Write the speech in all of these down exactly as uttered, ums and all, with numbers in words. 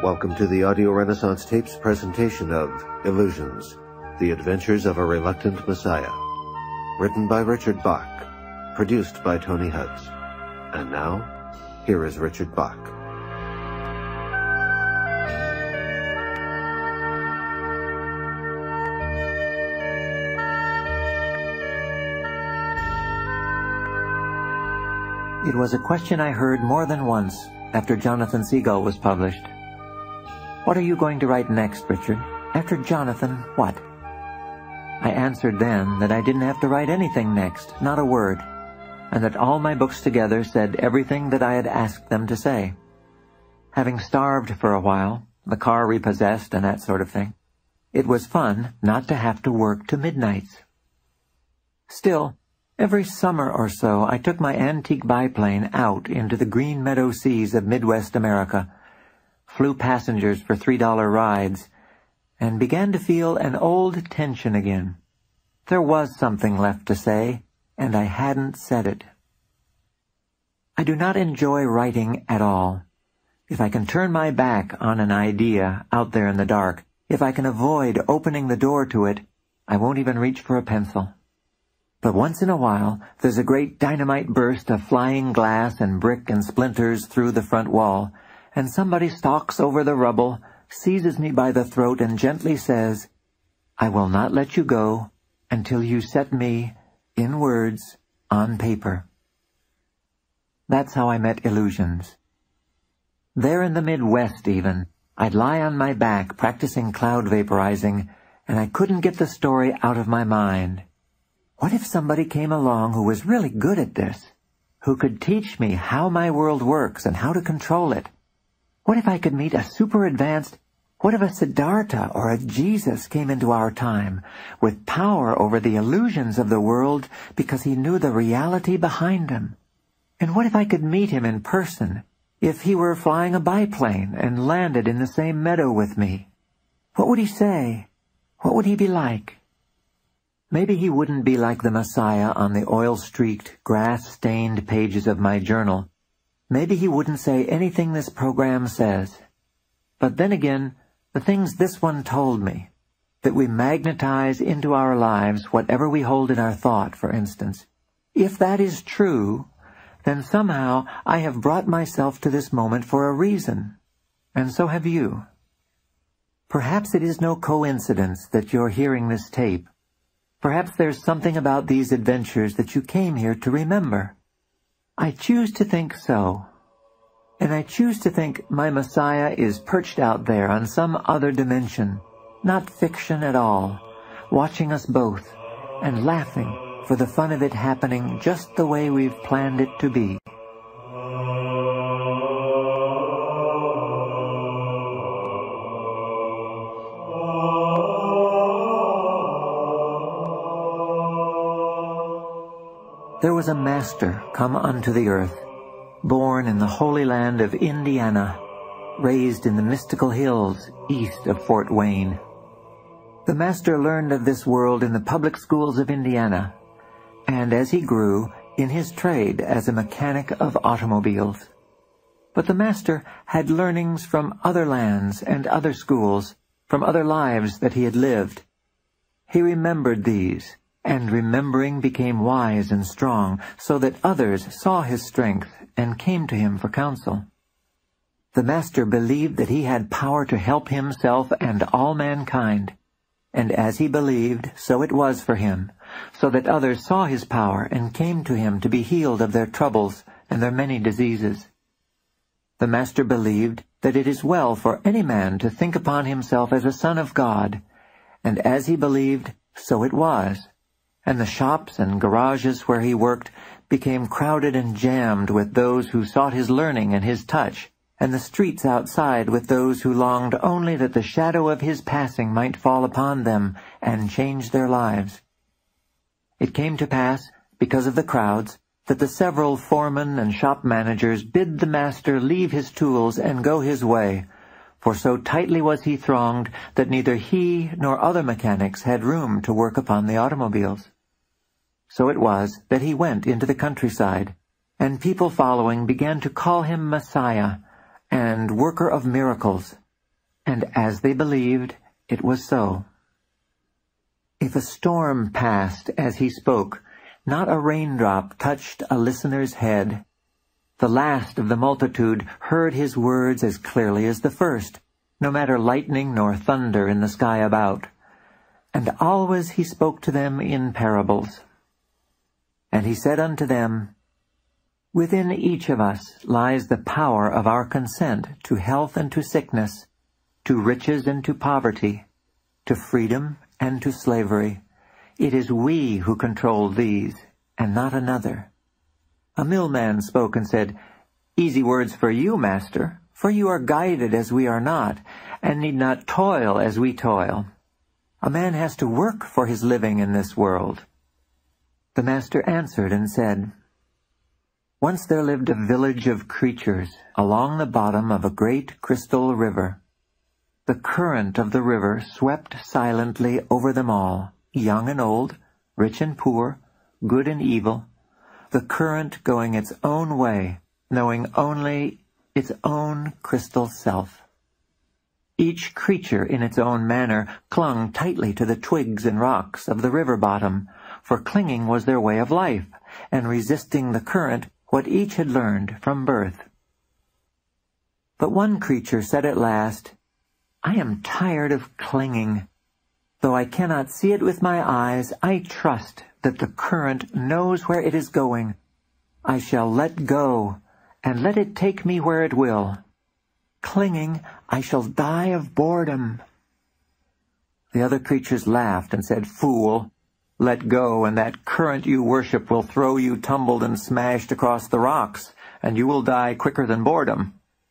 Welcome to the Audio Renaissance Tapes presentation of Illusions, The Adventures of a Reluctant Messiah. Written by Richard Bach, produced by Tony Hutz. And now, here is Richard Bach. It was a question I heard more than once after Jonathan Seagull was published. What are you going to write next, Richard? After Jonathan, what? I answered then that I didn't have to write anything next, not a word, and that all my books together said everything that I had asked them to say. Having starved for a while, the car repossessed and that sort of thing, it was fun not to have to work to midnights. Still, every summer or so I took my antique biplane out into the green meadow seas of Midwest America, flew passengers for three dollar rides, and began to feel an old tension again. There was something left to say, and I hadn't said it. I do not enjoy writing at all. If I can turn my back on an idea out there in the dark, if I can avoid opening the door to it, I won't even reach for a pencil. But once in a while, there's a great dynamite burst of flying glass and brick and splinters through the front wall, and somebody stalks over the rubble, seizes me by the throat, and gently says, "I will not let you go until you set me, in words, on paper." That's how I met Illusions. There in the Midwest even, I'd lie on my back practicing cloud vaporizing, and I couldn't get the story out of my mind. What if somebody came along who was really good at this, who could teach me how my world works and how to control it? What if I could meet a super advanced, what if a Siddhartha or a Jesus came into our time with power over the illusions of the world because he knew the reality behind them? And what if I could meet him in person, if he were flying a biplane and landed in the same meadow with me? What would he say? What would he be like? Maybe he wouldn't be like the Messiah on the oil-streaked, grass-stained pages of my journal. Maybe he wouldn't say anything this program says. But then again, the things this one told me, that we magnetize into our lives whatever we hold in our thought, for instance, if that is true, then somehow I have brought myself to this moment for a reason, and so have you. Perhaps it is no coincidence that you're hearing this tape. Perhaps there's something about these adventures that you came here to remember. I choose to think so. And I choose to think my Messiah is perched out there on some other dimension, not fiction at all, watching us both and laughing for the fun of it happening just the way we've planned it to be. There was a master come unto the earth, born in the holy land of Indiana, raised in the mystical hills east of Fort Wayne. The master learned of this world in the public schools of Indiana, and as he grew, in his trade as a mechanic of automobiles. But the master had learnings from other lands and other schools, from other lives that he had lived. He remembered these, and remembering became wise and strong, so that others saw his strength and came to him for counsel. The master believed that he had power to help himself and all mankind, and as he believed, so it was for him, so that others saw his power and came to him to be healed of their troubles and their many diseases. The master believed that it is well for any man to think upon himself as a son of God, and as he believed, so it was. And the shops and garages where he worked became crowded and jammed with those who sought his learning and his touch, and the streets outside with those who longed only that the shadow of his passing might fall upon them and change their lives. It came to pass, because of the crowds, that the several foremen and shop managers bid the master leave his tools and go his way, for so tightly was he thronged that neither he nor other mechanics had room to work upon the automobiles. So it was that he went into the countryside, and people following began to call him Messiah and Worker of Miracles, And as they believed, it was so. If a storm passed as he spoke, not a raindrop touched a listener's head. The last of the multitude heard his words as clearly as the first, no matter lightning nor thunder in the sky about. And always he spoke to them in parables. And he said unto them, Within each of us lies the power of our consent to health and to sickness, to riches and to poverty, to freedom and to slavery. It is we who control these, and not another. A millman spoke and said, Easy words for you, master, for you are guided as we are not, and need not toil as we toil. A man has to work for his living in this world. The master answered and said, Once there lived a village of creatures along the bottom of a great crystal river. The current of the river swept silently over them all, young and old, rich and poor, good and evil, the current going its own way, knowing only its own crystal self. Each creature in its own manner clung tightly to the twigs and rocks of the river bottom, for clinging was their way of life, and resisting the current what each had learned from birth. But one creature said at last, I am tired of clinging. Though I cannot see it with my eyes, I trust that the current knows where it is going. I shall let go, and let it take me where it will. Clinging, I shall die of boredom. The other creatures laughed and said, Fool, let go, and that current you worship will throw you tumbled and smashed across the rocks, and you will die quicker than boredom.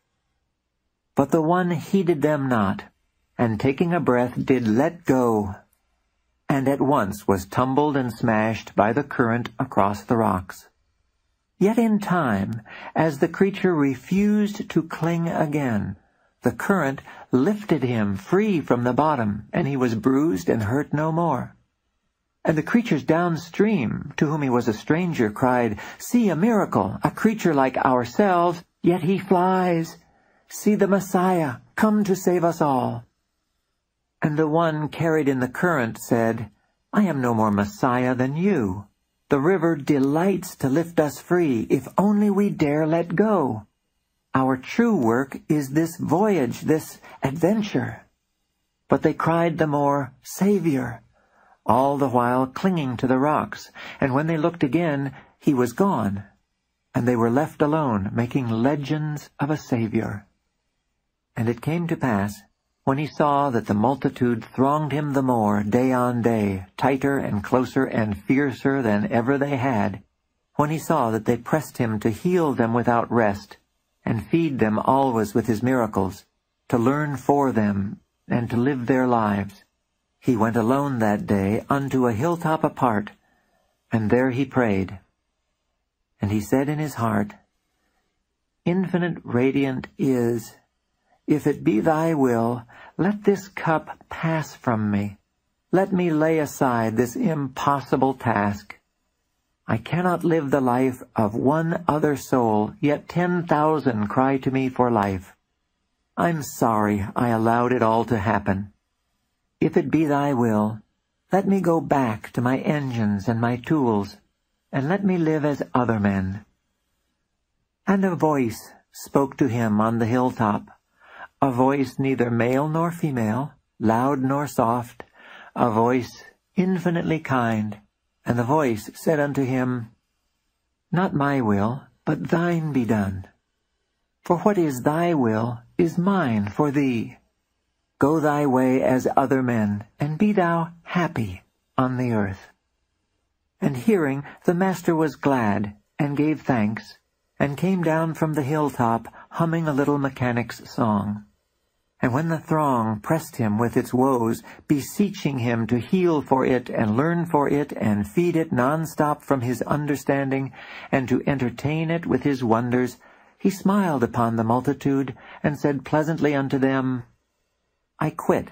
But the one heeded them not, and taking a breath did let go, and at once was tumbled and smashed by the current across the rocks. Yet in time, as the creature refused to cling again, the current lifted him free from the bottom, and he was bruised and hurt no more. And the creatures downstream, to whom he was a stranger, cried, See a miracle, a creature like ourselves, yet he flies. See the Messiah, come to save us all. And the one carried in the current said, I am no more Messiah than you. The river delights to lift us free, if only we dare let go. Our true work is this voyage, this adventure. But they cried the more, Savior, all the while clinging to the rocks, and when they looked again, he was gone, and they were left alone, making legends of a Savior. And it came to pass, when he saw that the multitude thronged him the more day on day, tighter and closer and fiercer than ever they had, when he saw that they pressed him to heal them without rest, and feed them always with his miracles, to learn for them, and to live their lives, he went alone that day unto a hilltop apart, and there he prayed. And he said in his heart, Infinite radiant is, if it be thy will, let this cup pass from me. Let me lay aside this impossible task. I cannot live the life of one other soul, yet ten thousand cry to me for life. I'm sorry I allowed it all to happen. If it be thy will, let me go back to my engines and my tools, and let me live as other men. And a voice spoke to him on the hilltop, a voice neither male nor female, loud nor soft, a voice infinitely kind. And the voice said unto him, Not my will, but thine be done. For what is thy will is mine for thee. Go thy way as other men, and be thou happy on the earth. And hearing, the master was glad, and gave thanks, and came down from the hilltop, humming a little mechanic's song. And when the throng pressed him with its woes, beseeching him to heal for it and learn for it and feed it non-stop from his understanding, and to entertain it with his wonders, he smiled upon the multitude and said pleasantly unto them, I quit.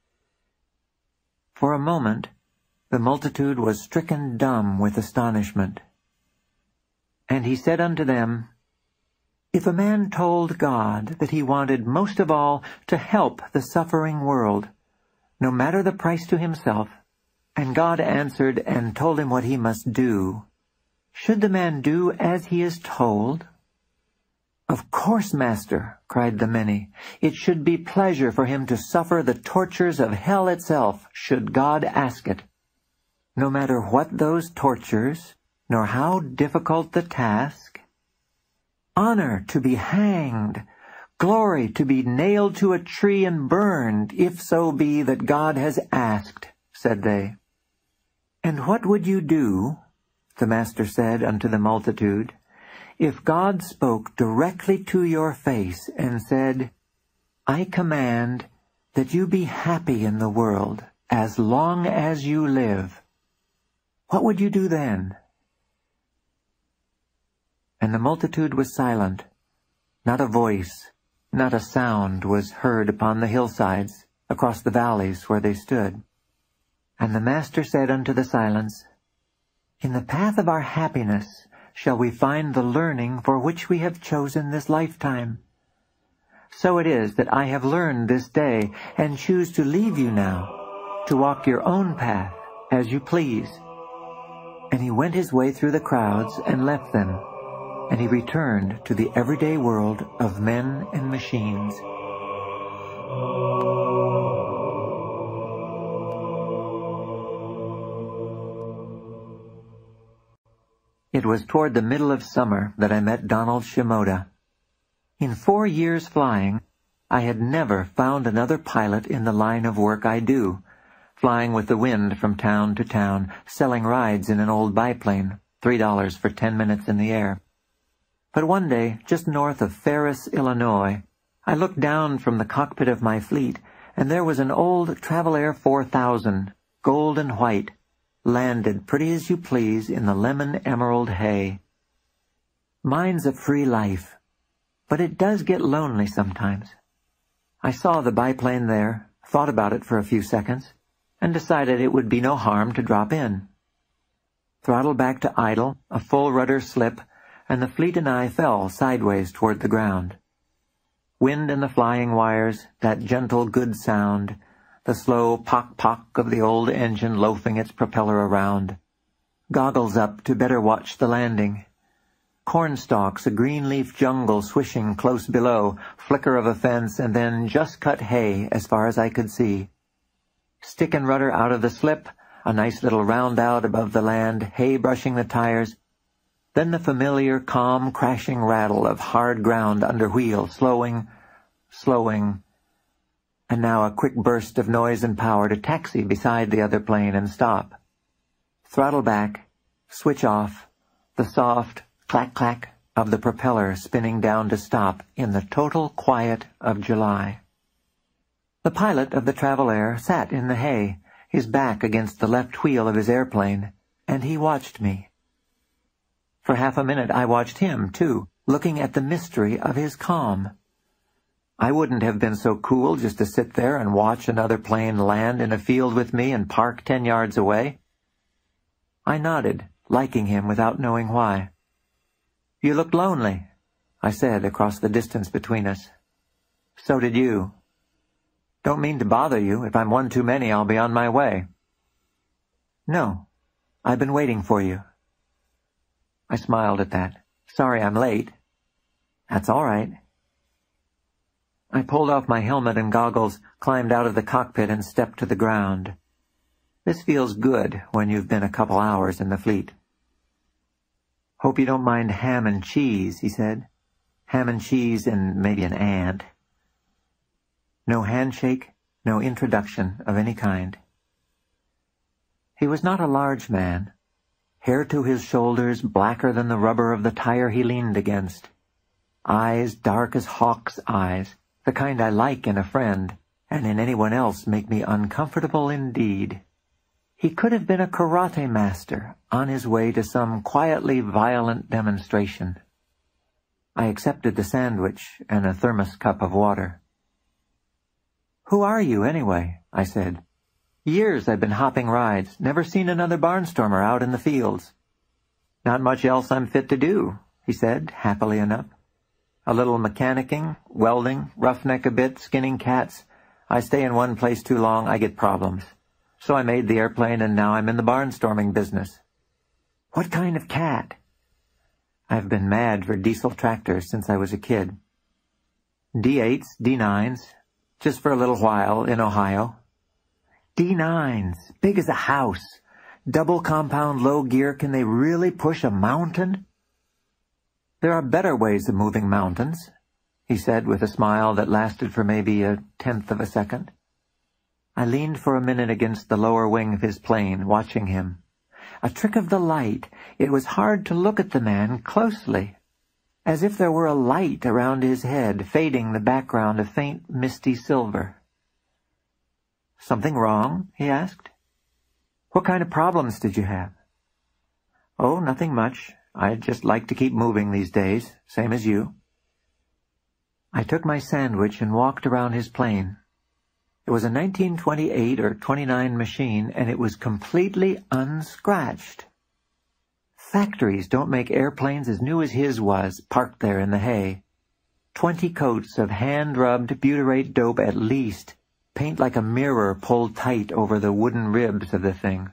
For a moment the multitude was stricken dumb with astonishment. And he said unto them, If a man told God that he wanted most of all to help the suffering world, no matter the price to himself, and God answered and told him what he must do, should the man do as he is told? Of course, Master, cried the many. It should be pleasure for him to suffer the tortures of hell itself, should God ask it. No matter what those tortures, nor how difficult the task. Honor to be hanged, glory to be nailed to a tree and burned, if so be that God has asked, said they. And what would you do, the Master said unto the multitude, if God spoke directly to your face and said, I command that you be happy in the world as long as you live? What would you do then? And the multitude was silent. Not a voice, not a sound was heard upon the hillsides, across the valleys where they stood. And the Master said unto the silence, In the path of our happiness shall we find the learning for which we have chosen this lifetime. So it is that I have learned this day, and choose to leave you now, to walk your own path as you please. And he went his way through the crowds and left them, and he returned to the everyday world of men and machines. It was toward the middle of summer that I met Donald Shimoda. In four years flying, I had never found another pilot in the line of work I do, flying with the wind from town to town, selling rides in an old biplane, three dollars for ten minutes in the air. But one day, just north of Ferris, Illinois, I looked down from the cockpit of my fleet, and there was an old Travel Air four thousand, gold and white, landed pretty as you please in the lemon emerald hay. Mine's a free life, but it does get lonely sometimes. I saw the biplane there, thought about it for a few seconds, and decided it would be no harm to drop in. Throttle back to idle, a full rudder slip, and the fleet and I fell sideways toward the ground. Wind in the flying wires, that gentle good sound, the slow pock-pock of the old engine loafing its propeller around. Goggles up to better watch the landing. Cornstalks, a green-leaf jungle swishing close below, flicker of a fence, and then just cut hay as far as I could see. Stick and rudder out of the slip, a nice little round-out above the land, hay brushing the tires, then the familiar, calm, crashing rattle of hard ground under wheel, slowing, slowing, and now a quick burst of noise and power to taxi beside the other plane and stop. Throttle back, switch off, the soft clack-clack of the propeller spinning down to stop in the total quiet of July. The pilot of the Travel Air sat in the hay, his back against the left wheel of his airplane, and he watched me. For half a minute I watched him, too, looking at the mystery of his calm. I wouldn't have been so cool just to sit there and watch another plane land in a field with me and park ten yards away. I nodded, liking him without knowing why. You looked lonely, I said across the distance between us. So did you. Don't mean to bother you. If I'm one too many, I'll be on my way. No, I've been waiting for you. I smiled at that. Sorry I'm late. That's all right. I pulled off my helmet and goggles, climbed out of the cockpit, and stepped to the ground. This feels good when you've been a couple hours in the fleet. Hope you don't mind ham and cheese, he said. Ham and cheese and maybe an ant. No handshake, no introduction of any kind. He was not a large man. Hair to his shoulders, blacker than the rubber of the tire he leaned against. Eyes dark as hawk's eyes, the kind I like in a friend, and in anyone else make me uncomfortable indeed. He could have been a karate master on his way to some quietly violent demonstration. I accepted the sandwich and a thermos cup of water. Who are you, anyway? I said. Years I've been hopping rides, never seen another barnstormer out in the fields. Not much else I'm fit to do, he said, happily enough. A little mechanicking, welding, roughneck a bit, skinning cats. I stay in one place too long, I get problems. So I made the airplane, and now I'm in the barnstorming business. What kind of cat? I've been mad for diesel tractors since I was a kid. D eights, D nines, just for a little while in Ohio. D nines, big as a house. Double compound low gear, can they really push a mountain? There are better ways of moving mountains, he said with a smile that lasted for maybe a tenth of a second. I leaned for a minute against the lower wing of his plane, watching him. A trick of the light. It was hard to look at the man closely, as if there were a light around his head, fading the background of faint, misty silver. Something wrong? He asked. What kind of problems did you have? Oh, nothing much. I just like to keep moving these days, same as you. I took my sandwich and walked around his plane. It was a nineteen twenty-eight or twenty-nine machine, and it was completely unscratched. Factories don't make airplanes as new as his was, parked there in the hay. Twenty coats of hand-rubbed butyrate dope at least, paint like a mirror pulled tight over the wooden ribs of the thing.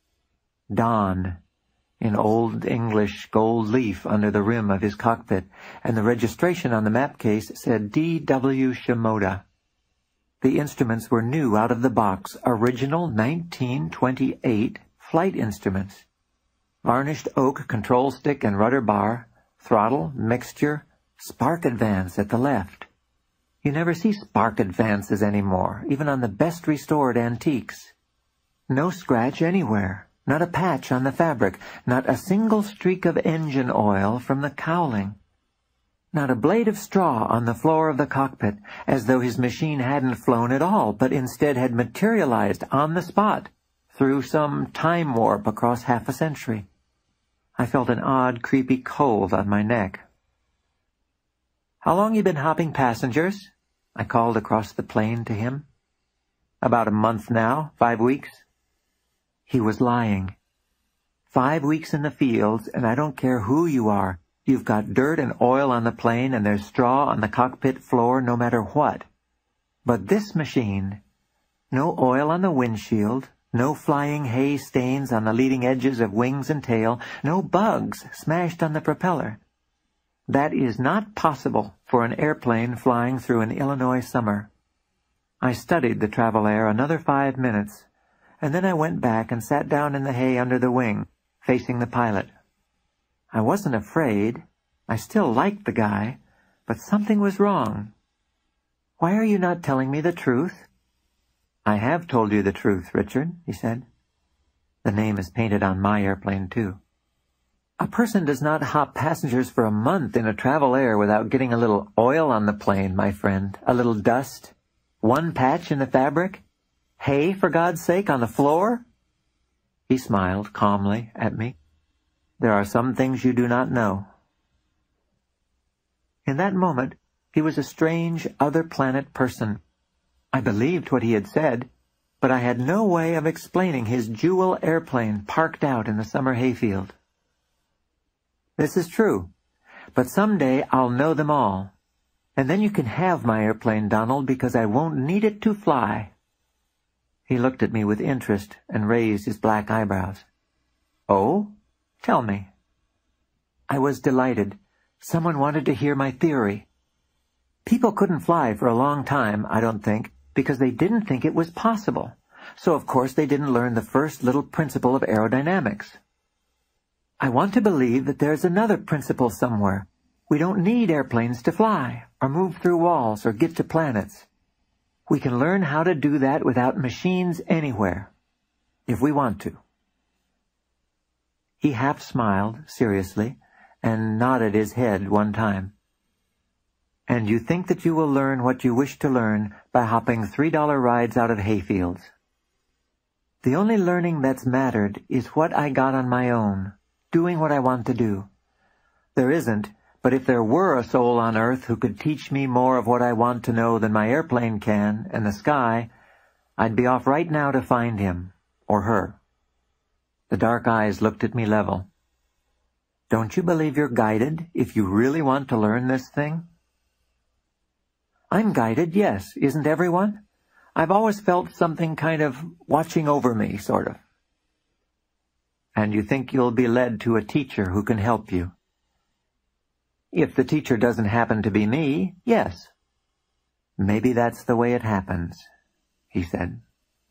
Dawn, in Old English gold leaf under the rim of his cockpit, and the registration on the map case said D W Shimoda. The instruments were new out of the box, original nineteen twenty-eight flight instruments. Varnished oak control stick and rudder bar, throttle, mixture, spark advance at the left. You never see spark advances anymore, even on the best restored antiques. No scratch anywhere, not a patch on the fabric, not a single streak of engine oil from the cowling. Not a blade of straw on the floor of the cockpit, as though his machine hadn't flown at all, but instead had materialized on the spot, through some time warp across half a century. I felt an odd, creepy cold on my neck. How long you been hopping passengers? I called across the plane to him. About a month now, five weeks. He was lying. Five weeks in the fields, and I don't care who you are. You've got dirt and oil on the plane, and there's straw on the cockpit floor no matter what. But this machine, no oil on the windshield, no flying hay stains on the leading edges of wings and tail, no bugs smashed on the propeller. That is not possible for an airplane flying through an Illinois summer. I studied the travel air another five minutes, and then I went back and sat down in the hay under the wing, facing the pilot. I wasn't afraid. I still liked the guy, but something was wrong. Why are you not telling me the truth? I have told you the truth, Richard, he said. The name is painted on my airplane, too. A person does not hop passengers for a month in a travel air without getting a little oil on the plane, my friend, a little dust, one patch in the fabric, hay, for God's sake, on the floor. He smiled calmly at me. There are some things you do not know. In that moment, he was a strange, other-planet person. I believed what he had said, but I had no way of explaining his jewel airplane parked out in the summer hayfield. This is true, but someday I'll know them all, and then you can have my airplane, Donald, because I won't need it to fly. He looked at me with interest and raised his black eyebrows. Oh? Tell me. I was delighted. Someone wanted to hear my theory. People couldn't fly for a long time, I don't think, because they didn't think it was possible. So of course they didn't learn the first little principle of aerodynamics. I want to believe that there's another principle somewhere. We don't need airplanes to fly, or move through walls, or get to planets. We can learn how to do that without machines anywhere, if we want to. He half smiled, seriously, and nodded his head one time. And you think that you will learn what you wish to learn by hopping three-dollar rides out of hayfields. The only learning that's mattered is what I got on my own, doing what I want to do. There isn't, but if there were a soul on earth who could teach me more of what I want to know than my airplane can, and the sky, I'd be off right now to find him, or her. The dark eyes looked at me level. Don't you believe you're guided if you really want to learn this thing? I'm guided, yes. Isn't everyone? I've always felt something kind of watching over me, sort of. And you think you'll be led to a teacher who can help you? If the teacher doesn't happen to be me, yes. Maybe that's the way it happens, he said.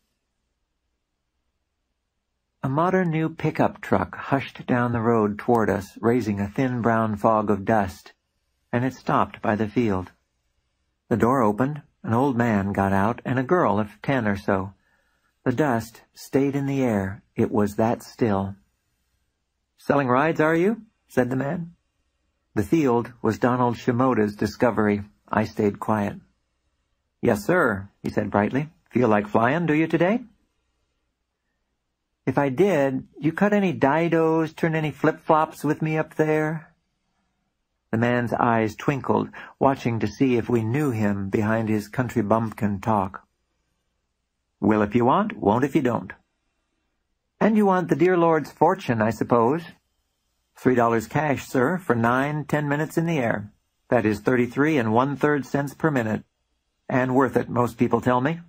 A modern new pickup truck hushed down the road toward us, raising a thin brown fog of dust, and it stopped by the field. The door opened, an old man got out, and a girl of ten or so. The dust stayed in the air. It was that still. "Selling rides, are you?" said the man. The field was Donald Shimoda's discovery. I stayed quiet. "Yes, sir," he said brightly. "Feel like flying, do you, today?" "If I did, you cut any didos, turn any flip-flops with me up there?" The man's eyes twinkled, watching to see if we knew him behind his country bumpkin talk. "Will if you want, won't if you don't." "And you want the dear Lord's fortune, I suppose?" Three dollars cash, sir, for nine, ten minutes in the air. That is thirty-three and one-third cents per minute. And worth it, most people tell me."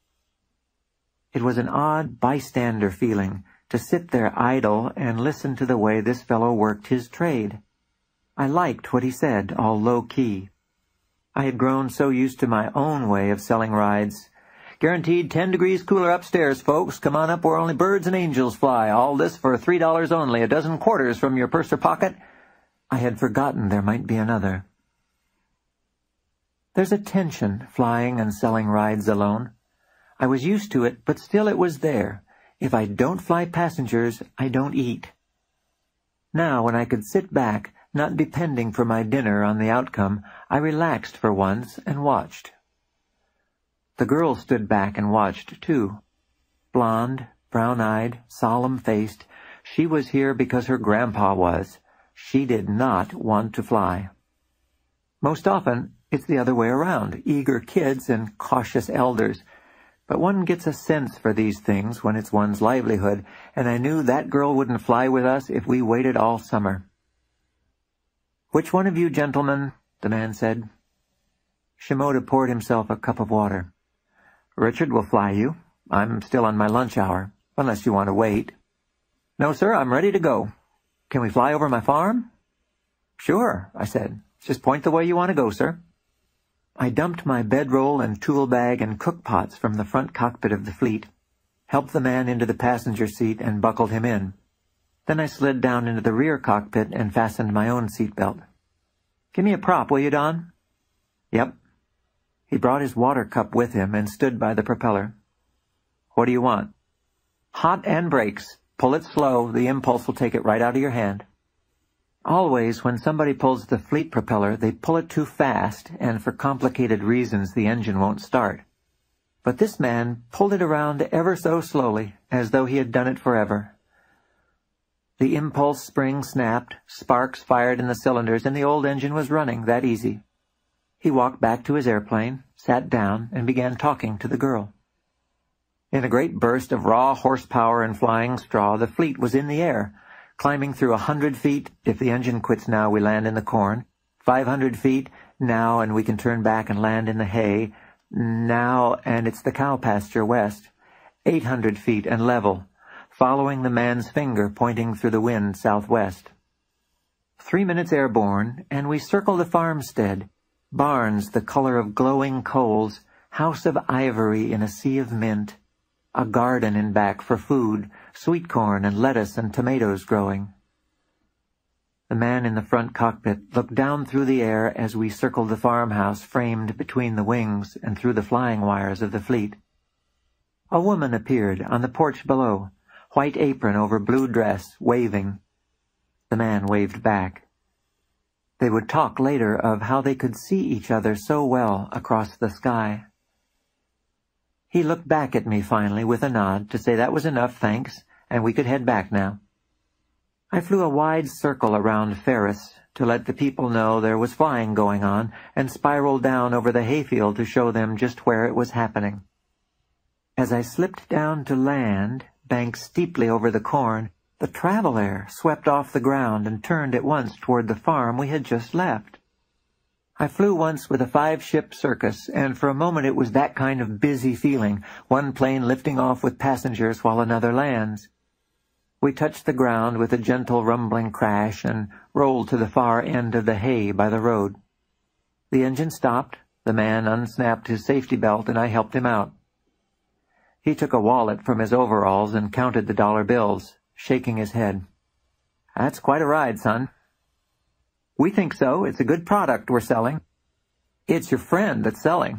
It was an odd bystander feeling to sit there idle and listen to the way this fellow worked his trade. I liked what he said, all low-key. I had grown so used to my own way of selling rides. "Guaranteed ten degrees cooler upstairs, folks. Come on up where only birds and angels fly. All this for three dollars only, a dozen quarters from your purse or pocket." I had forgotten there might be another. There's a tension flying and selling rides alone. I was used to it, but still it was there. If I don't fly passengers, I don't eat. Now, when I could sit back, not depending for my dinner on the outcome, I relaxed for once and watched. The girl stood back and watched, too. Blonde, brown-eyed, solemn-faced, she was here because her grandpa was. She did not want to fly. Most often, it's the other way around, eager kids and cautious elders. But one gets a sense for these things when it's one's livelihood, and I knew that girl wouldn't fly with us if we waited all summer. "Which one of you gentlemen?" the man said. Shimoda poured himself a cup of water. "Richard will fly you. I'm still on my lunch hour, unless you want to wait." "No, sir, I'm ready to go. Can we fly over my farm?" "Sure," I said. "Just point the way you want to go, sir." I dumped my bedroll and tool bag and cook pots from the front cockpit of the fleet, helped the man into the passenger seat and buckled him in. Then I slid down into the rear cockpit and fastened my own seatbelt. "Give me a prop, will you, Don?" "Yep." He brought his water cup with him and stood by the propeller. "What do you want?" "Hot and brakes. Pull it slow. The impulse will take it right out of your hand." Always, when somebody pulls the fleet propeller, they pull it too fast, and for complicated reasons the engine won't start. But this man pulled it around ever so slowly, as though he had done it forever. The impulse spring snapped, sparks fired in the cylinders, and the old engine was running that easy. He walked back to his airplane, sat down, and began talking to the girl. In a great burst of raw horsepower and flying straw, the fleet was in the air, climbing through a hundred feet. If the engine quits now, we land in the corn. Five hundred feet now, and we can turn back and land in the hay. Now, and it's the cow pasture west. Eight hundred feet and level, following the man's finger pointing through the wind southwest. Three minutes airborne, and we circle the farmstead. Barns the color of glowing coals, house of ivory in a sea of mint. A garden in back for food, sweet corn and lettuce and tomatoes growing. The man in the front cockpit looked down through the air as we circled the farmhouse framed between the wings and through the flying wires of the fleet. A woman appeared on the porch below, white apron over blue dress, waving. The man waved back. They would talk later of how they could see each other so well across the sky. He looked back at me finally with a nod to say that was enough, thanks, and we could head back now. I flew a wide circle around Ferris to let the people know there was flying going on, and spiraled down over the hayfield to show them just where it was happening. As I slipped down to land, banked steeply over the corn, the travel air swept off the ground and turned at once toward the farm we had just left. I flew once with a five-ship circus, and for a moment it was that kind of busy feeling, one plane lifting off with passengers while another lands. We touched the ground with a gentle rumbling crash and rolled to the far end of the hay by the road. The engine stopped, the man unsnapped his safety belt, and I helped him out. He took a wallet from his overalls and counted the dollar bills, shaking his head. "That's quite a ride, son." "We think so. It's a good product we're selling." "It's your friend that's selling."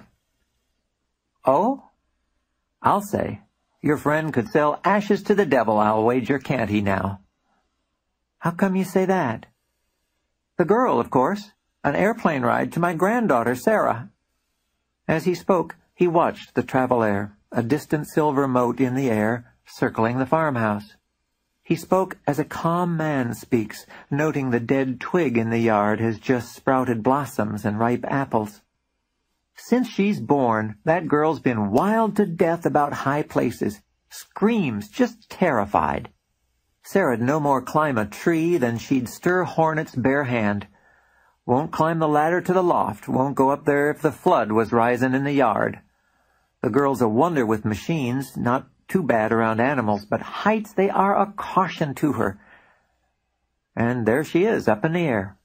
"Oh?" "I'll say. Your friend could sell ashes to the devil, I'll wager, can't he now?" "How come you say that?" "The girl, of course. An airplane ride to my granddaughter, Sarah." As he spoke, he watched the Travel Air, a distant silver mote in the air, circling the farmhouse. He spoke as a calm man speaks, noting the dead twig in the yard has just sprouted blossoms and ripe apples. "Since she's born, that girl's been wild to death about high places. Screams, just terrified. Sarah'd no more climb a tree than she'd stir hornets bare hand. Won't climb the ladder to the loft, won't go up there if the flood was risin' in the yard. The girl's a wonder with machines, not too bad around animals, but heights, they are a caution to her. And there she is, up in the air."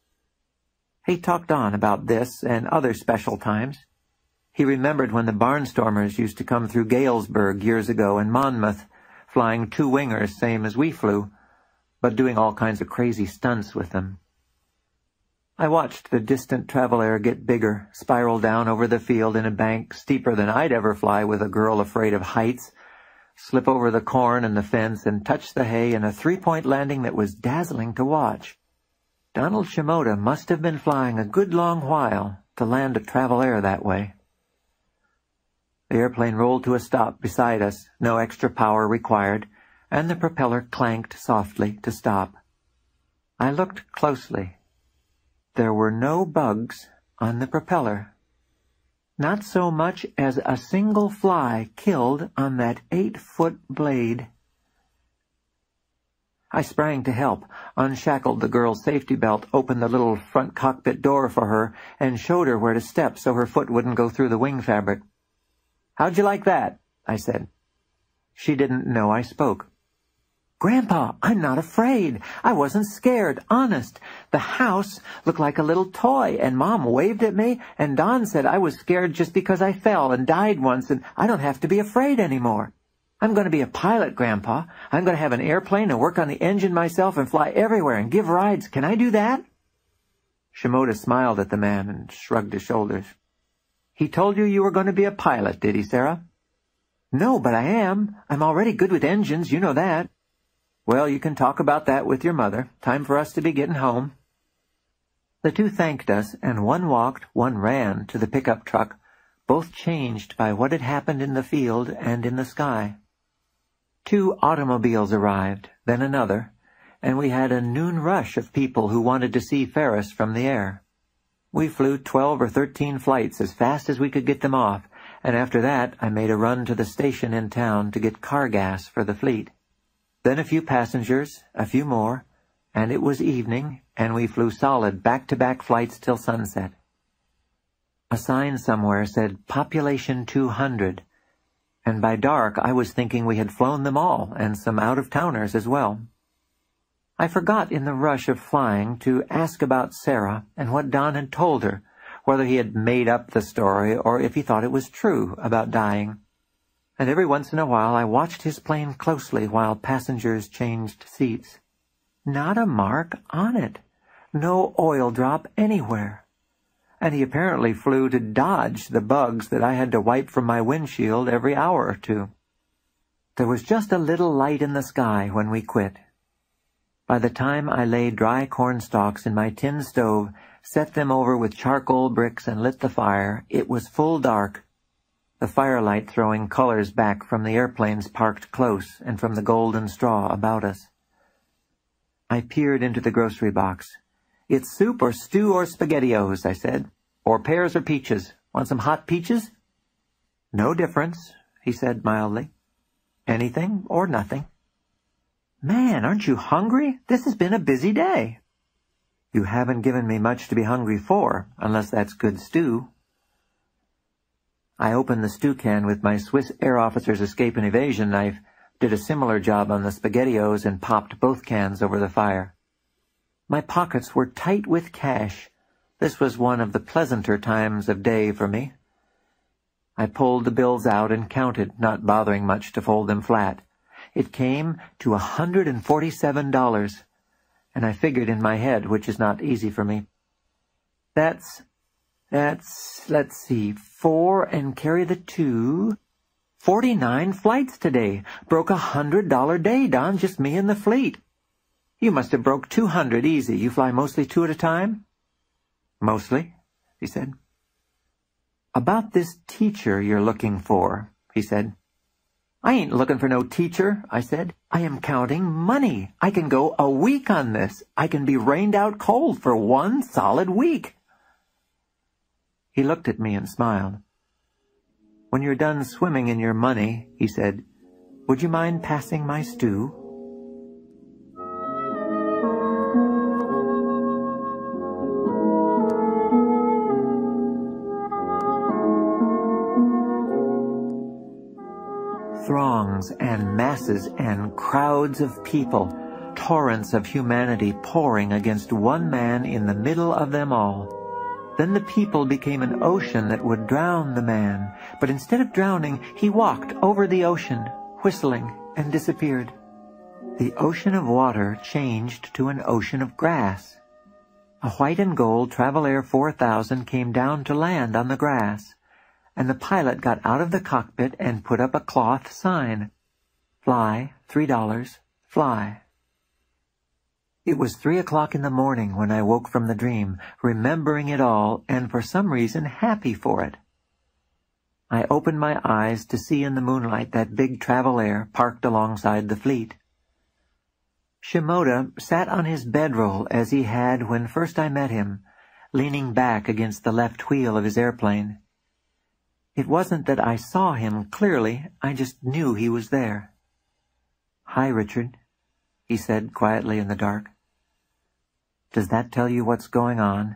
He talked on about this and other special times. He remembered when the barnstormers used to come through Galesburg years ago and Monmouth, flying two-wingers same as we flew, but doing all kinds of crazy stunts with them. I watched the distant Travel Air get bigger, spiral down over the field in a bank steeper than I'd ever fly with a girl afraid of heights, slip over the corn and the fence, and touch the hay in a three-point landing that was dazzling to watch. Donald Shimoda must have been flying a good long while to land a Travel Air that way. The airplane rolled to a stop beside us, no extra power required, and the propeller clanked softly to stop. I looked closely. There were no bugs on the propeller. Not so much as a single fly killed on that eight-foot blade. I sprang to help, unshackled the girl's safety belt, opened the little front cockpit door for her, and showed her where to step so her foot wouldn't go through the wing fabric. "How'd you like that?" I said. She didn't know I spoke. "Grandpa, I'm not afraid. I wasn't scared, honest. The house looked like a little toy, and Mom waved at me, and Don said I was scared just because I fell and died once, and I don't have to be afraid anymore. I'm going to be a pilot, Grandpa. I'm going to have an airplane and work on the engine myself and fly everywhere and give rides. Can I do that?" Shimoda smiled at the man and shrugged his shoulders. "He told you you were going to be a pilot, did he, Sarah?" "No, but I am. I'm already good with engines, you know that." "Well, you can talk about that with your mother. Time for us to be getting home." The two thanked us, and one walked, one ran to the pickup truck, both changed by what had happened in the field and in the sky. Two automobiles arrived, then another, and we had a noon rush of people who wanted to see Ferris from the air. We flew twelve or thirteen flights as fast as we could get them off, and after that I made a run to the station in town to get car gas for the fleet. Then a few passengers, a few more, and it was evening, and we flew solid back-to-back flights till sunset. A sign somewhere said Population two hundred, and by dark I was thinking we had flown them all, and some out-of-towners as well. I forgot in the rush of flying to ask about Sarah and what Don had told her, whether he had made up the story or if he thought it was true about dying. And every once in a while I watched his plane closely while passengers changed seats. Not a mark on it. No oil drop anywhere. And he apparently flew to dodge the bugs that I had to wipe from my windshield every hour or two. There was just a little light in the sky when we quit. By the time I laid dry corn stalks in my tin stove, set them over with charcoal bricks and lit the fire, it was full dark, the firelight throwing colors back from the airplanes parked close and from the golden straw about us. I peered into the grocery box. "It's soup or stew or SpaghettiOs," I said. "Or pears or peaches. Want some hot peaches?" "No difference," he said mildly. "Anything or nothing." "Man, aren't you hungry? This has been a busy day." You haven't given me much to be hungry for, unless that's good stew. I opened the stew can with my Swiss air officer's escape and evasion knife, did a similar job on the SpaghettiOs, and popped both cans over the fire. My pockets were tight with cash. This was one of the pleasanter times of day for me. I pulled the bills out and counted, not bothering much to fold them flat. It came to a hundred and forty-seven dollars, and I figured in my head, which is not easy for me. That's, that's, let's see, four and carry the two. Forty-nine flights today. Broke a hundred-dollar day, Don, just me and the fleet. You must have broke two hundred easy. You fly mostly two at a time? Mostly, he said. About this teacher you're looking for, he said. I ain't looking for no teacher, I said. I am counting money. I can go a week on this. I can be rained out cold for one solid week. He looked at me and smiled. When you're done swimming in your money, he said, would you mind passing my stew? Throngs and masses and crowds of people, torrents of humanity pouring against one man in the middle of them all. Then the people became an ocean that would drown the man, but instead of drowning, he walked over the ocean, whistling, and disappeared. The ocean of water changed to an ocean of grass. A white and gold Travel Air four thousand came down to land on the grass, and the pilot got out of the cockpit and put up a cloth sign. Fly, three dollars, fly. It was three o'clock in the morning when I woke from the dream, remembering it all, and for some reason happy for it. I opened my eyes to see in the moonlight that big Travel Air parked alongside the fleet. Shimoda sat on his bedroll as he had when first I met him, leaning back against the left wheel of his airplane. It wasn't that I saw him clearly, I just knew he was there. "Hi, Richard," he said quietly in the dark. "Does that tell you what's going on?"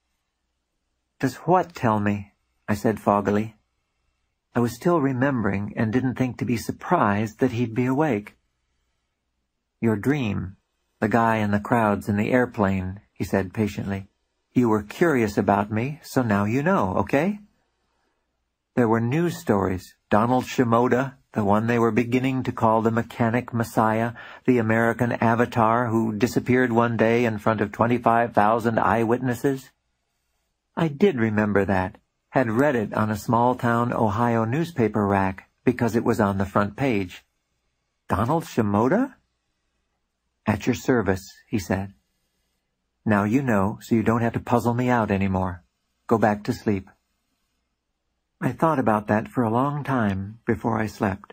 "Does what tell me?" I said foggily. I was still remembering and didn't think to be surprised that he'd be awake. "Your dream, the guy in the crowds in the airplane," he said patiently. "You were curious about me, so now you know, okay?" There were news stories. Donald Shimoda, the one they were beginning to call the Mechanic Messiah, the American Avatar who disappeared one day in front of twenty-five thousand eyewitnesses. I did remember that, had read it on a small-town Ohio newspaper rack because it was on the front page. Donald Shimoda? "At your service," he said. "Now you know, so you don't have to puzzle me out anymore. Go back to sleep." I thought about that for a long time before I slept.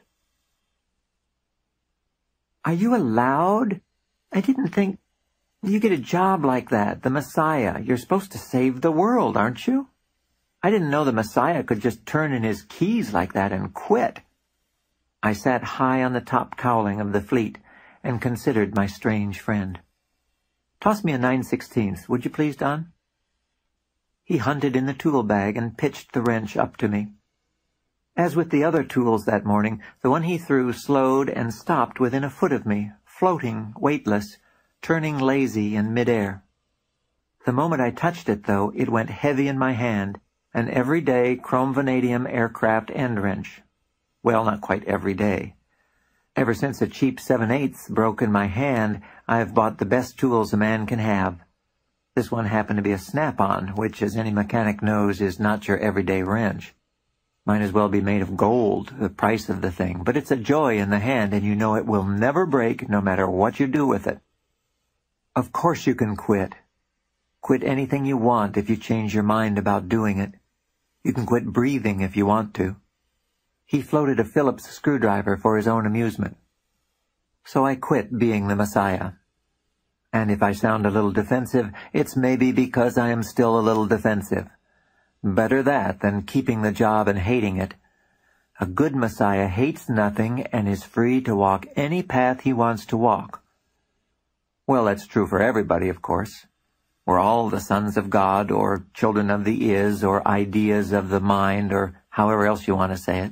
"Are you allowed? I didn't think... You get a job like that, the Messiah. You're supposed to save the world, aren't you? I didn't know the Messiah could just turn in his keys like that and quit." I sat high on the top cowling of the fleet and considered my strange friend. "Toss me a nine sixteenths, would you please, Don?" He hunted in the tool bag and pitched the wrench up to me. As with the other tools that morning, the one he threw slowed and stopped within a foot of me, floating, weightless, turning lazy in midair. The moment I touched it, though, it went heavy in my hand, an everyday chrome vanadium aircraft end wrench. Well, not quite every day. Ever since a cheap seven eighths broke in my hand, I've bought the best tools a man can have. This one happened to be a snap-on, which, as any mechanic knows, is not your everyday wrench. Might as well be made of gold, the price of the thing, but it's a joy in the hand, and you know it will never break no matter what you do with it. Of course you can quit. Quit anything you want if you change your mind about doing it. You can quit breathing if you want to. He floated a Phillips screwdriver for his own amusement. So I quit being the Messiah. And if I sound a little defensive, it's maybe because I am still a little defensive. Better that than keeping the job and hating it. A good Messiah hates nothing and is free to walk any path he wants to walk. Well, that's true for everybody, of course. We're all the sons of God, or children of the is, or ideas of the mind, or however else you want to say it.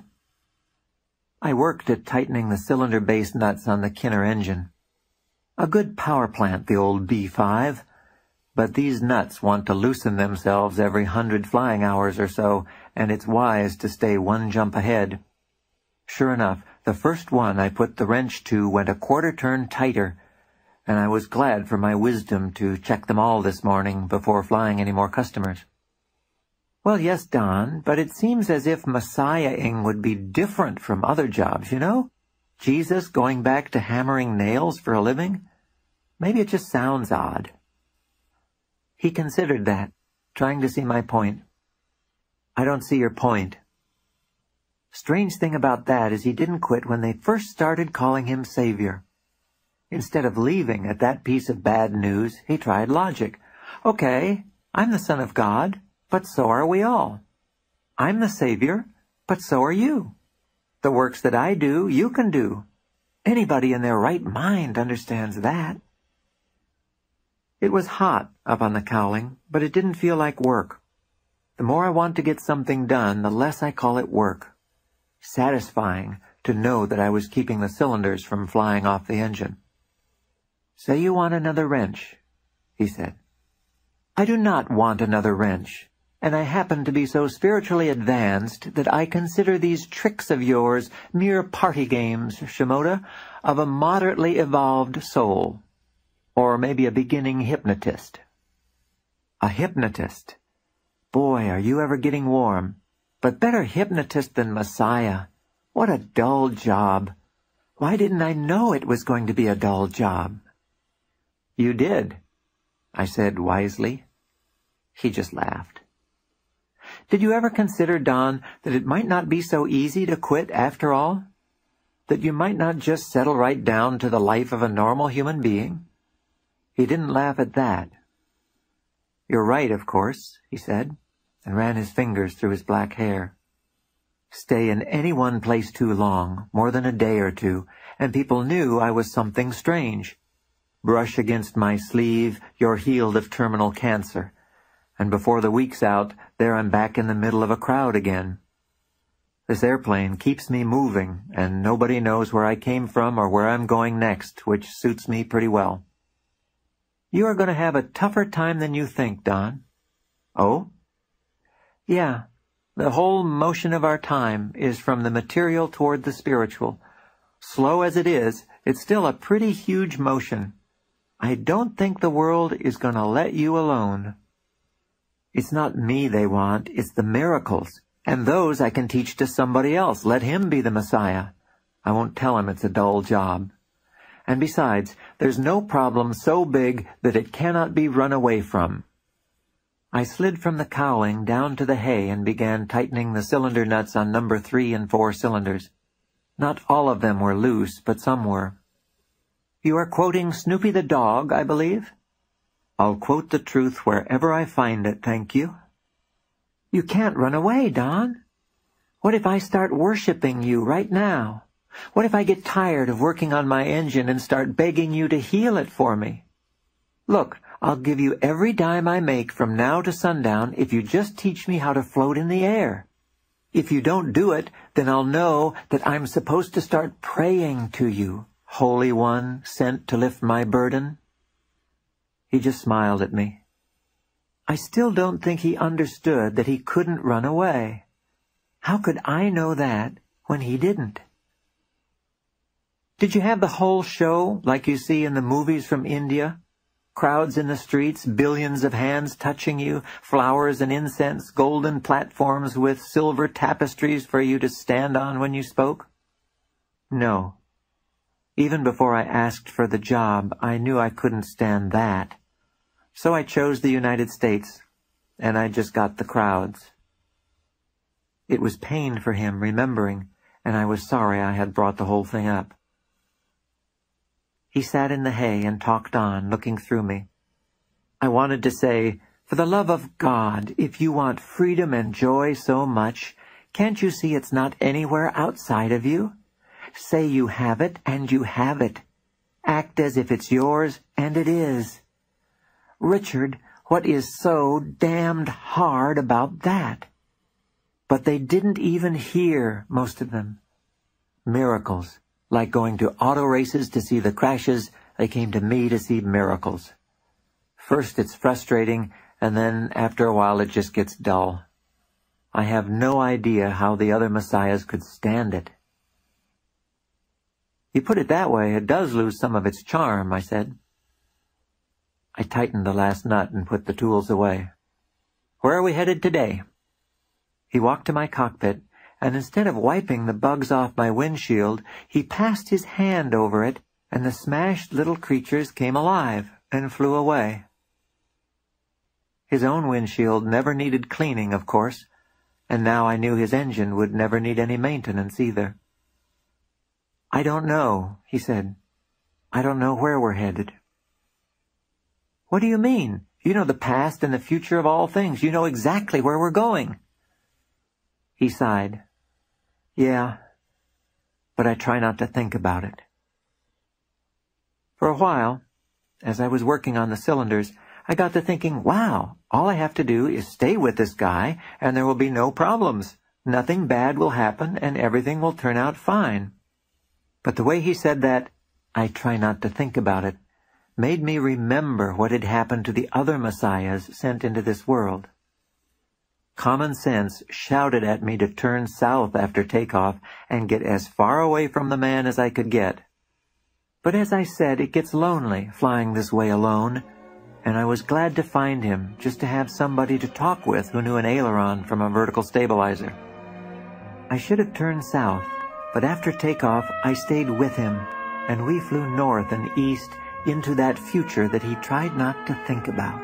I worked at tightening the cylinder-based nuts on the Kinner engine. A good power plant, the old B five, but these nuts want to loosen themselves every hundred flying hours or so, and it's wise to stay one jump ahead. Sure enough, the first one I put the wrench to went a quarter turn tighter, and I was glad for my wisdom to check them all this morning before flying any more customers. Well, yes, Don, but it seems as if Messiah-ing would be different from other jobs, you know? Jesus going back to hammering nails for a living? Maybe it just sounds odd. He considered that, trying to see my point. I don't see your point. Strange thing about that is he didn't quit when they first started calling him Savior. Instead of leaving at that piece of bad news, he tried logic. Okay, I'm the Son of God, but so are we all. I'm the Savior, but so are you. The works that I do, you can do. Anybody in their right mind understands that. It was hot up on the cowling, but it didn't feel like work. The more I want to get something done, the less I call it work. Satisfying to know that I was keeping the cylinders from flying off the engine. Say you want another wrench, he said. I do not want another wrench, and I happen to be so spiritually advanced that I consider these tricks of yours mere party games, Shimoda, of a moderately evolved soul, or maybe a beginning hypnotist. A hypnotist. Boy, are you ever getting warm. But better hypnotist than Messiah. What a dull job. Why didn't I know it was going to be a dull job? You did, I said wisely. He just laughed. Did you ever consider, Don, that it might not be so easy to quit after all? That you might not just settle right down to the life of a normal human being? He didn't laugh at that. You're right, of course, he said, and ran his fingers through his black hair. Stay in any one place too long, more than a day or two, and people knew I was something strange. Brush against my sleeve, you're healed of terminal cancer. And before the week's out, there I'm back in the middle of a crowd again. This airplane keeps me moving, and nobody knows where I came from or where I'm going next, which suits me pretty well. You are going to have a tougher time than you think, Don. Oh? Yeah, the whole motion of our time is from the material toward the spiritual. Slow as it is, it's still a pretty huge motion. I don't think the world is going to let you alone. It's not me they want, it's the miracles. And those I can teach to somebody else. Let him be the Messiah. I won't tell him it's a dull job. And besides, there's no problem so big that it cannot be run away from. I slid from the cowling down to the hay and began tightening the cylinder nuts on number three and four cylinders. Not all of them were loose, but some were. You are quoting Snoopy the dog, I believe? I'll quote the truth wherever I find it, thank you. You can't run away, Don. What if I start worshiping you right now? What if I get tired of working on my engine and start begging you to heal it for me? Look, I'll give you every dime I make from now to sundown if you just teach me how to float in the air. If you don't do it, then I'll know that I'm supposed to start praying to you, Holy One sent to lift my burden. He just smiled at me. I still don't think he understood that he couldn't run away. How could I know that when he didn't? Did you have the whole show like you see in the movies from India? Crowds in the streets, billions of hands touching you, flowers and incense, golden platforms with silver tapestries for you to stand on when you spoke? No. Even before I asked for the job, I knew I couldn't stand that. So I chose the United States, and I just got the crowds. It was pain for him, remembering, and I was sorry I had brought the whole thing up. He sat in the hay and talked on, looking through me. I wanted to say, for the love of God, if you want freedom and joy so much, can't you see it's not anywhere outside of you? Say you have it, and you have it. Act as if it's yours, and it is. Richard, what is so damned hard about that? But they didn't even hear, most of them. Miracles. Like going to auto races to see the crashes, they came to me to see miracles. First it's frustrating, and then after a while it just gets dull. I have no idea how the other messiahs could stand it. You put it that way, it does lose some of its charm, I said. I tightened the last nut and put the tools away. Where are we headed today? He walked to my cockpit, and instead of wiping the bugs off my windshield, he passed his hand over it, and the smashed little creatures came alive and flew away. His own windshield never needed cleaning, of course, and now I knew his engine would never need any maintenance either. I don't know, he said. I don't know where we're headed. What do you mean? You know the past and the future of all things. You know exactly where we're going. He sighed. Yeah, but I try not to think about it. For a while, as I was working on the cylinders, I got to thinking, wow, all I have to do is stay with this guy and there will be no problems. Nothing bad will happen and everything will turn out fine. But the way he said that, I try not to think about it, made me remember what had happened to the other messiahs sent into this world. Common sense shouted at me to turn south after takeoff and get as far away from the man as I could get. But as I said, it gets lonely flying this way alone, and I was glad to find him just to have somebody to talk with who knew an aileron from a vertical stabilizer. I should have turned south, but after takeoff I stayed with him, and we flew north and east into that future that he tried not to think about.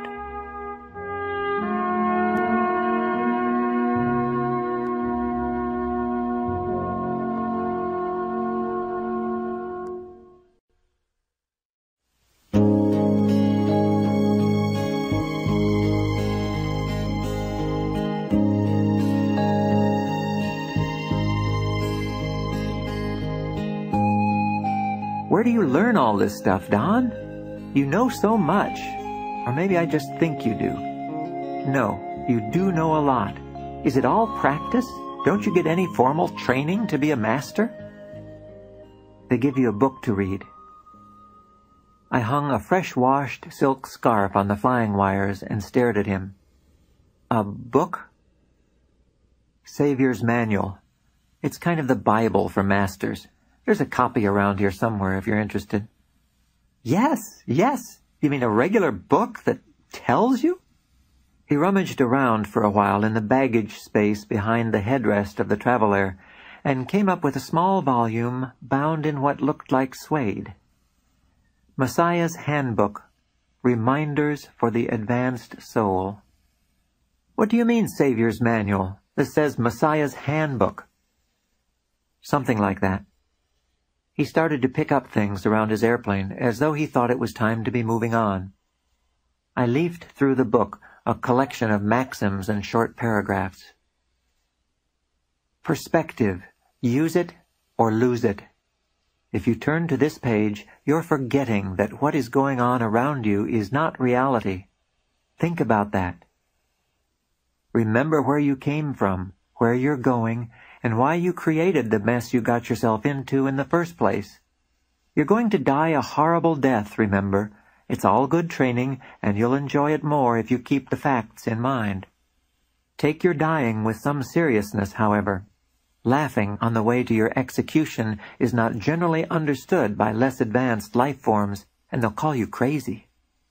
Where do you learn all this stuff, Don? You know so much. Or maybe I just think you do. No, you do know a lot. Is it all practice? Don't you get any formal training to be a master? They give you a book to read. I hung a fresh-washed silk scarf on the flying wires and stared at him. A book? Savior's Manual. It's kind of the Bible for masters. There's a copy around here somewhere if you're interested. Yes, yes. You mean a regular book that tells you? He rummaged around for a while in the baggage space behind the headrest of the Travel-Air and came up with a small volume bound in what looked like suede. Messiah's Handbook, Reminders for the Advanced Soul. What do you mean, Savior's Manual? This says Messiah's Handbook. Something like that. He started to pick up things around his airplane as though he thought it was time to be moving on. I leafed through the book, a collection of maxims and short paragraphs. Perspective. Use it or lose it. If you turn to this page, you're forgetting that what is going on around you is not reality. Think about that. Remember where you came from, where you're going, and why you created the mess you got yourself into in the first place. You're going to die a horrible death, remember. It's all good training, and you'll enjoy it more if you keep the facts in mind. Take your dying with some seriousness, however. Laughing on the way to your execution is not generally understood by less advanced life forms, and they'll call you crazy.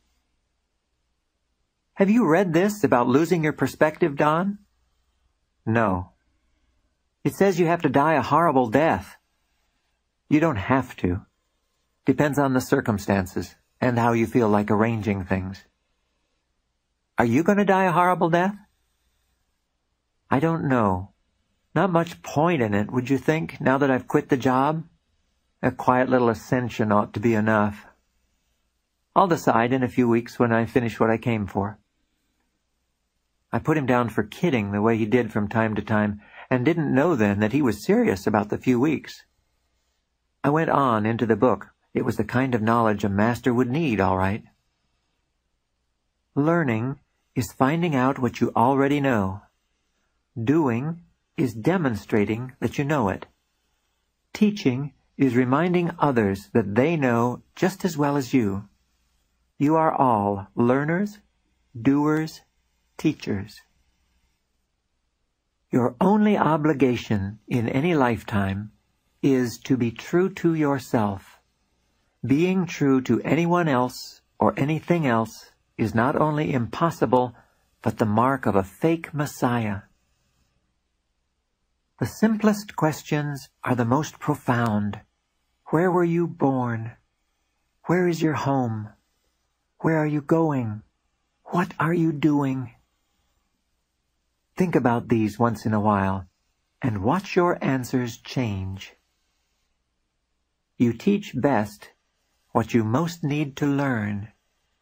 Have you read this about losing your perspective, Don? No. It says you have to die a horrible death. You don't have to. Depends on the circumstances and how you feel like arranging things. Are you going to die a horrible death? I don't know. Not much point in it, would you think, now that I've quit the job? A quiet little ascension ought to be enough. I'll decide in a few weeks when I finish what I came for. I put him down for kidding the way he did from time to time, and didn't know then that he was serious about the few weeks. I went on into the book. It was the kind of knowledge a master would need, all right. Learning is finding out what you already know. Doing is demonstrating that you know it. Teaching is reminding others that they know just as well as you. You are all learners, doers, teachers. Your only obligation in any lifetime is to be true to yourself. Being true to anyone else or anything else is not only impossible, but the mark of a fake Messiah. The simplest questions are the most profound. Where were you born? Where is your home? Where are you going? What are you doing? Think about these once in a while, and watch your answers change. You teach best what you most need to learn.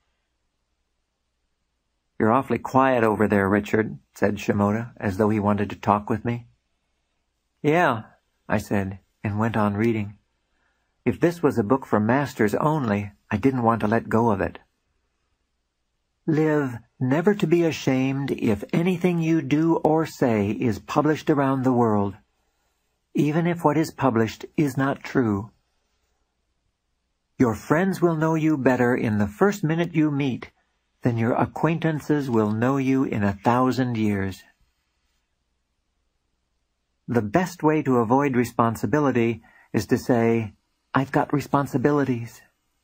"You're awfully quiet over there, Richard," said Shimoda, as though he wanted to talk with me. "Yeah," I said, and went on reading. If this was a book for masters only, I didn't want to let go of it. Live never to be ashamed if anything you do or say is published around the world, even if what is published is not true. Your friends will know you better in the first minute you meet than your acquaintances will know you in a thousand years. The best way to avoid responsibility is to say, "I've got responsibilities."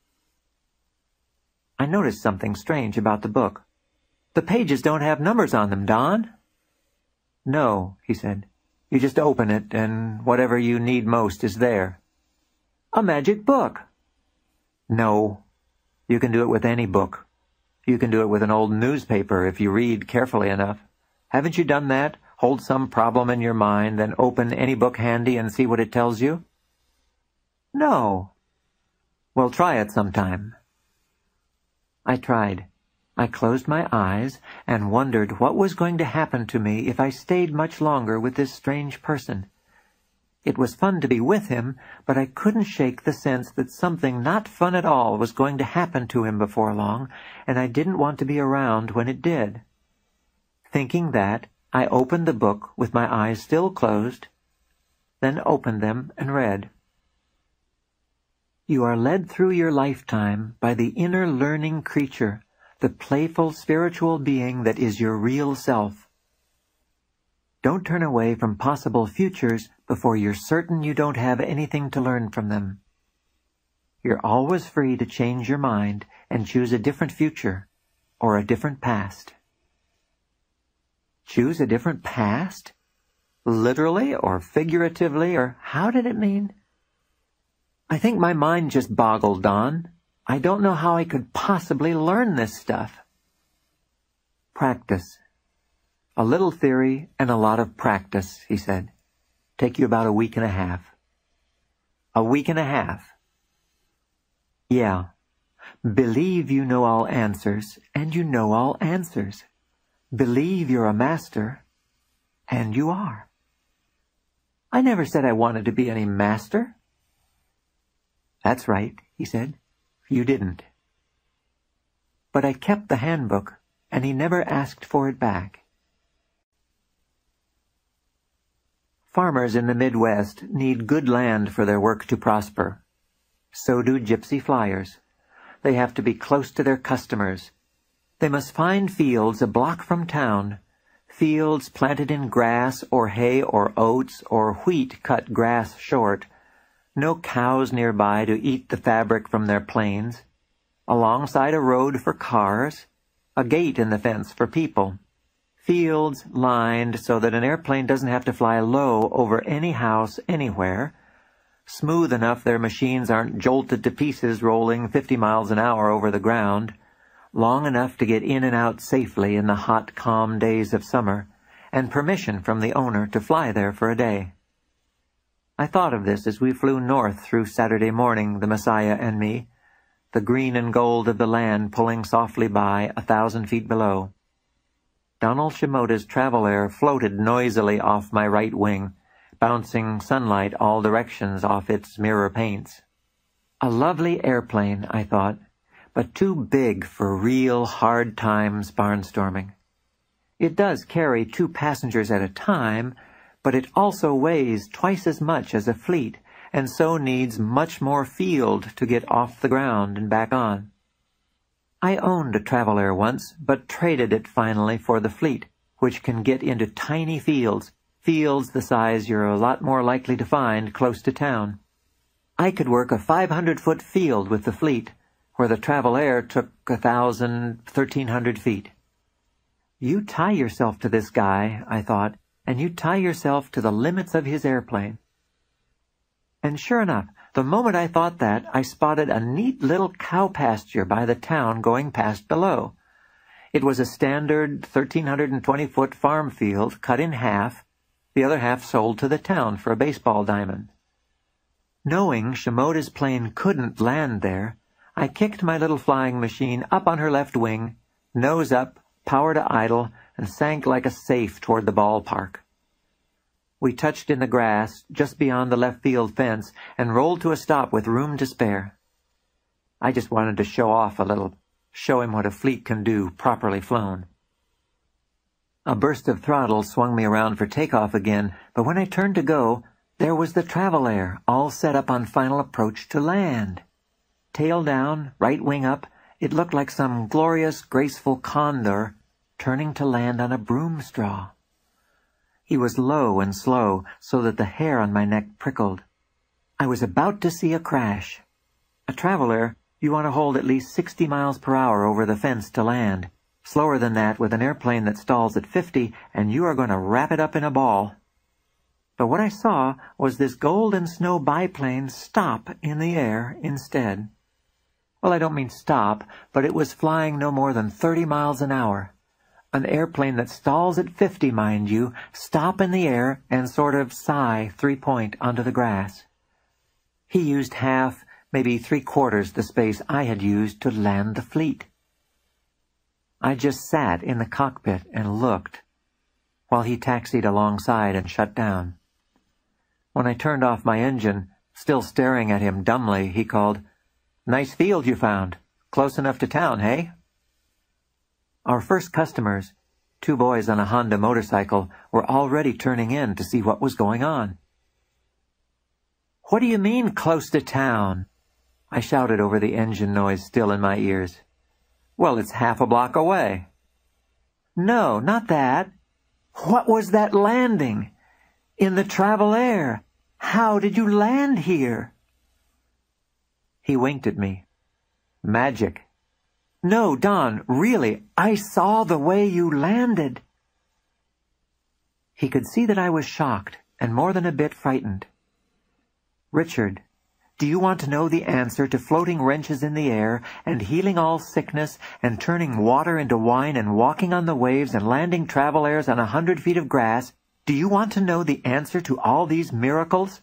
I noticed something strange about the book. "The pages don't have numbers on them, Don." "No," he said. "You just open it, and whatever you need most is there." "A magic book." "No. You can do it with any book. You can do it with an old newspaper if you read carefully enough. Haven't you done that? Hold some problem in your mind, then open any book handy and see what it tells you?" "No." "Well, try it sometime." I tried. I closed my eyes and wondered what was going to happen to me if I stayed much longer with this strange person. It was fun to be with him, but I couldn't shake the sense that something not fun at all was going to happen to him before long, and I didn't want to be around when it did. Thinking that, I opened the book with my eyes still closed, then opened them and read. You are led through your lifetime by the inner learning creature, the playful spiritual being that is your real self. Don't turn away from possible futures before you're certain you don't have anything to learn from them. You're always free to change your mind and choose a different future or a different past. Choose a different past? Literally or figuratively, or how did it mean? I think my mind just boggled, Don. I don't know how I could possibly learn this stuff. Practice. A little theory and a lot of practice, he said. Take you about a week and a half. A week and a half? Yeah. Believe you know all answers, and you know all answers. Believe you're a master, and you are. I never said I wanted to be any master. That's right, he said. You didn't. But I kept the handbook, and he never asked for it back. Farmers in the Midwest need good land for their work to prosper. So do gypsy flyers. They have to be close to their customers. They must find fields a block from town, fields planted in grass or hay or oats or wheat cut grass short, no cows nearby to eat the fabric from their plains, alongside a road for cars, a gate in the fence for people, fields lined so that an airplane doesn't have to fly low over any house anywhere, smooth enough their machines aren't jolted to pieces rolling fifty miles an hour over the ground, long enough to get in and out safely in the hot, calm days of summer, and permission from the owner to fly there for a day. I thought of this as we flew north through Saturday morning, the Messiah and me, the green and gold of the land pulling softly by a thousand feet below. Donald Shimoda's Travel Air floated noisily off my right wing, bouncing sunlight all directions off its mirror paints. A lovely airplane, I thought, but too big for real hard times barnstorming. It does carry two passengers at a time, but it also weighs twice as much as a fleet, and so needs much more field to get off the ground and back on. I owned a Travelair once, but traded it finally for the fleet, which can get into tiny fields, fields the size you're a lot more likely to find close to town. I could work a five hundred foot field with the fleet, where the Travelair took a thousand, thirteen hundred feet. You tie yourself to this guy, I thought, and you tie yourself to the limits of his airplane. And sure enough, the moment I thought that, I spotted a neat little cow pasture by the town going past below. It was a standard thirteen twenty foot farm field cut in half, the other half sold to the town for a baseball diamond. Knowing Shimoda's plane couldn't land there, I kicked my little flying machine up on her left wing, nose up, power to idle, and sank like a safe toward the ballpark. We touched in the grass just beyond the left field fence and rolled to a stop with room to spare. I just wanted to show off a little, show him what a fleet can do properly flown. A burst of throttle swung me around for takeoff again, but when I turned to go, there was the Travelair, all set up on final approach to land. Tail down, right wing up, it looked like some glorious, graceful condor turning to land on a broom straw. He was low and slow, so that the hair on my neck prickled. I was about to see a crash. A Travelair, you want to hold at least sixty miles per hour over the fence to land. Slower than that with an airplane that stalls at fifty, and you are going to wrap it up in a ball. But what I saw was this gold and snow biplane stop in the air instead. Well, I don't mean stop, but it was flying no more than thirty miles an hour. An airplane that stalls at fifty, mind you, stop in the air and sort of sigh three-point onto the grass. He used half, maybe three-quarters the space I had used to land the fleet. I just sat in the cockpit and looked, while he taxied alongside and shut down. When I turned off my engine, still staring at him dumbly, he called, "Nice field you found. Close enough to town, hey?" Our first customers, two boys on a Honda motorcycle, were already turning in to see what was going on. "What do you mean, close to town?" I shouted over the engine noise still in my ears. "Well, it's half a block away." "No, not that. What was that landing? In the Travelair. How did you land here?" He winked at me. "Magic." "No, Don, really, I saw the way you landed." He could see that I was shocked and more than a bit frightened. "Richard, do you want to know the answer to floating wrenches in the air and healing all sickness and turning water into wine and walking on the waves and landing Travelairs on a hundred feet of grass? Do you want to know the answer to all these miracles?"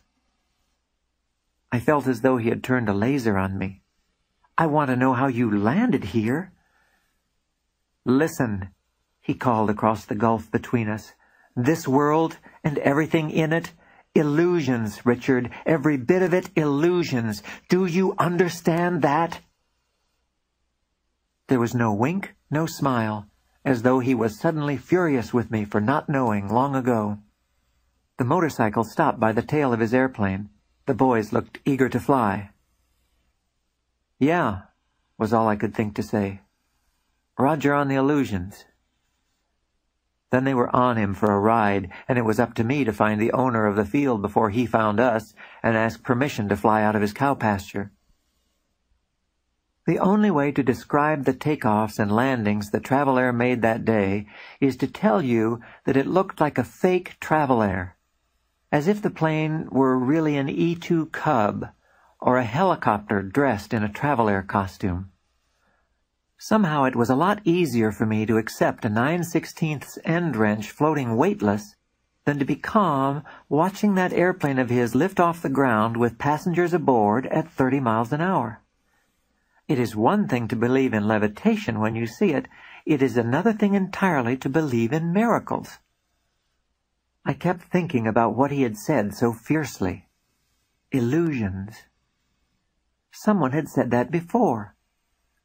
I felt as though he had turned a laser on me. "I want to know how you landed here." "Listen," he called across the gulf between us. "This world and everything in it, illusions, Richard, every bit of it illusions. Do you understand that?" There was no wink, no smile, as though he was suddenly furious with me for not knowing long ago. The motorcycle stopped by the tail of his airplane. The boys looked eager to fly. "Yeah," was all I could think to say. "Roger on the illusions." Then they were on him for a ride, and it was up to me to find the owner of the field before he found us and ask permission to fly out of his cow pasture. The only way to describe the takeoffs and landings the Travelair made that day is to tell you that it looked like a fake Travelair, as if the plane were really an E two Cub or a helicopter dressed in a Travelair costume. Somehow it was a lot easier for me to accept a nine sixteenths end wrench floating weightless than to be calm watching that airplane of his lift off the ground with passengers aboard at thirty miles an hour. It is one thing to believe in levitation when you see it. It is another thing entirely to believe in miracles. I kept thinking about what he had said so fiercely. Illusions. Someone had said that before.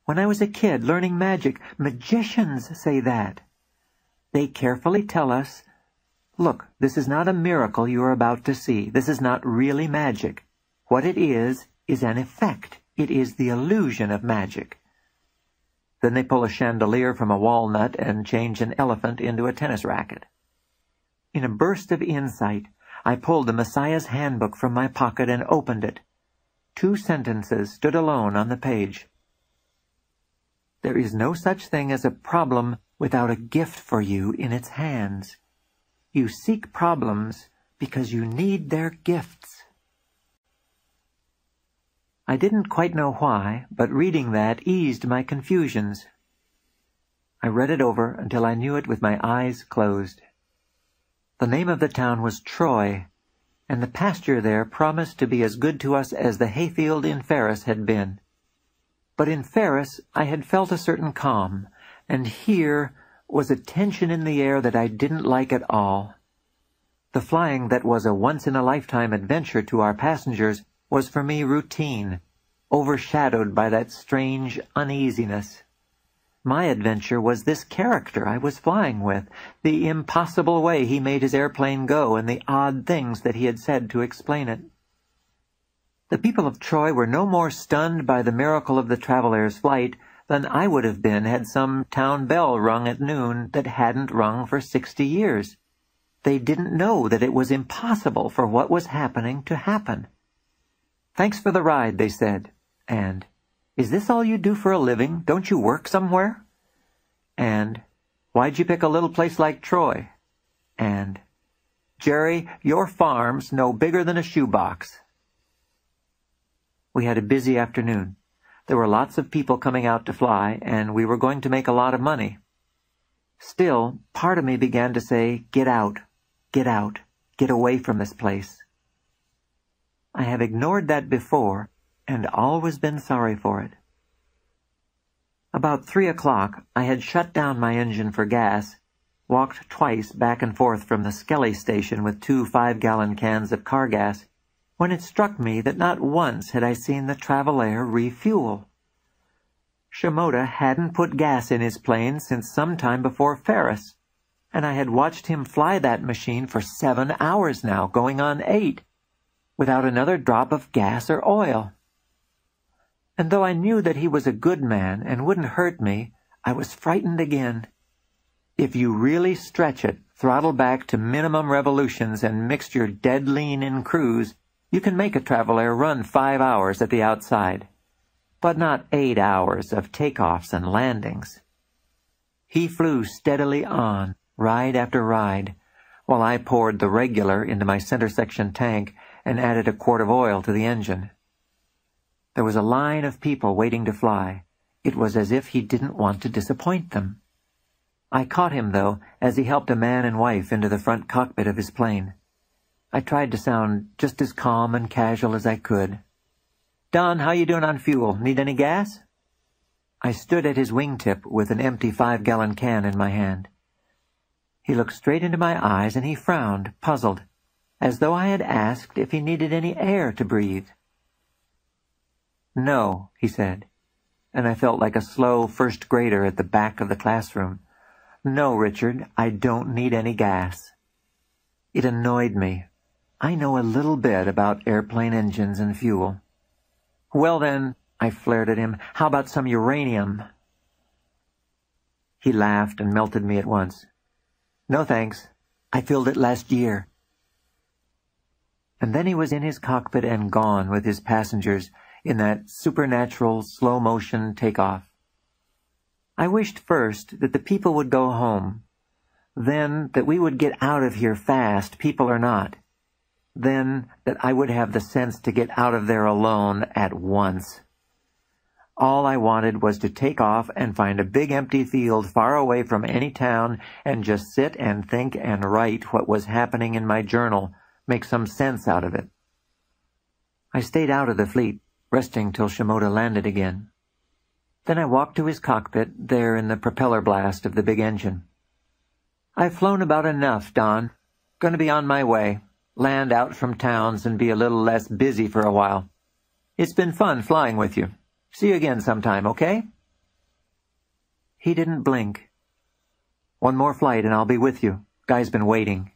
When I was a kid learning magic, magicians say that. They carefully tell us, look, this is not a miracle you are about to see. This is not really magic. What it is, is an effect. It is the illusion of magic. Then they pull a chandelier from a walnut and change an elephant into a tennis racket. In a burst of insight, I pulled the Messiah's handbook from my pocket and opened it. Two sentences stood alone on the page. There is no such thing as a problem without a gift for you in its hands. You seek problems because you need their gifts. I didn't quite know why, but reading that eased my confusions. I read it over until I knew it with my eyes closed. The name of the town was Troy, and the pasture there promised to be as good to us as the hayfield in Ferris had been. But in Ferris I had felt a certain calm, and here was a tension in the air that I didn't like at all. The flying that was a once-in-a-lifetime adventure to our passengers was for me routine, overshadowed by that strange uneasiness. My adventure was this character I was flying with, the impossible way he made his airplane go, and the odd things that he had said to explain it. The people of Troy were no more stunned by the miracle of the Traveler's flight than I would have been had some town bell rung at noon that hadn't rung for sixty years. They didn't know that it was impossible for what was happening to happen. "Thanks for the ride," they said, and, "Is this all you do for a living? Don't you work somewhere?" And, "Why'd you pick a little place like Troy?" And, "Jerry, your farm's no bigger than a shoebox." We had a busy afternoon. There were lots of people coming out to fly, and we were going to make a lot of money. Still, part of me began to say, "Get out, get out, get away from this place." I have ignored that before, and always been sorry for it. About three o'clock, I had shut down my engine for gas, walked twice back and forth from the Skelly station with two five-gallon cans of car gas, when it struck me that not once had I seen the Traveler refuel. Shimoda hadn't put gas in his plane since some time before Ferris, and I had watched him fly that machine for seven hours now, going on eight, without another drop of gas or oil. And though I knew that he was a good man and wouldn't hurt me, I was frightened again. If you really stretch it, throttle back to minimum revolutions and mix your dead lean in cruise, you can make a Traveler run five hours at the outside, but not eight hours of takeoffs and landings. He flew steadily on, ride after ride, while I poured the regular into my center section tank and added a quart of oil to the engine. There was a line of people waiting to fly. It was as if he didn't want to disappoint them. I caught him, though, as he helped a man and wife into the front cockpit of his plane. I tried to sound just as calm and casual as I could. "Don, how you doing on fuel? Need any gas?" I stood at his wingtip with an empty five-gallon can in my hand. He looked straight into my eyes and he frowned, puzzled, as though I had asked if he needed any air to breathe. "No," he said, and I felt like a slow first grader at the back of the classroom. "No, Richard, I don't need any gas." It annoyed me. I know a little bit about airplane engines and fuel. "Well then," I flared at him, "how about some uranium?" He laughed and melted me at once. "No thanks. I filled it last year." And then he was in his cockpit and gone with his passengers in that supernatural slow-motion takeoff. I wished first that the people would go home, then that we would get out of here fast, people or not, then that I would have the sense to get out of there alone at once. All I wanted was to take off and find a big empty field far away from any town and just sit and think and write what was happening in my journal, make some sense out of it. I stayed out of the fleet, resting till Shimoda landed again. Then I walked to his cockpit, there in the propeller blast of the big engine. "I've flown about enough, Don. Going to be on my way. Land out from towns and be a little less busy for a while. It's been fun flying with you. See you again sometime, okay?" He didn't blink. "One more flight and I'll be with you. Guy's been waiting."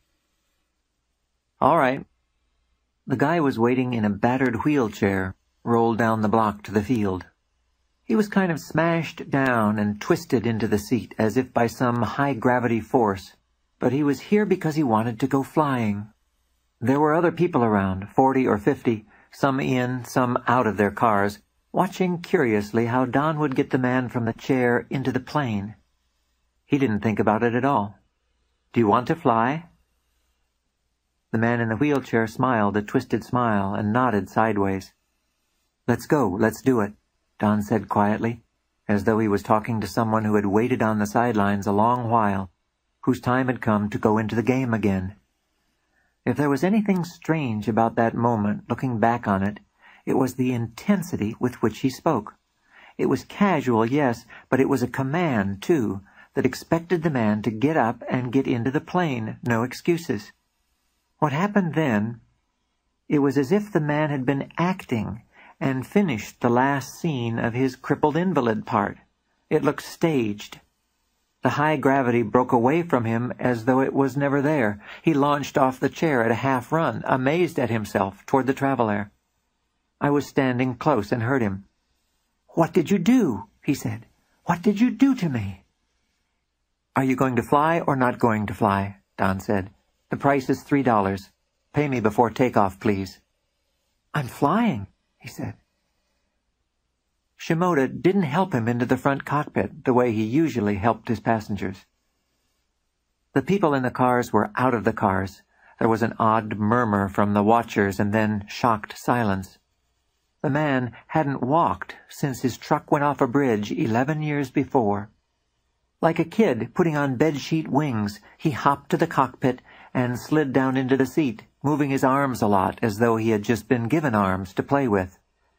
"All right." The guy was waiting in a battered wheelchair, rolled down the block to the field. He was kind of smashed down and twisted into the seat as if by some high-gravity force, but he was here because he wanted to go flying. There were other people around, forty or fifty, some in, some out of their cars, watching curiously how Don would get the man from the chair into the plane. He didn't think about it at all. "Do you want to fly?" The man in the wheelchair smiled a twisted smile and nodded sideways. "Let's go, let's do it," Don said quietly, as though he was talking to someone who had waited on the sidelines a long while, whose time had come to go into the game again. If there was anything strange about that moment, looking back on it, it was the intensity with which he spoke. It was casual, yes, but it was a command, too, that expected the man to get up and get into the plane, no excuses. What happened then, it was as if the man had been acting and finished the last scene of his crippled invalid part. It looked staged. The high gravity broke away from him as though it was never there. He launched off the chair at a half run, amazed at himself, toward the Travel-Air. I was standing close and heard him. "What did you do?" he said. "What did you do to me?" "Are you going to fly or not going to fly?" Don said. "The price is three dollars. Pay me before takeoff, please." "I'm flying," he said. Shimoda didn't help him into the front cockpit the way he usually helped his passengers. The people in the cars were out of the cars. There was an odd murmur from the watchers and then shocked silence. The man hadn't walked since his truck went off a bridge eleven years before. Like a kid putting on bedsheet wings, he hopped to the cockpit and slid down into the seat, moving his arms a lot as though he had just been given arms to play with.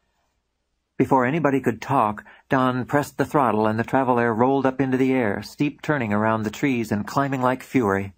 Before anybody could talk, Don pressed the throttle and the Travel-Air rolled up into the air, steep turning around the trees and climbing like fury.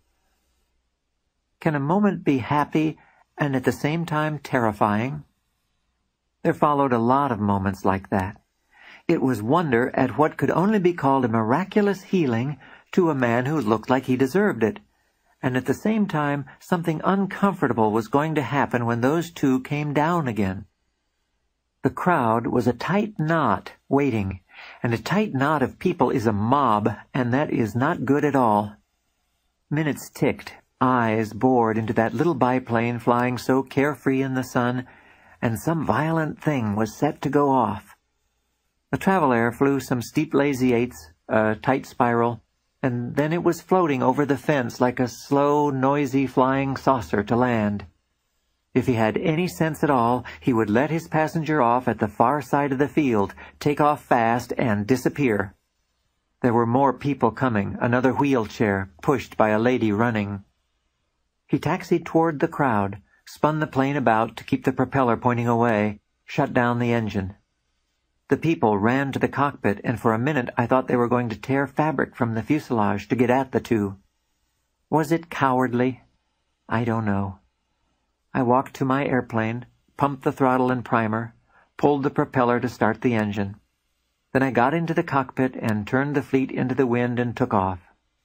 Can a moment be happy and at the same time terrifying? There followed a lot of moments like that. It was wonder at what could only be called a miraculous healing to a man who looked like he deserved it, and at the same time something uncomfortable was going to happen when those two came down again. The crowd was a tight knot waiting, and a tight knot of people is a mob, and that is not good at all. Minutes ticked, eyes bored into that little biplane flying so carefree in the sun, and some violent thing was set to go off. The Travel-Air flew some steep lazy eights, a tight spiral, and then it was floating over the fence like a slow, noisy flying saucer to land. If he had any sense at all, he would let his passenger off at the far side of the field, take off fast, and disappear. There were more people coming, another wheelchair, pushed by a lady running. He taxied toward the crowd, spun the plane about to keep the propeller pointing away, shut down the engine. The people ran to the cockpit, and for a minute I thought they were going to tear fabric from the fuselage to get at the two. Was it cowardly? I don't know. I walked to my airplane, pumped the throttle and primer, pulled the propeller to start the engine. Then I got into the cockpit and turned the fleet into the wind and took off.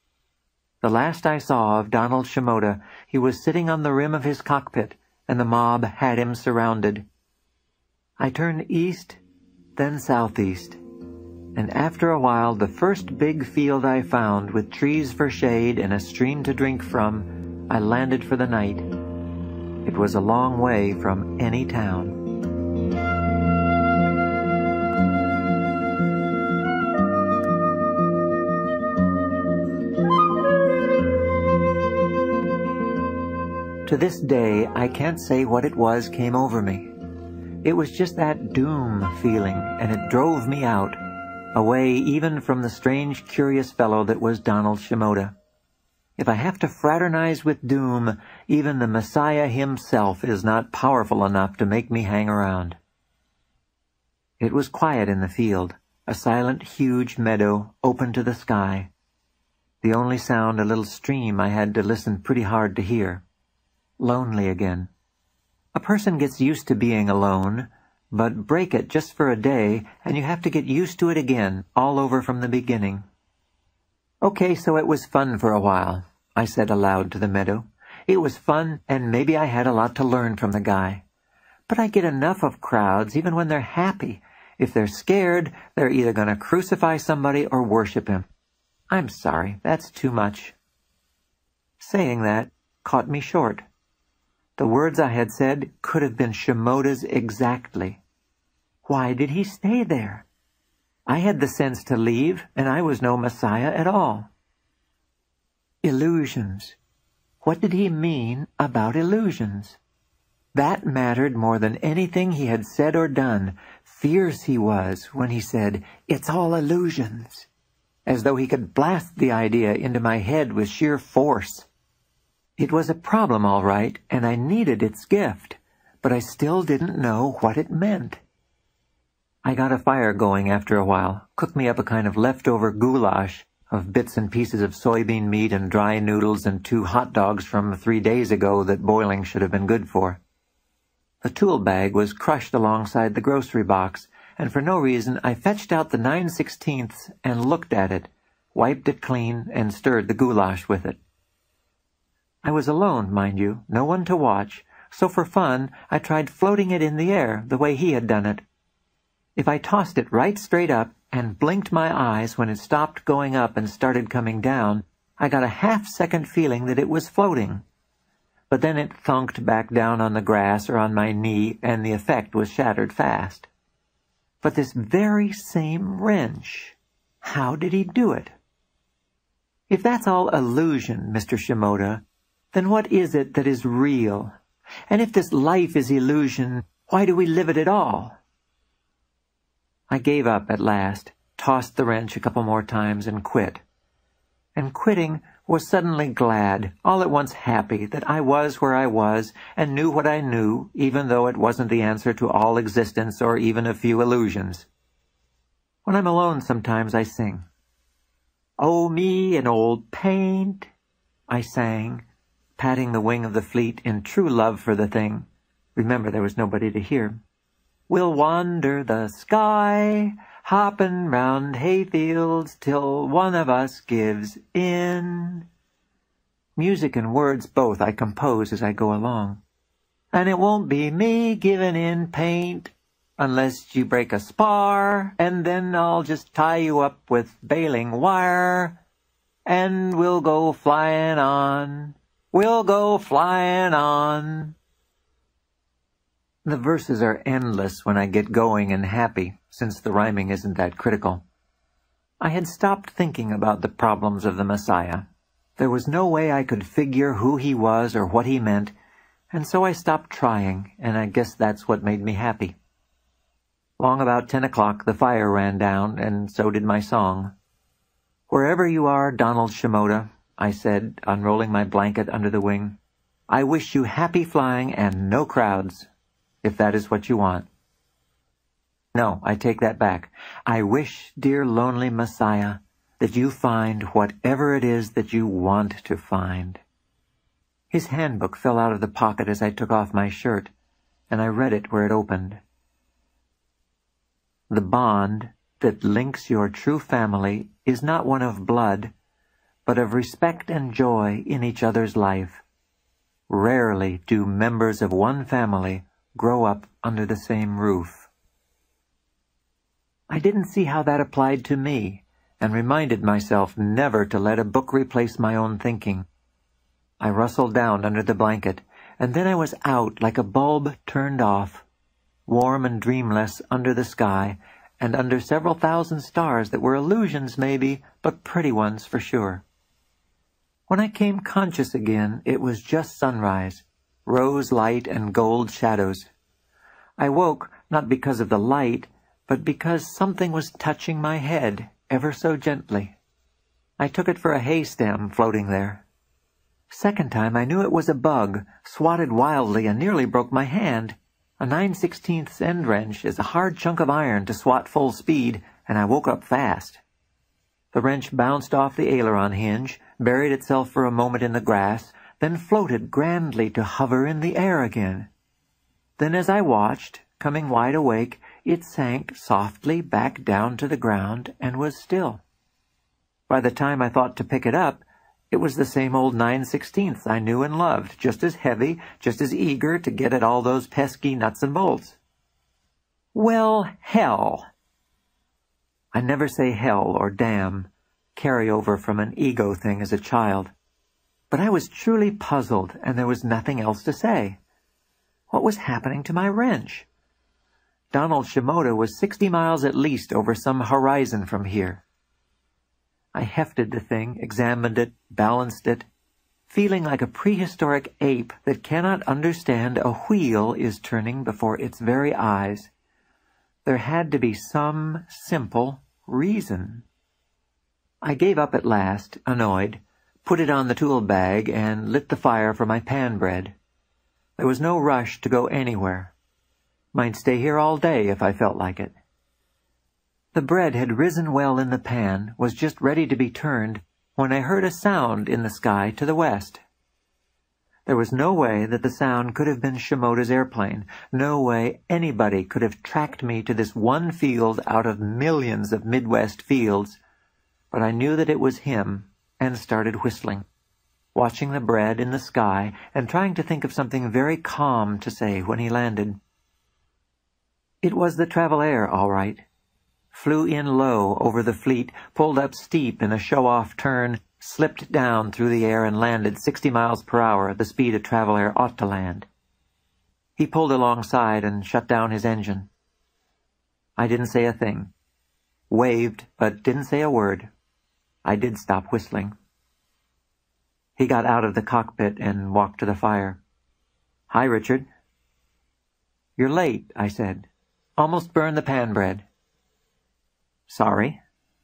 The last I saw of Donald Shimoda, he was sitting on the rim of his cockpit, and the mob had him surrounded. I turned east, then southeast, and after a while the first big field I found with trees for shade and a stream to drink from, I landed for the night. It was a long way from any town. To this day, I can't say what it was came over me. It was just that doom feeling, and it drove me out, away even from the strange, curious fellow that was Donald Shimoda. If I have to fraternize with doom, even the Messiah himself is not powerful enough to make me hang around. It was quiet in the field, a silent, huge meadow open to the sky. The only sound a little stream I had to listen pretty hard to hear. Lonely again. A person gets used to being alone, but break it just for a day, and you have to get used to it again, all over from the beginning. Okay, so it was fun for a while, I said aloud to the meadow. It was fun, and maybe I had a lot to learn from the guy. But I get enough of crowds, even when they're happy. If they're scared, they're either going to crucify somebody or worship him. I'm sorry, that's too much. Saying that caught me short. The words I had said could have been Shimoda's exactly. Why did he stay there? I had the sense to leave, and I was no Messiah at all. Illusions. What did he mean about illusions? That mattered more than anything he had said or done. Fierce he was when he said, "It's all illusions," as though he could blast the idea into my head with sheer force. It was a problem, all right, and I needed its gift, but I still didn't know what it meant. I got a fire going after a while, cooked me up a kind of leftover goulash of bits and pieces of soybean meat and dry noodles and two hot dogs from three days ago that boiling should have been good for. The tool bag was crushed alongside the grocery box, and for no reason I fetched out the nine sixteenths and looked at it, wiped it clean, and stirred the goulash with it. I was alone, mind you, no one to watch, so for fun I tried floating it in the air the way he had done it. If I tossed it right straight up and blinked my eyes when it stopped going up and started coming down, I got a half-second feeling that it was floating. But then it thunked back down on the grass or on my knee, and the effect was shattered fast. But this very same wrench, how did he do it? If that's all illusion, Mister Shimoda, then what is it that is real? And if this life is illusion, why do we live it at all? I gave up at last, tossed the wrench a couple more times, and quit. And quitting was suddenly glad, all at once happy, that I was where I was and knew what I knew, even though it wasn't the answer to all existence or even a few illusions. When I'm alone sometimes I sing. "Oh, me and old paint," I sang, patting the wing of the fleet in true love for the thing. Remember, there was nobody to hear. "We'll wander the sky, hoppin' round hayfields till one of us gives in." Music and words both I compose as I go along. "And it won't be me givin' in, paint, unless you break a spar, and then I'll just tie you up with baling wire, and we'll go flyin' on, we'll go flyin' on." The verses are endless when I get going and happy, since the rhyming isn't that critical. I had stopped thinking about the problems of the Messiah. There was no way I could figure who he was or what he meant, and so I stopped trying, and I guess that's what made me happy. Long about ten o'clock the fire ran down, and so did my song. "Wherever you are, Donald Shimoda," I said, unrolling my blanket under the wing, "I wish you happy flying and no crowds, if that is what you want. No, I take that back. I wish, dear lonely Messiah, that you find whatever it is that you want to find." His handbook fell out of the pocket as I took off my shirt, and I read it where it opened. "The bond that links your true family is not one of blood, but of respect and joy in each other's life. Rarely do members of one family grow up under the same roof." I didn't see how that applied to me, and reminded myself never to let a book replace my own thinking. I rustled down under the blanket, and then I was out like a bulb turned off, warm and dreamless under the sky, and under several thousand stars that were illusions maybe, but pretty ones for sure. When I came conscious again, it was just sunrise, rose light and gold shadows. I woke not because of the light, but because something was touching my head ever so gently. I took it for a hay stem floating there. Second time I knew it was a bug, swatted wildly and nearly broke my hand. A nine sixteenths end wrench is a hard chunk of iron to swat full speed, and I woke up fast. The wrench bounced off the aileron hinge, buried itself for a moment in the grass, then floated grandly to hover in the air again. Then as I watched, coming wide awake, it sank softly back down to the ground and was still. By the time I thought to pick it up, it was the same old nine sixteenths I knew and loved, just as heavy, just as eager to get at all those pesky nuts and bolts. Well, hell. I never say hell or damn, carry over from an ego thing as a child. But I was truly puzzled, and there was nothing else to say. What was happening to my wrench? Donald Shimoda was sixty miles at least over some horizon from here. I hefted the thing, examined it, balanced it, feeling like a prehistoric ape that cannot understand a wheel is turning before its very eyes. There had to be some simple reason. I gave up at last, annoyed, put it on the tool bag, and lit the fire for my pan bread. There was no rush to go anywhere. Might stay here all day if I felt like it. The bread had risen well in the pan, was just ready to be turned, when I heard a sound in the sky to the west. There was no way that the sound could have been Shimoda's airplane, no way anybody could have tracked me to this one field out of millions of Midwest fields, but I knew that it was him, and started whistling, watching the bread in the sky and trying to think of something very calm to say when he landed. It was the Travel-Air, all right. Flew in low over the fleet, pulled up steep in a show-off turn, slipped down through the air and landed sixty miles per hour at the speed a Travel-Air ought to land. He pulled alongside and shut down his engine. I didn't say a thing. Waved, but didn't say a word. I did stop whistling. He got out of the cockpit and walked to the fire. "Hi, Richard." "You're late," I said. "Almost burned the pan bread." "Sorry."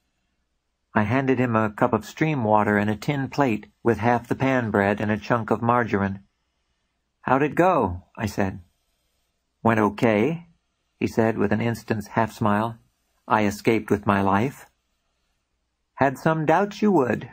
I handed him a cup of stream water and a tin plate with half the pan bread and a chunk of margarine. "How'd it go?" I said. "Went okay," he said with an instant's half-smile. "I escaped with my life." "Had some doubts you would."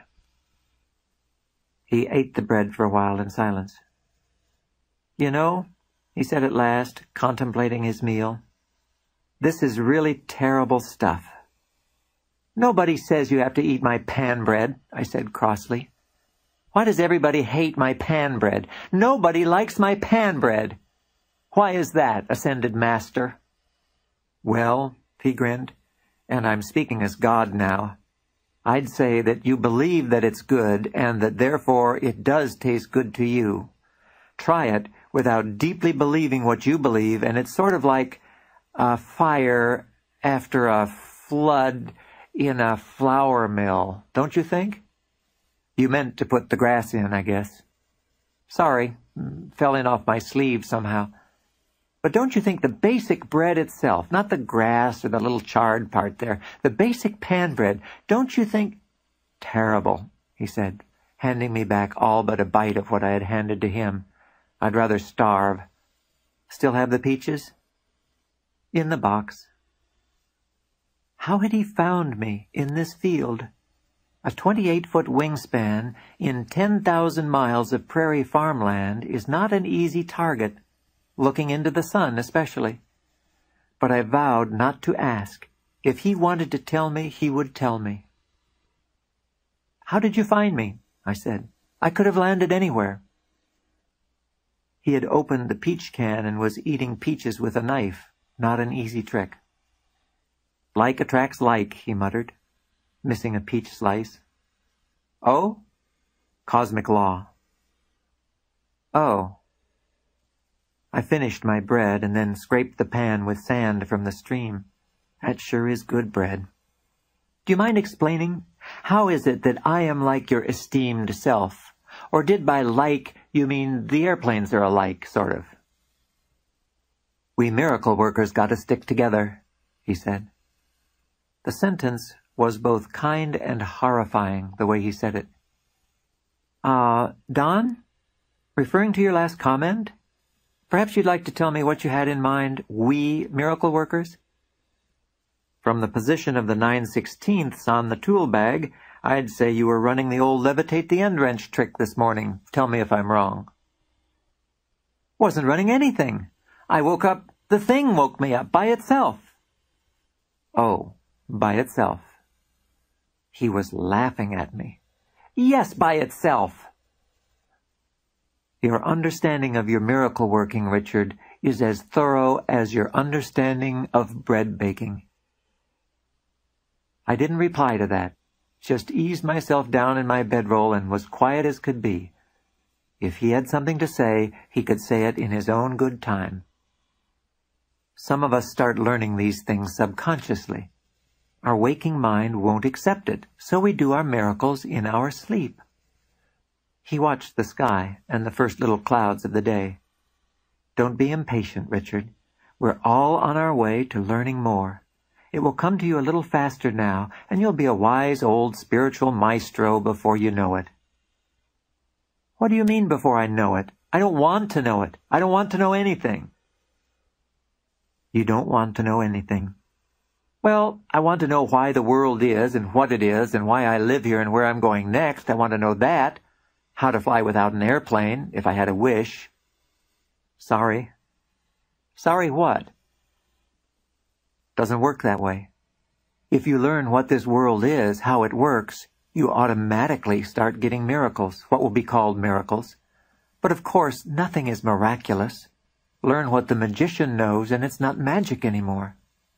He ate the bread for a while in silence. "You know," he said at last, contemplating his meal, "this is really terrible stuff." "Nobody says you have to eat my pan bread," I said crossly. "Why does everybody hate my pan bread? Nobody likes my pan bread." "Why is that?" ascended Master. "Well," he grinned, "and I'm speaking as God now, I'd say that you believe that it's good and that therefore it does taste good to you. Try it without deeply believing what you believe, and it's sort of like a fire after a flood in a flour mill, don't you think? You meant to put the grass in, I guess. Sorry, fell in off my sleeve somehow. But don't you think the basic bread itself, not the grass or the little charred part there, the basic pan bread, don't you think—" "Terrible," he said, handing me back all but a bite of what I had handed to him. "I'd rather starve. Still have the peaches?" "In the box." How had he found me in this field? A twenty-eight-foot wingspan in ten thousand miles of prairie farmland is not an easy target, looking into the sun especially. But I vowed not to ask. If he wanted to tell me, he would tell me. "How did you find me?" I said. "I could have landed anywhere." He had opened the peach can and was eating peaches with a knife, not an easy trick. "Like attracts like," he muttered, missing a peach slice. "Oh?" "Cosmic law." "Oh." I finished my bread and then scraped the pan with sand from the stream. That sure is good bread. "Do you mind explaining? How is it that I am like your esteemed self? Or did by like you mean the airplanes are alike, sort of?" "We miracle workers gotta stick together," he said. The sentence was both kind and horrifying, the way he said it. Uh, Don? Referring to your last comment? Perhaps you'd like to tell me what you had in mind, we miracle workers? From the position of the nine sixteenths on the tool bag, I'd say you were running the old levitate the end wrench trick this morning. Tell me if I'm wrong. Wasn't running anything. I woke up, the thing woke me up by itself. Oh. By itself. He was laughing at me. Yes, by itself. Your understanding of your miracle working, Richard, is as thorough as your understanding of bread baking. I didn't reply to that, just eased myself down in my bedroll and was quiet as could be. If he had something to say, he could say it in his own good time. Some of us start learning these things subconsciously. Our waking mind won't accept it, so we do our miracles in our sleep. He watched the sky and the first little clouds of the day. Don't be impatient, Richard. We're all on our way to learning more. It will come to you a little faster now, and you'll be a wise old spiritual maestro before you know it. What do you mean before I know it? I don't want to know it. I don't want to know anything. You don't want to know anything. Well, I want to know why the world is and what it is and why I live here and where I'm going next. I want to know that. How to fly without an airplane, if I had a wish. Sorry. Sorry what? Doesn't work that way. If you learn what this world is, how it works, you automatically start getting miracles, what will be called miracles. But of course, nothing is miraculous. Learn what the magician knows, and it's not magic anymore.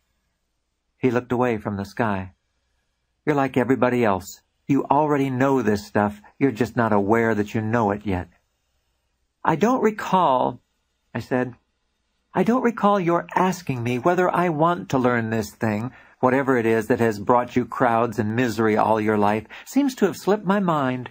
He looked away from the sky. You're like everybody else. You already know this stuff. You're just not aware that you know it yet. I don't recall, I said, I don't recall your asking me whether I want to learn this thing, whatever it is that has brought you crowds and misery all your life. Seems to have slipped my mind.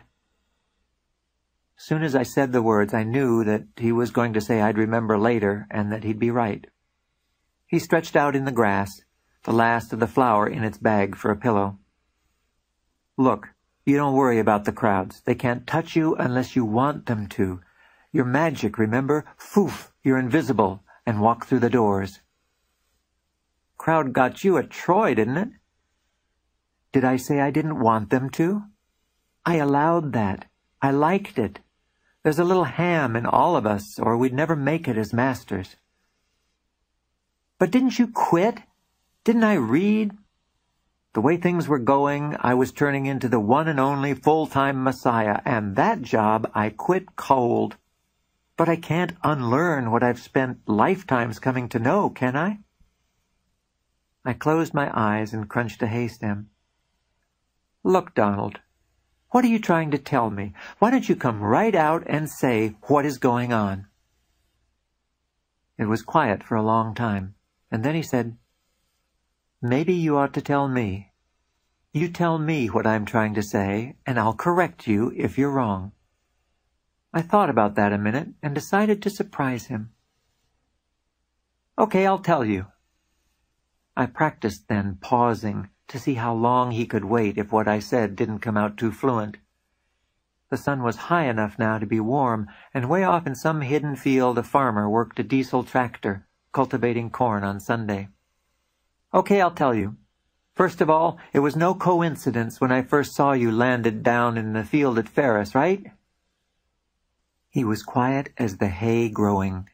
As soon as I said the words, I knew that he was going to say I'd remember later and that he'd be right. He stretched out in the grass, the last of the flour in its bag for a pillow. Look, you don't worry about the crowds. They can't touch you unless you want them to. You're magic, remember? Foof, you're invisible, and walk through the doors. Crowd got you at Troy, didn't it? Did I say I didn't want them to? I allowed that. I liked it. There's a little ham in all of us, or we'd never make it as masters. But didn't you quit? Didn't I read? The way things were going, I was turning into the one and only full-time Messiah, and that job I quit cold. But I can't unlearn what I've spent lifetimes coming to know, can I? I closed my eyes and crunched a hay stem. Look, Donald, what are you trying to tell me? Why don't you come right out and say what is going on? It was quiet for a long time, and then he said, Maybe you ought to tell me. You tell me what I'm trying to say, and I'll correct you if you're wrong. I thought about that a minute and decided to surprise him. Okay, I'll tell you. I practiced then, pausing, to see how long he could wait if what I said didn't come out too fluent. The sun was high enough now to be warm, and way off in some hidden field a farmer worked a diesel tractor, cultivating corn on Sunday. Okay, I'll tell you. First of all, it was no coincidence when I first saw you landed down in the field at Ferris, right? He was quiet as the hay growing.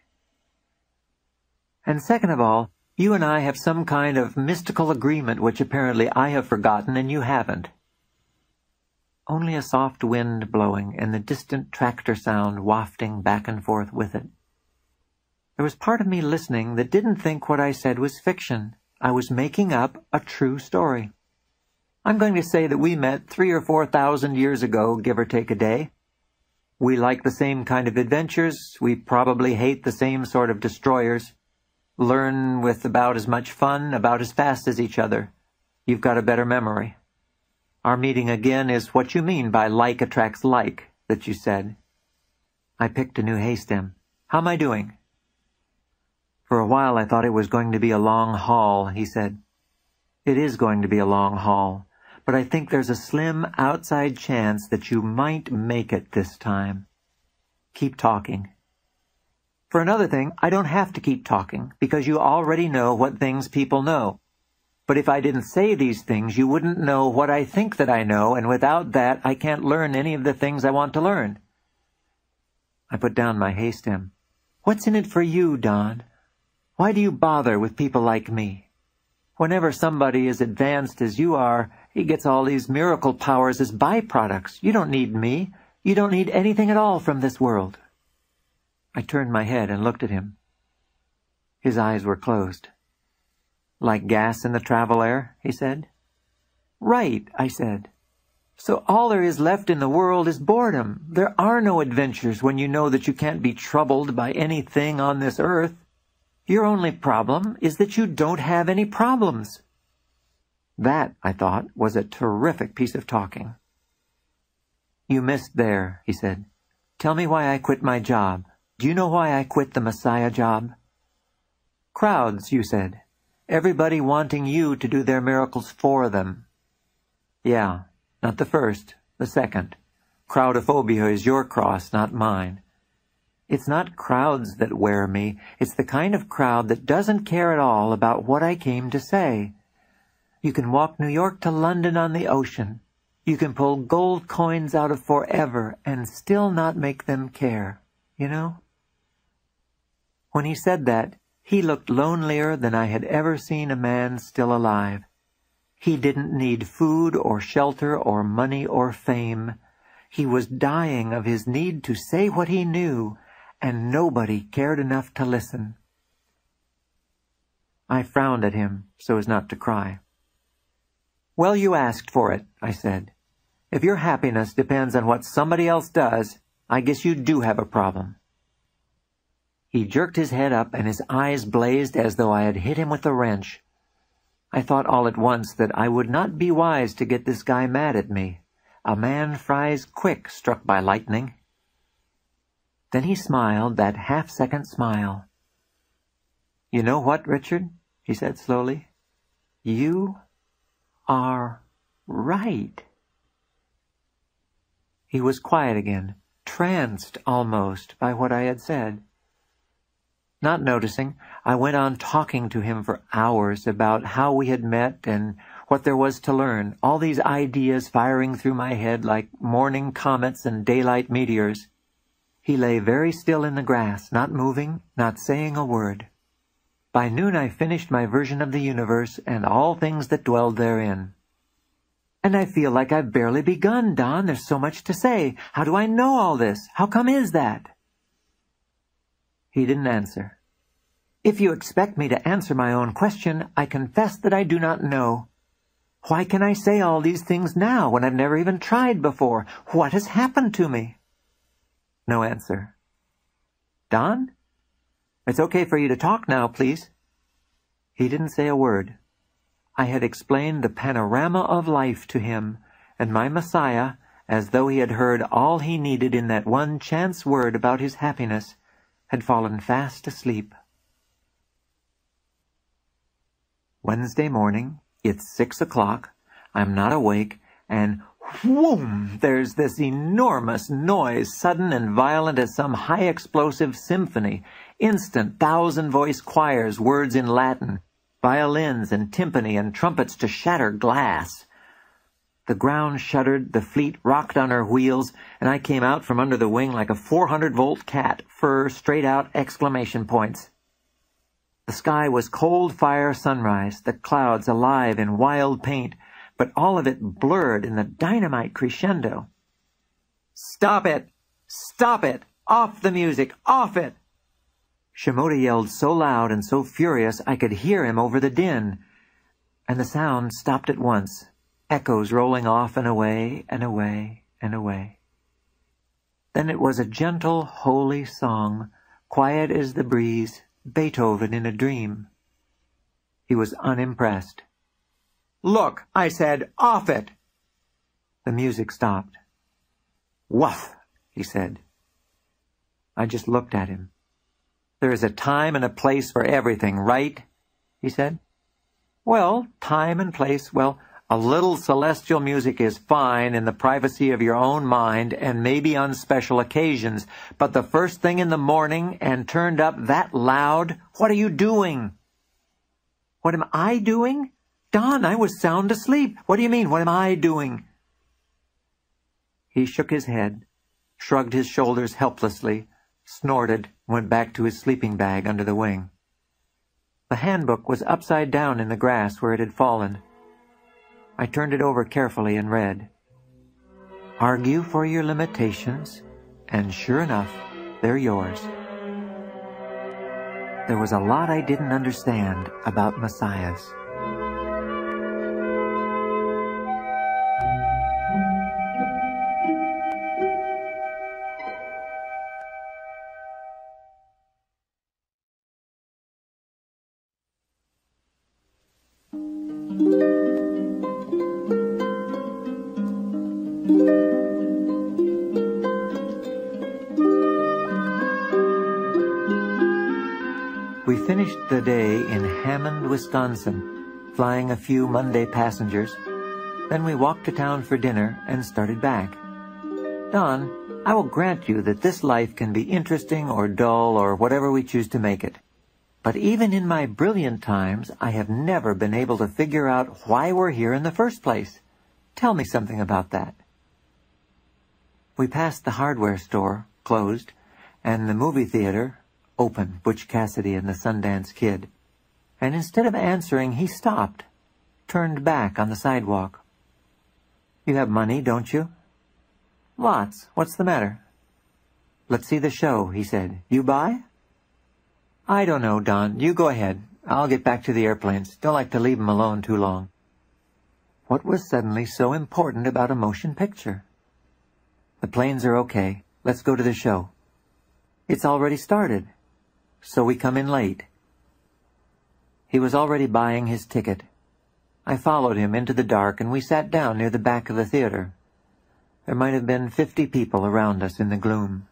And second of all, you and I have some kind of mystical agreement which apparently I have forgotten and you haven't. Only a soft wind blowing and the distant tractor sound wafting back and forth with it. There was part of me listening that didn't think what I said was fiction. I was making up a true story. I'm going to say that we met three or four thousand years ago, give or take a day. We like the same kind of adventures. We probably hate the same sort of destroyers. Learn with about as much fun, about as fast as each other. You've got a better memory. Our meeting again is what you mean by like attracts like, that you said. I picked a new hay stem. How am I doing? For a while I thought it was going to be a long haul, he said. It is going to be a long haul, but I think there's a slim outside chance that you might make it this time. Keep talking. For another thing, I don't have to keep talking, because you already know what things people know. But if I didn't say these things, you wouldn't know what I think that I know, and without that, I can't learn any of the things I want to learn. I put down my hay stem. What's in it for you, Don? Why do you bother with people like me? Whenever somebody as advanced as you are, He gets all these miracle powers as byproducts. You don't need me. You don't need anything at all from this world." I turned my head and looked at him. His eyes were closed. "Like gas in the travel air?" he said. "Right," I said. "So all there is left in the world is boredom. There are no adventures when you know that you can't be troubled by anything on this earth. Your only problem is that you don't have any problems." That, I thought, was a terrific piece of talking. "You missed there," he said. "Tell me why I quit my job. Do you know why I quit the Messiah job?" "Crowds," you said. "Everybody wanting you to do their miracles for them." "Yeah, not the first, the second. Crowdophobia is your cross, not mine. It's not crowds that wear me. It's the kind of crowd that doesn't care at all about what I came to say. You can walk New York to London on the ocean. You can pull gold coins out of forever and still not make them care, you know?" When he said that, he looked lonelier than I had ever seen a man still alive. He didn't need food or shelter or money or fame. He was dying of his need to say what he knew, and nobody cared enough to listen. I frowned at him so as not to cry. "Well, you asked for it," I said. "If your happiness depends on what somebody else does, I guess you do have a problem." He jerked his head up and his eyes blazed as though I had hit him with a wrench. I thought all at once that I would not be wise to get this guy mad at me. A man fries quick struck by lightning. Then he smiled that half-second smile. "You know what, Richard?" he said slowly. "You are right." He was quiet again, tranced almost by what I had said. Not noticing, I went on talking to him for hours about how we had met and what there was to learn, all these ideas firing through my head like morning comets and daylight meteors. He lay very still in the grass, not moving, not saying a word. By noon I finished my version of the universe and all things that dwelled therein. "And I feel like I've barely begun, Don. There's so much to say. How do I know all this? How come is that?" He didn't answer. "If you expect me to answer my own question, I confess that I do not know. Why can I say all these things now when I've never even tried before? What has happened to me?" No answer. "Don? It's okay for you to talk now, please." He didn't say a word. I had explained the panorama of life to him, and my Messiah, as though he had heard all he needed in that one chance word about his happiness, had fallen fast asleep. Wednesday morning, it's six o'clock, I'm not awake, and whoom, there's this enormous noise, sudden and violent as some high-explosive symphony, instant thousand-voice choirs, words in Latin, violins and timpani and trumpets to shatter glass. The ground shuddered, the fleet rocked on her wheels, and I came out from under the wing like a four hundred volt cat, fur straight out, exclamation points. The sky was cold fire sunrise, the clouds alive in wild paint, but all of it blurred in the dynamite crescendo. "Stop it! Stop it! Off the music! Off it!" Shimoda yelled so loud and so furious I could hear him over the din, and the sound stopped at once. Echoes rolling off and away and away and away. Then it was a gentle, holy song, quiet as the breeze, Beethoven in a dream. He was unimpressed. "Look," I said, "off it!" The music stopped. "Woof," he said. I just looked at him. "There is a time and a place for everything, right?" he said. "Well, time and place, well, a little celestial music is fine in the privacy of your own mind and maybe on special occasions, but the first thing in the morning and turned up that loud, what are you doing?" "What am I doing? Don, I was sound asleep. What do you mean, what am I doing?" He shook his head, shrugged his shoulders helplessly, snorted, went back to his sleeping bag under the wing. The handbook was upside down in the grass where it had fallen. I turned it over carefully and read, "Argue for your limitations, and sure enough, they're yours." There was a lot I didn't understand about messiahs. We finished the day in Hammond, Wisconsin, flying a few Monday passengers. Then we walked to town for dinner and started back. Don, I will grant you that this life can be interesting or dull or whatever we choose to make it. But even in my brilliant times, I have never been able to figure out why we're here in the first place. Tell me something about that. We passed the hardware store, closed, and the movie theater, open, Butch Cassidy and the Sundance Kid. And instead of answering, he stopped, turned back on the sidewalk. "You have money, don't you?" "Lots. What's the matter?" "Let's see the show," he said. "You buy?" "I don't know, Don. You go ahead. I'll get back to the airplanes. Don't like to leave 'em alone too long." What was suddenly so important about a motion picture? "The planes are okay. Let's go to the show." "It's already started." "So we come in late." He was already buying his ticket. I followed him into the dark, and we sat down near the back of the theater. There might have been fifty people around us in the gloom.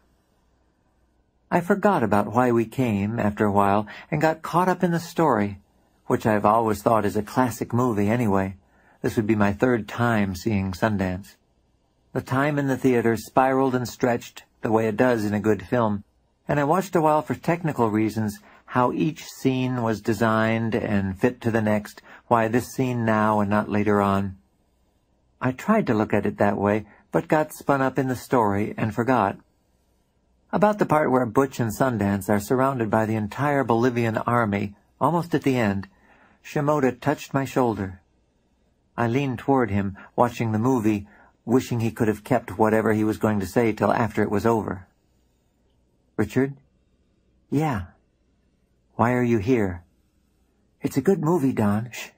I forgot about why we came after a while and got caught up in the story, which I've always thought is a classic movie anyway. This would be my third time seeing Sundance. The time in the theater spiraled and stretched the way it does in a good film, and I watched a while for technical reasons, how each scene was designed and fit to the next, why this scene now and not later on. I tried to look at it that way, but got spun up in the story and forgot. About the part where Butch and Sundance are surrounded by the entire Bolivian army, almost at the end, Shimoda touched my shoulder. I leaned toward him, watching the movie, wishing he could have kept whatever he was going to say till after it was over. "Richard?" "Yeah." "Why are you here?" "It's a good movie, Don." Shh.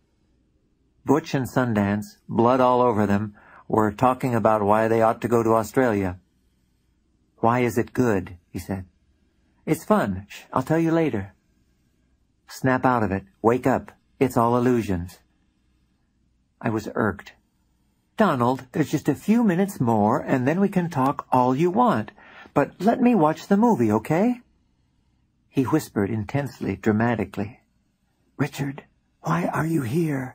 Butch and Sundance, blood all over them, were talking about why they ought to go to Australia. "Why is it good?" he said. "It's fun. Shh, I'll tell you later." "Snap out of it. Wake up. It's all illusions." I was irked. "Donald, there's just a few minutes more, and then we can talk all you want. But let me watch the movie, okay?" He whispered intensely, dramatically. "Richard, why are you here?"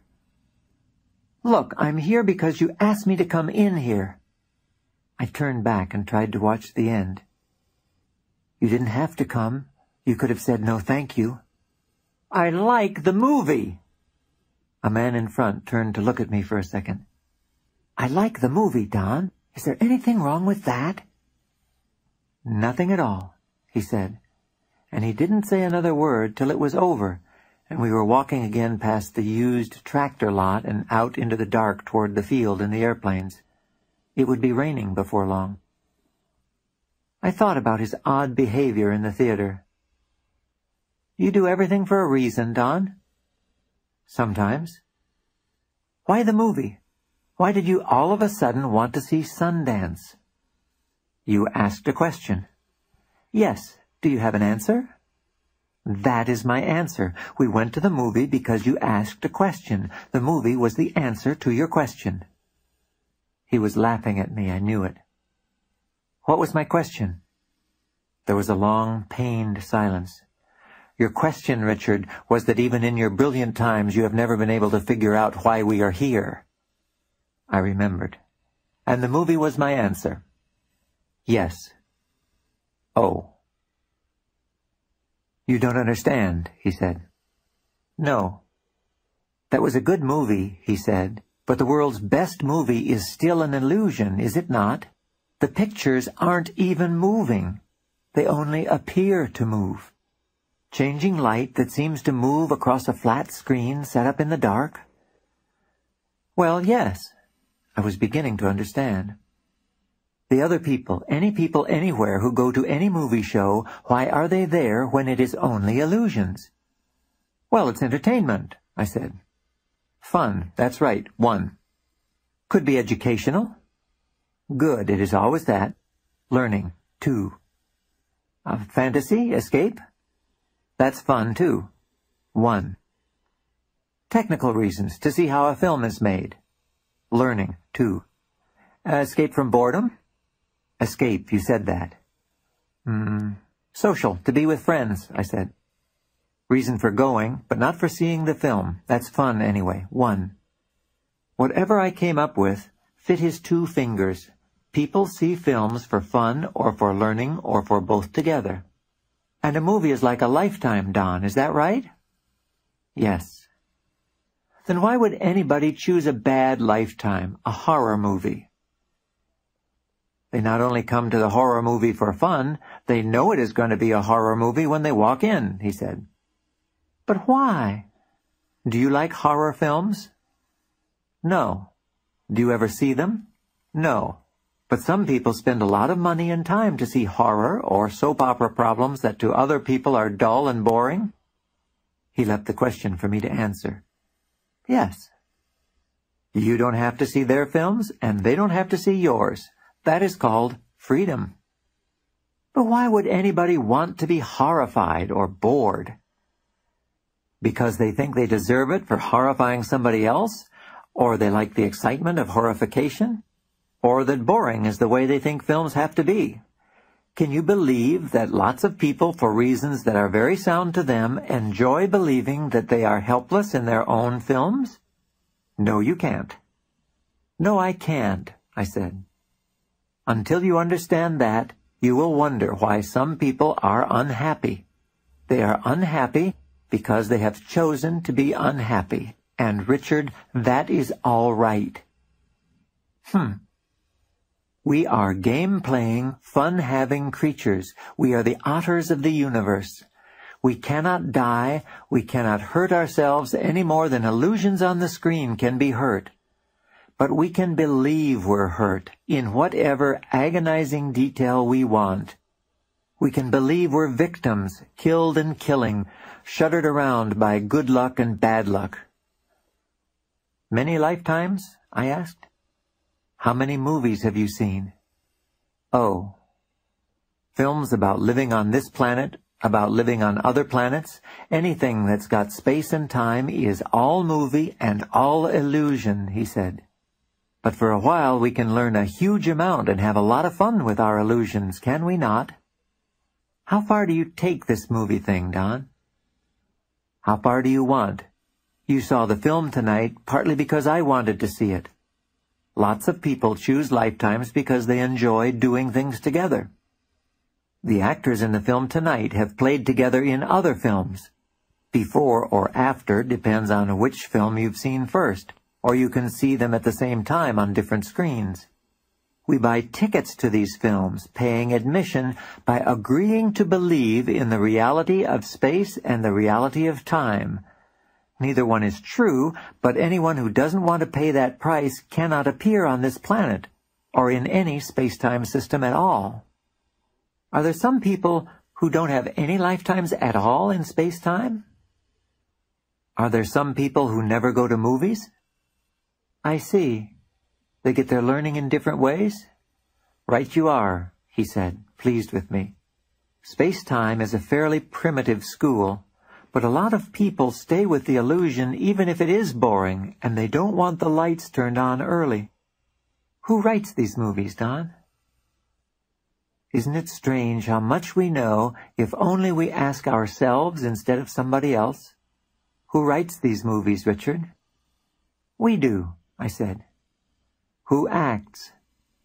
"Look, I'm here because you asked me to come in here." I turned back and tried to watch the end. "You didn't have to come. You could have said no thank you." "I like the movie." A man in front turned to look at me for a second. "I like the movie, Don. Is there anything wrong with that?" "Nothing at all," he said, and he didn't say another word till it was over, and we were walking again past the used tractor lot and out into the dark toward the field and the airplanes. It would be raining before long. I thought about his odd behavior in the theater. "You do everything for a reason, Don?" "Sometimes." "Why the movie? Why did you all of a sudden want to see Sundance?" "You asked a question." "Yes. Do you have an answer?" "That is my answer. We went to the movie because you asked a question. The movie was the answer to your question." He was laughing at me. I knew it. "What was my question?" There was a long, pained silence. "Your question, Richard, was that even in your brilliant times you have never been able to figure out why we are here." I remembered. "And the movie was my answer." "Yes." "Oh." "You don't understand," he said. "No." "That was a good movie," he said, "but the world's best movie is still an illusion, is it not? The pictures aren't even moving. They only appear to move. Changing light that seems to move across a flat screen set up in the dark." Well, yes. I was beginning to understand. The other people, any people anywhere who go to any movie show, why are they there when it is only illusions? Well, it's entertainment, I said. Fun, that's right, one. Could be educational. Good, it is always that. Learning, two. Uh, fantasy, escape. That's fun, too. One. Technical reasons, to see how a film is made. Learning, two. Uh, escape from boredom. Escape, you said that. Mm, social, to be with friends, I said. Reason for going, but not for seeing the film. That's fun, anyway. One. Whatever I came up with fit his two fingers. People see films for fun or for learning or for both together. And a movie is like a lifetime, Don, is that right? Yes. Then why would anybody choose a bad lifetime, a horror movie? They not only come to the horror movie for fun, they know it is going to be a horror movie when they walk in, he said. But why? Do you like horror films? No. Do you ever see them? No. But some people spend a lot of money and time to see horror or soap opera problems that to other people are dull and boring. He left the question for me to answer. Yes. You don't have to see their films, and they don't have to see yours. That is called freedom. But why would anybody want to be horrified or bored? Because they think they deserve it for horrifying somebody else? Or they like the excitement of horrification? Or that boring is the way they think films have to be? Can you believe that lots of people, for reasons that are very sound to them, enjoy believing that they are helpless in their own films? No, you can't. No, I can't, I said. Until you understand that, you will wonder why some people are unhappy. They are unhappy because they have chosen to be unhappy. And, Richard, that is all right. Hmm. We are game-playing, fun-having creatures. We are the otters of the universe. We cannot die, we cannot hurt ourselves any more than illusions on the screen can be hurt. But we can believe we're hurt in whatever agonizing detail we want. We can believe we're victims, killed and killing, shuddered around by good luck and bad luck. Many lifetimes? I asked. How many movies have you seen? Oh. Films about living on this planet, about living on other planets, anything that's got space and time is all movie and all illusion, he said. But for a while we can learn a huge amount and have a lot of fun with our illusions, can we not? How far do you take this movie thing, Don? How far do you want? You saw the film tonight partly because I wanted to see it. Lots of people choose lifetimes because they enjoy doing things together. The actors in the film tonight have played together in other films. Before or after depends on which film you've seen first, or you can see them at the same time on different screens. We buy tickets to these films, paying admission by agreeing to believe in the reality of space and the reality of time. Neither one is true, but anyone who doesn't want to pay that price cannot appear on this planet, or in any space-time system at all. Are there some people who don't have any lifetimes at all in space-time? Are there some people who never go to movies? I see. They get their learning in different ways? Right you are, he said, pleased with me. Space-time is a fairly primitive school. But a lot of people stay with the illusion even if it is boring, and they don't want the lights turned on early. Who writes these movies, Don? Isn't it strange how much we know if only we ask ourselves instead of somebody else? Who writes these movies, Richard? We do, I said. Who acts?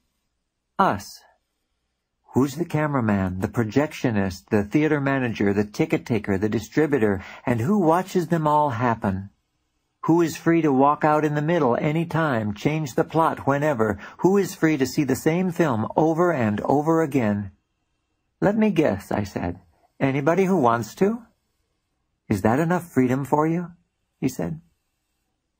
Us. Who's the cameraman, the projectionist, the theater manager, the ticket taker, the distributor, and who watches them all happen? Who is free to walk out in the middle any time, change the plot whenever? Who is free to see the same film over and over again? Let me guess, I said. Anybody who wants to? Is that enough freedom for you? He said.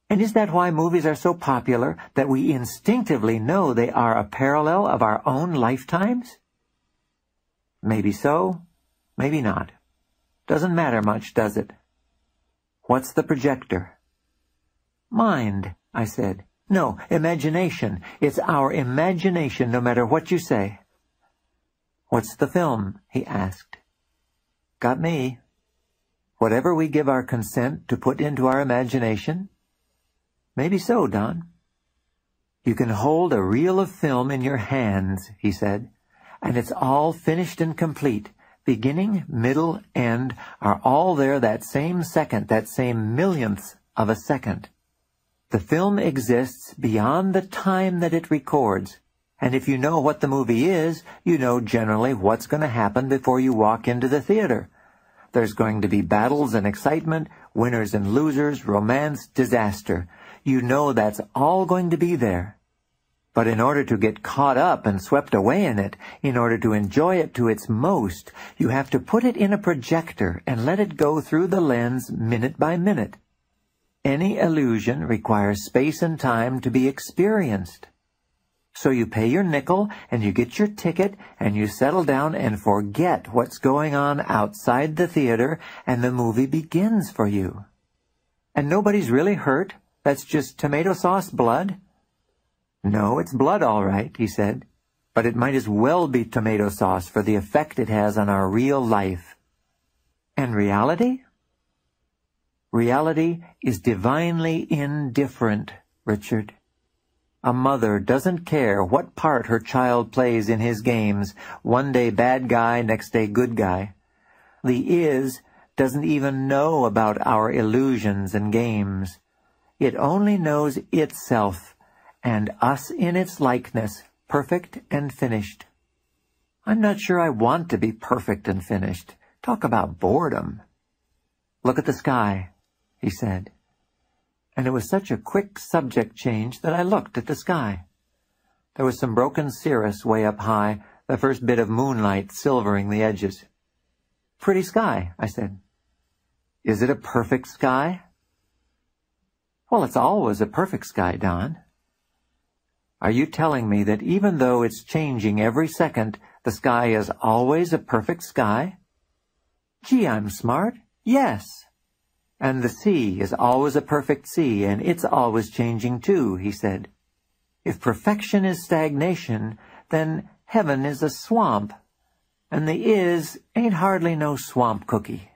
And is that why movies are so popular, that we instinctively know they are a parallel of our own lifetimes? Maybe so, maybe not. Doesn't matter much, does it? What's the projector? Mind, I said. No, imagination. It's our imagination, no matter what you say. What's the film? He asked. Got me. Whatever we give our consent to put into our imagination? Maybe so, Don. You can hold a reel of film in your hands, he said, and it's all finished and complete. Beginning, middle, end are all there that same second, that same millionth of a second. The film exists beyond the time that it records, and if you know what the movie is, you know generally what's going to happen before you walk into the theater. There's going to be battles and excitement, winners and losers, romance, disaster. You know that's all going to be there. But in order to get caught up and swept away in it, in order to enjoy it to its most, you have to put it in a projector and let it go through the lens minute by minute. Any illusion requires space and time to be experienced. So you pay your nickel and you get your ticket and you settle down and forget what's going on outside the theater, and the movie begins for you. And nobody's really hurt. That's just tomato sauce blood. No, it's blood all right, he said, but it might as well be tomato sauce for the effect it has on our real life. And reality? Reality is divinely indifferent, Richard. A mother doesn't care what part her child plays in his games, one day bad guy, next day good guy. The is doesn't even know about our illusions and games. It only knows itself, and us in its likeness, perfect and finished. I'm not sure I want to be perfect and finished. Talk about boredom. Look at the sky, he said. And it was such a quick subject change that I looked at the sky. There was some broken cirrus way up high, the first bit of moonlight silvering the edges. Pretty sky, I said. Is it a perfect sky? Well, it's always a perfect sky, Don. Are you telling me that even though it's changing every second, the sky is always a perfect sky? Gee, I'm smart. Yes. And the sea is always a perfect sea, and it's always changing too, he said. If perfection is stagnation, then heaven is a swamp, and the is ain't hardly no swamp cookie.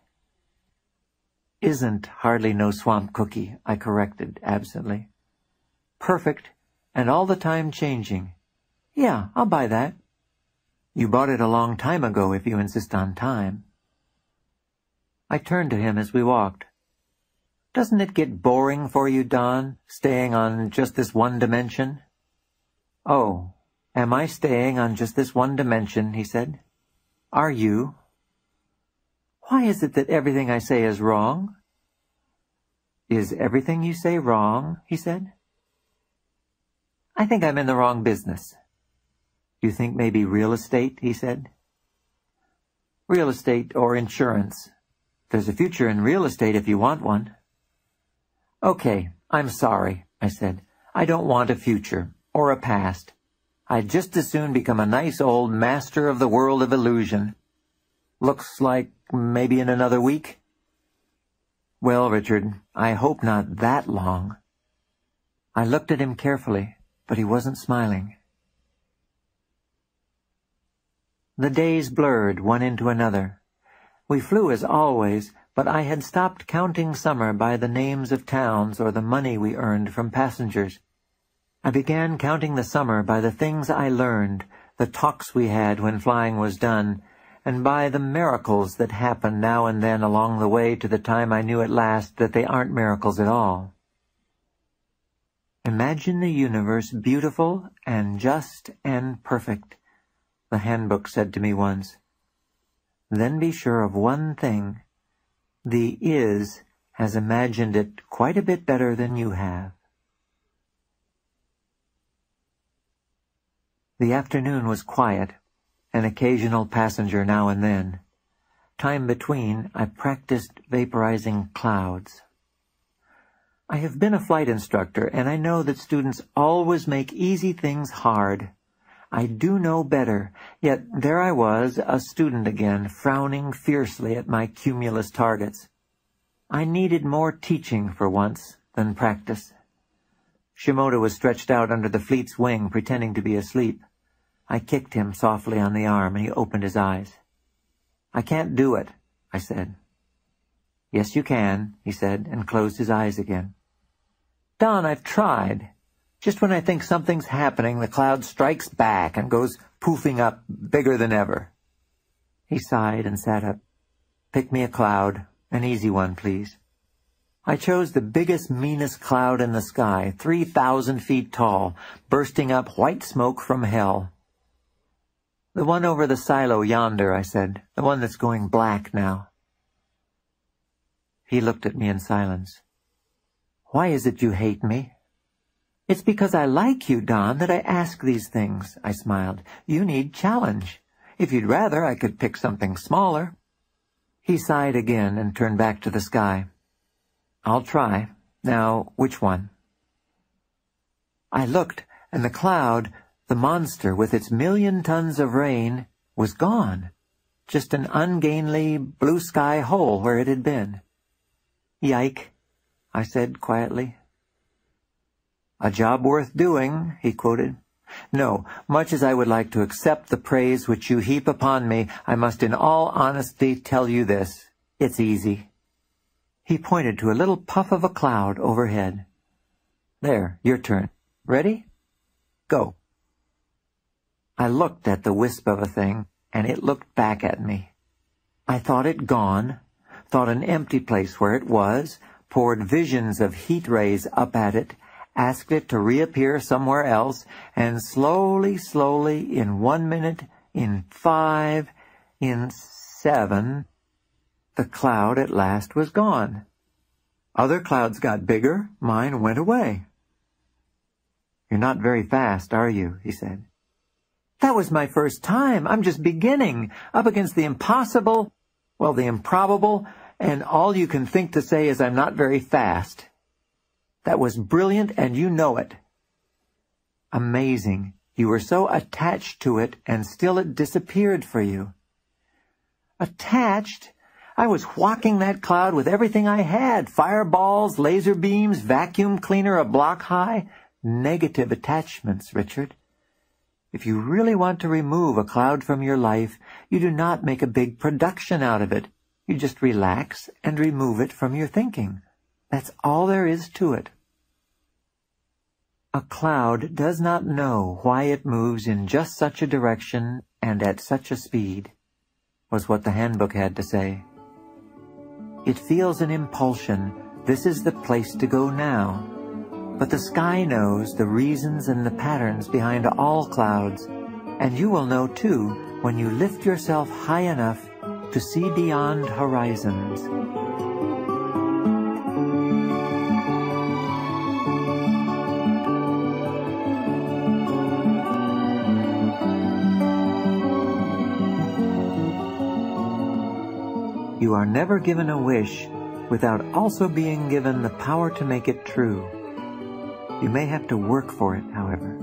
Isn't hardly no swamp cookie, I corrected absently. Perfect, and all the time changing. Yeah, I'll buy that. You bought it a long time ago, if you insist on time. I turned to him as we walked. Doesn't it get boring for you, Don, staying on just this one dimension? Oh, am I staying on just this one dimension, he said. Are you? Why is it that everything I say is wrong? Is everything you say wrong, he said. I think I'm in the wrong business. You think maybe real estate, he said. Real estate or insurance. There's a future in real estate if you want one. Okay, I'm sorry, I said. I don't want a future or a past. I'd just as soon become a nice old master of the world of illusion. Looks like maybe in another week. Well, Richard, I hope not that long. I looked at him carefully, but he wasn't smiling. The days blurred one into another. We flew as always, but I had stopped counting summer by the names of towns or the money we earned from passengers. I began counting the summer by the things I learned, the talks we had when flying was done, and by the miracles that happened now and then along the way to the time I knew at last that they aren't miracles at all. Imagine the universe beautiful and just and perfect, the handbook said to me once. Then be sure of one thing. The is has imagined it quite a bit better than you have. The afternoon was quiet, an occasional passenger now and then. Time between, I practiced vaporizing clouds. I have been a flight instructor, and I know that students always make easy things hard. I do know better, yet there I was, a student again, frowning fiercely at my cumulus targets. I needed more teaching for once than practice. Shimoda was stretched out under the fleet's wing, pretending to be asleep. I kicked him softly on the arm, and he opened his eyes. "I can't do it," I said. "Yes, you can," he said, and closed his eyes again. "Don, I've tried. Just when I think something's happening, the cloud strikes back and goes poofing up, bigger than ever." He sighed and sat up. "Pick me a cloud, an easy one, please." I chose the biggest, meanest cloud in the sky, three thousand feet tall, bursting up white smoke from hell. "The one over the silo yonder," I said, "the one that's going black now." He looked at me in silence. "Why is it you hate me?" "It's because I like you, Don, that I ask these things," I smiled. "You need challenge. If you'd rather, I could pick something smaller." He sighed again and turned back to the sky. "I'll try. Now, which one?" I looked, and the cloud, the monster with its million tons of rain, was gone. Just an ungainly blue sky hole where it had been. "Yike," I said quietly. "A job worth doing," he quoted. "No, much as I would like to accept the praise which you heap upon me, I must in all honesty tell you this. It's easy." He pointed to a little puff of a cloud overhead. "There, your turn. Ready? Go." I looked at the wisp of a thing, and it looked back at me. I thought it gone, thought an empty place where it was, poured visions of heat rays up at it, asked it to reappear somewhere else, and slowly, slowly, in one minute, in five, in seven, the cloud at last was gone. Other clouds got bigger, mine went away. "You're not very fast, are you?" he said. "That was my first time. I'm just beginning, up against the impossible, well, the improbable, and all you can think to say is I'm not very fast. That was brilliant, and you know it." "Amazing. You were so attached to it, and still it disappeared for you." "Attached? I was whacking that cloud with everything I had, fireballs, laser beams, vacuum cleaner a block high. Negative attachments, Richard. If you really want to remove a cloud from your life, you do not make a big production out of it. You just relax and remove it from your thinking. That's all there is to it." "A cloud does not know why it moves in just such a direction and at such a speed," was what the handbook had to say. "It feels an impulsion. This is the place to go now. But the sky knows the reasons and the patterns behind all clouds, and you will know too when you lift yourself high enough to see beyond horizons." You are never given a wish without also being given the power to make it true. You may have to work for it, however.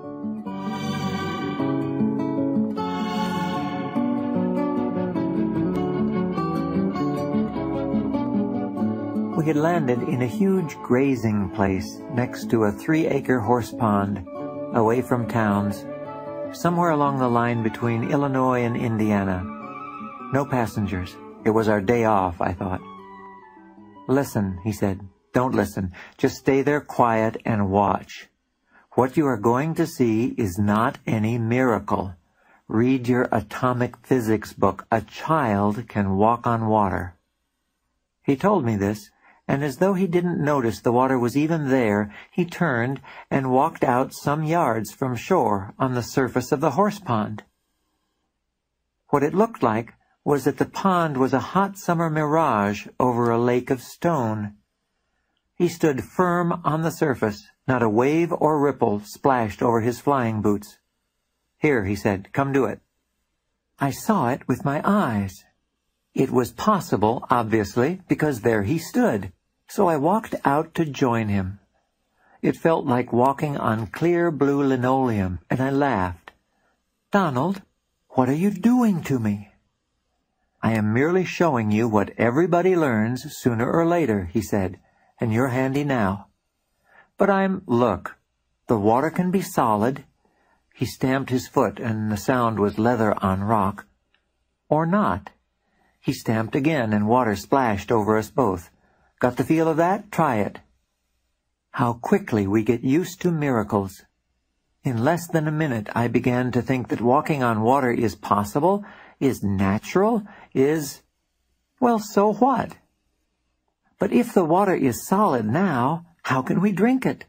We had landed in a huge grazing place next to a three-acre horse pond, away from towns, somewhere along the line between Illinois and Indiana. No passengers. It was our day off, I thought. "Listen," he said. "Don't listen. Just stay there quiet and watch. What you are going to see is not any miracle. Read your atomic physics book. A child can walk on water." He told me this, and as though he didn't notice the water was even there, he turned and walked out some yards from shore on the surface of the horse pond. What it looked like was that the pond was a hot summer mirage over a lake of stone. He stood firm on the surface. Not a wave or ripple splashed over his flying boots. "Here," he said, "come do it." I saw it with my eyes. It was possible, obviously, because there he stood, So I walked out to join him. It felt like walking on clear blue linoleum, and I laughed. "Donald, what are you doing to me?" "I am merely showing you what everybody learns sooner or later," he said, "and you're handy now. But I'm, look, the water can be solid." He stamped his foot, and the sound was leather on rock. "Or not." He stamped again, and water splashed over us both. "Got the feel of that? Try it." How quickly we get used to miracles. In less than a minute, I began to think that walking on water is possible, is natural, is, well, so what? But if the water is solid now, how can we drink it?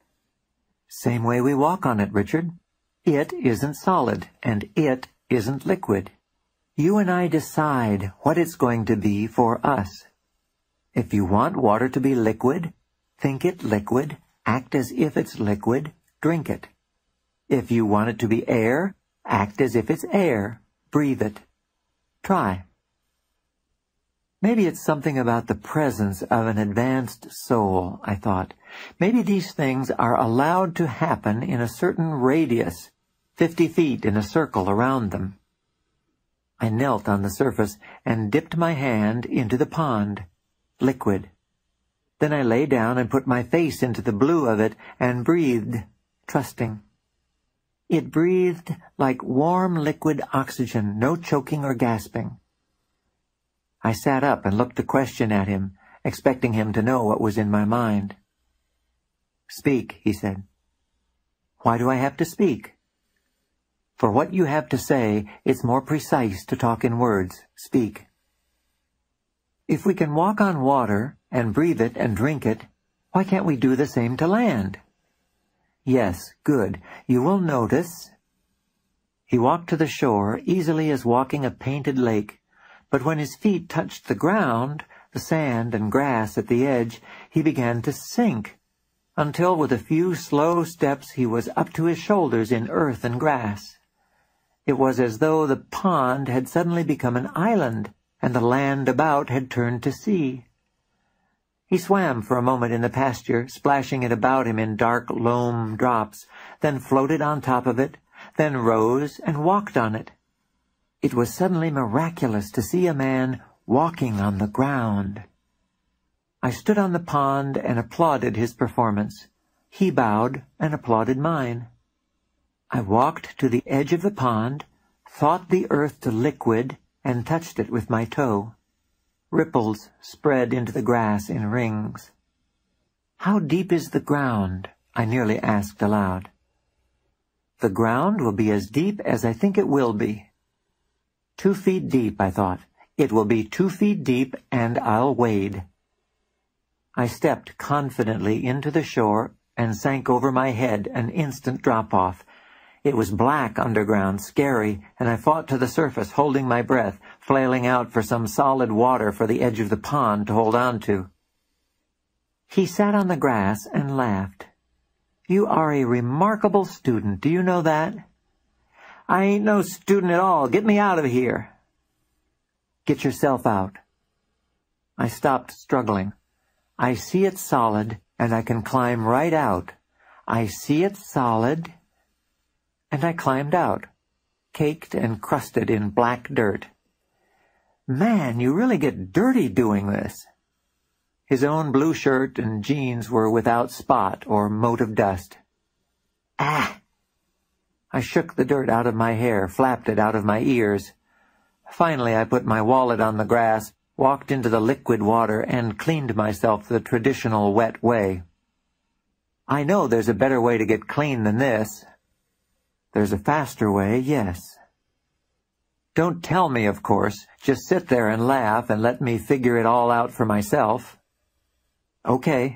Same way we walk on it, Richard. It isn't solid, and it isn't liquid. You and I decide what it's going to be for us. If you want water to be liquid, think it liquid, act as if it's liquid, drink it. If you want it to be air, act as if it's air, breathe it. Try. Maybe it's something about the presence of an advanced soul, I thought. Maybe these things are allowed to happen in a certain radius, fifty feet in a circle around them. I knelt on the surface and dipped my hand into the pond, liquid. Then I lay down and put my face into the blue of it and breathed, trusting. It breathed like warm liquid oxygen, no choking or gasping. I sat up and looked a question at him, expecting him to know what was in my mind. "Speak," he said. "Why do I have to speak?" "For what you have to say, it's more precise to talk in words. Speak." "If we can walk on water and breathe it and drink it, why can't we do the same to land?" "Yes, good. You will notice." He walked to the shore, easily as walking a painted lake, but when his feet touched the ground, the sand and grass at the edge, he began to sink, until with a few slow steps he was up to his shoulders in earth and grass. It was as though the pond had suddenly become an island, and the land about had turned to sea. He swam for a moment in the pasture, splashing it about him in dark loam drops, then floated on top of it, then rose and walked on it. It was suddenly miraculous to see a man walking on the ground. I stood on the pond and applauded his performance. He bowed and applauded mine. I walked to the edge of the pond, thought the earth to liquid, and touched it with my toe. Ripples spread into the grass in rings. "How deep is the ground?" I nearly asked aloud. "The ground will be as deep as I think it will be." Two feet deep, I thought. It will be two feet deep, and I'll wade. I stepped confidently into the shore and sank over my head, an instant drop-off. It was black underground, scary, and I fought to the surface, holding my breath, flailing out for some solid water for the edge of the pond to hold on to. He sat on the grass and laughed. "You are a remarkable student. Do you know that?" "I ain't no student at all. Get me out of here." "Get yourself out." I stopped struggling. "I see it solid, and I can climb right out. I see it solid." And I climbed out, caked and crusted in black dirt. "Man, you really get dirty doing this." His own blue shirt and jeans were without spot or mote of dust. "Ah!" I shook the dirt out of my hair, flapped it out of my ears. Finally, I put my wallet on the grass, walked into the liquid water, and cleaned myself the traditional wet way. I know there's a better way to get clean than this. There's a faster way, yes. Don't tell me, of course. Just sit there and laugh and let me figure it all out for myself. Okay.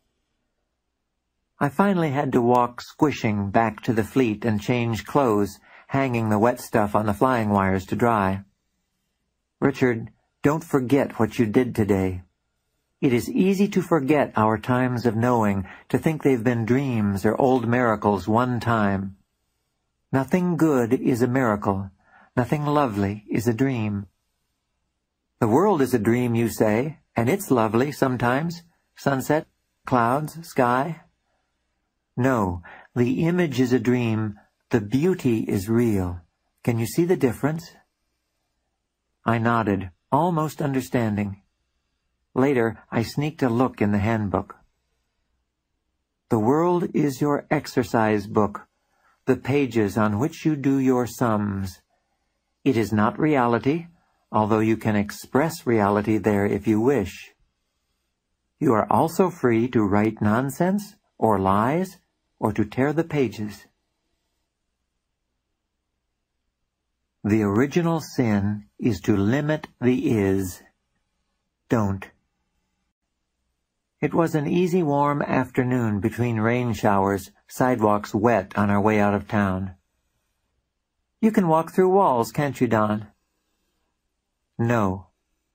I finally had to walk squishing back to the fleet and change clothes, hanging the wet stuff on the flying wires to dry. Richard, don't forget what you did today. It is easy to forget our times of knowing, to think they've been dreams or old miracles one time. Nothing good is a miracle. Nothing lovely is a dream. The world is a dream, you say, and it's lovely sometimes. Sunset? Clouds? Sky? No, the image is a dream. The beauty is real. Can you see the difference? I nodded, almost understanding. Later, I sneaked a look in the handbook. The world is your exercise book, the pages on which you do your sums. It is not reality, although you can express reality there if you wish. You are also free to write nonsense or lies or to tear the pages. The original sin is to limit the is. Don't. It was an easy warm afternoon between rain showers, sidewalks wet on our way out of town. You can walk through walls, can't you, Don? No.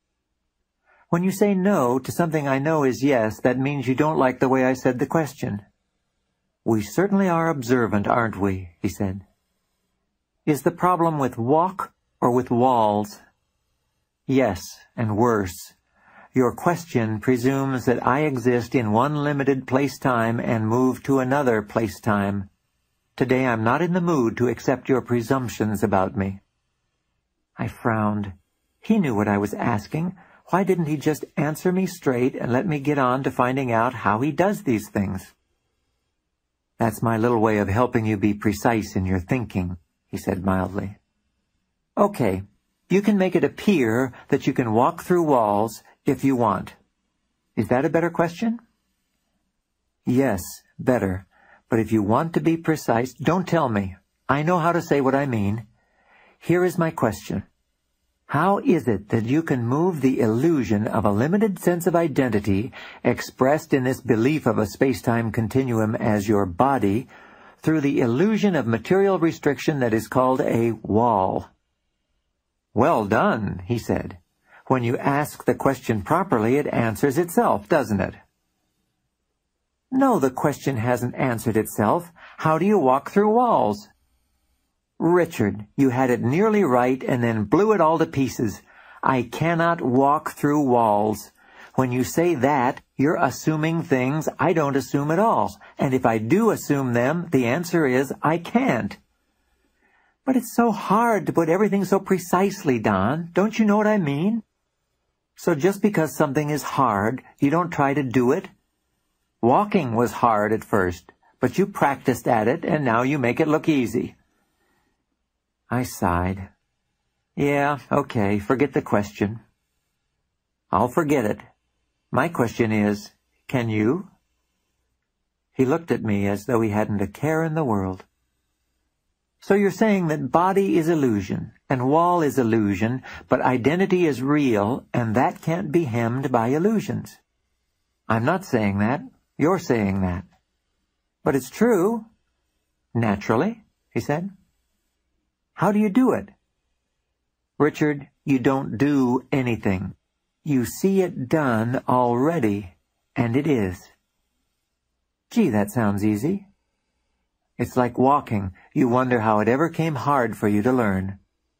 When you say no to something I know is yes, that means you don't like the way I said the question. We certainly are observant, aren't we? He said. Is the problem with walk or with walls? Yes, and worse. Your question presumes that I exist in one limited place-time and move to another place-time. Today I'm not in the mood to accept your presumptions about me. I frowned. He knew what I was asking. Why didn't he just answer me straight and let me get on to finding out how he does these things? That's my little way of helping you be precise in your thinking, he said mildly. Okay, you can make it appear that you can walk through walls if you want. Is that a better question? Yes, better. But if you want to be precise, don't tell me. I know how to say what I mean. Here is my question. How is it that you can move the illusion of a limited sense of identity expressed in this belief of a space-time continuum as your body through the illusion of material restriction that is called a wall? Well done, he said. When you ask the question properly, it answers itself, doesn't it? No, the question hasn't answered itself. How do you walk through walls? Richard, you had it nearly right and then blew it all to pieces. I cannot walk through walls. When you say that, you're assuming things I don't assume at all. And if I do assume them, the answer is I can't. But it's so hard to put everything so precisely, Don. Don't you know what I mean? So just because something is hard, you don't try to do it? Walking was hard at first, but you practiced at it, and now you make it look easy. I sighed. Yeah, okay, forget the question. I'll forget it. My question is, can you? He looked at me as though he hadn't a care in the world. So you're saying that body is illusion, and wall is illusion, but identity is real, and that can't be hemmed by illusions. I'm not saying that. You're saying that. But it's true. Naturally, he said. How do you do it? Richard, you don't do anything. You see it done already, and it is. Gee, that sounds easy. It's like walking. You wonder how it ever came hard for you to learn.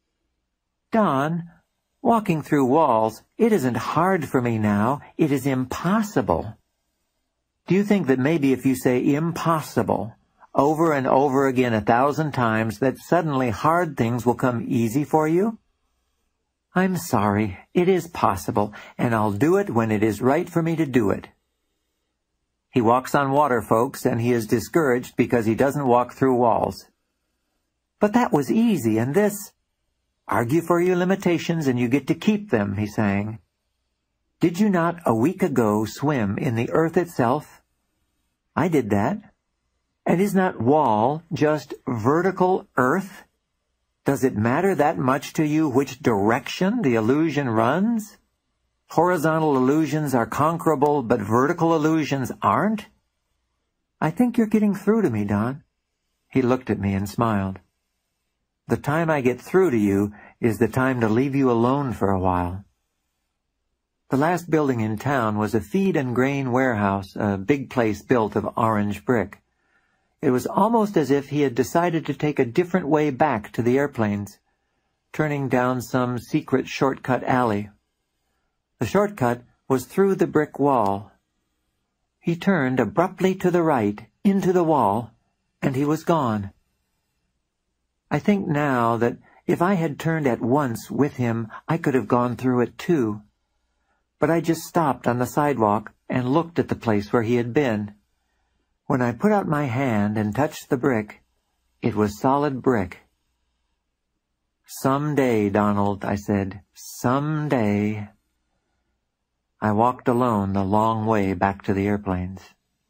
Don, walking through walls, it isn't hard for me now. It is impossible. Do you think that maybe if you say impossible over and over again a thousand times, that suddenly hard things will come easy for you? I'm sorry. It is possible, and I'll do it when it is right for me to do it. He walks on water, folks, and he is discouraged because he doesn't walk through walls. But that was easy, and this... Argue for your limitations, and you get to keep them, he sang. Did you not a week ago swim in the earth itself? I did that. And is not wall just vertical earth? Does it matter that much to you which direction the illusion runs? Horizontal illusions are conquerable, but vertical illusions aren't? I think you're getting through to me, Don. He looked at me and smiled. The time I get through to you is the time to leave you alone for a while. The last building in town was a feed and grain warehouse, a big place built of orange brick. It was almost as if he had decided to take a different way back to the airplanes, turning down some secret shortcut alley. The shortcut was through the brick wall. He turned abruptly to the right, into the wall, and he was gone. I think now that if I had turned at once with him, I could have gone through it too. But I just stopped on the sidewalk and looked at the place where he had been. When I put out my hand and touched the brick, it was solid brick. "Some day, Donald," I said, "some day." I walked alone the long way back to the airplanes.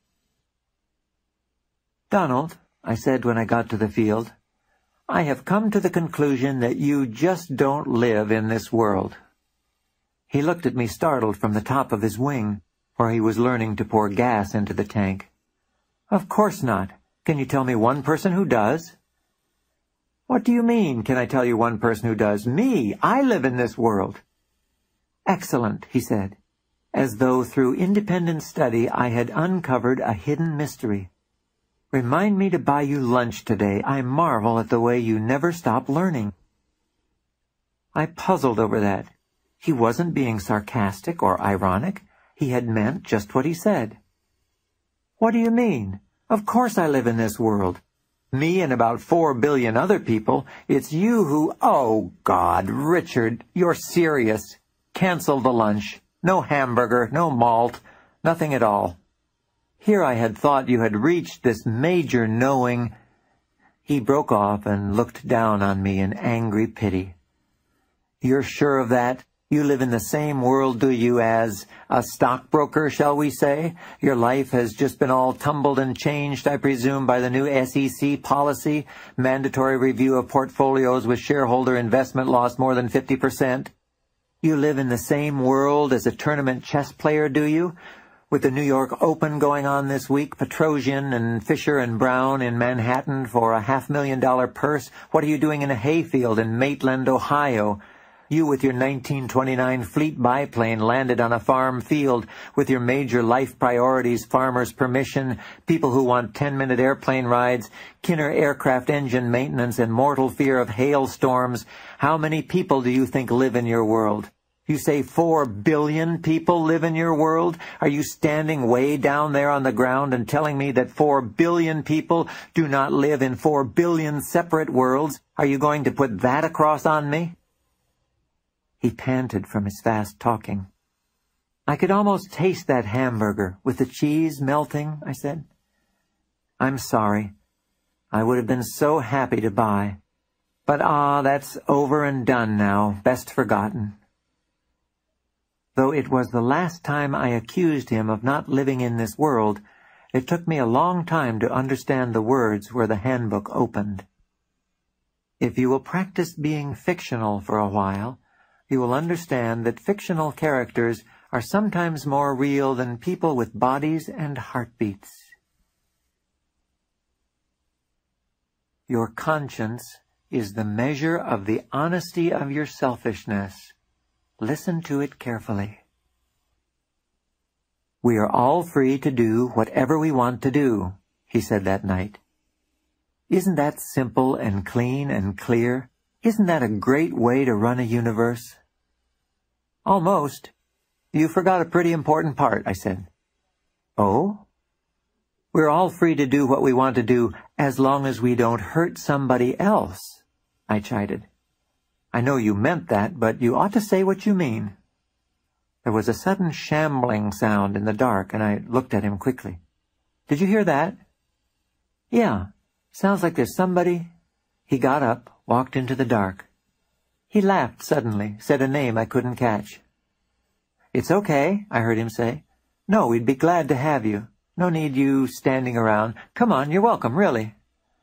"Donald," I said when I got to the field, "I have come to the conclusion that you just don't live in this world." He looked at me startled from the top of his wing, for he was learning to pour gas into the tank. "Of course not. Can you tell me one person who does?" "What do you mean, can I tell you one person who does? Me! I live in this world." "Excellent," he said, as though through independent study I had uncovered a hidden mystery. "Remind me to buy you lunch today. I marvel at the way you never stop learning." I puzzled over that. He wasn't being sarcastic or ironic. He had meant just what he said. "What do you mean? Of course I live in this world. Me and about four billion other people. It's you who—" "Oh, God, Richard, you're serious. Cancel the lunch. No hamburger, no malt, nothing at all." Here I had thought you had reached this major knowing. He broke off and looked down on me in angry pity. "You're sure of that? You live in the same world, do you, as a stockbroker, shall we say? Your life has just been all tumbled and changed, I presume, by the new S E C policy, mandatory review of portfolios with shareholder investment lost more than fifty percent. You live in the same world as a tournament chess player, do you? With the New York Open going on this week, Petrosian and Fisher and Brown in Manhattan for a half-million dollar purse. What are you doing in a hayfield in Maitland, Ohio? You with your nineteen twenty-nine Fleet biplane landed on a farm field with your major life priorities, farmer's permission, people who want ten-minute airplane rides, Kinner aircraft engine maintenance, and mortal fear of hailstorms. How many people do you think live in your world? You say four billion people live in your world? Are you standing way down there on the ground and telling me that four billion people do not live in four billion separate worlds? Are you going to put that across on me?" He panted from his fast talking. "I could almost taste that hamburger with the cheese melting," I said. "I'm sorry. I would have been so happy to buy. But ah, that's over and done now, best forgotten." Though it was the last time I accused him of not living in this world, it took me a long time to understand the words where the handbook opened. If you will practice being fictional for a while, you will understand that fictional characters are sometimes more real than people with bodies and heartbeats. Your conscience is the measure of the honesty of your selfishness. Listen to it carefully. "We are all free to do whatever we want to do," he said that night. Isn't that simple and clean and clear? Isn't that a great way to run a universe? "Almost. You forgot a pretty important part," I said. "Oh?" "We're all free to do what we want to do as long as we don't hurt somebody else," I chided. "I know you meant that, but you ought to say what you mean." There was a sudden shambling sound in the dark, and I looked at him quickly. "Did you hear that?" "Yeah. Sounds like there's somebody—" He got up, walked into the dark. He laughed suddenly, said a name I couldn't catch. "It's okay," I heard him say. "No, we'd be glad to have you. No need you standing around. Come on, you're welcome, really."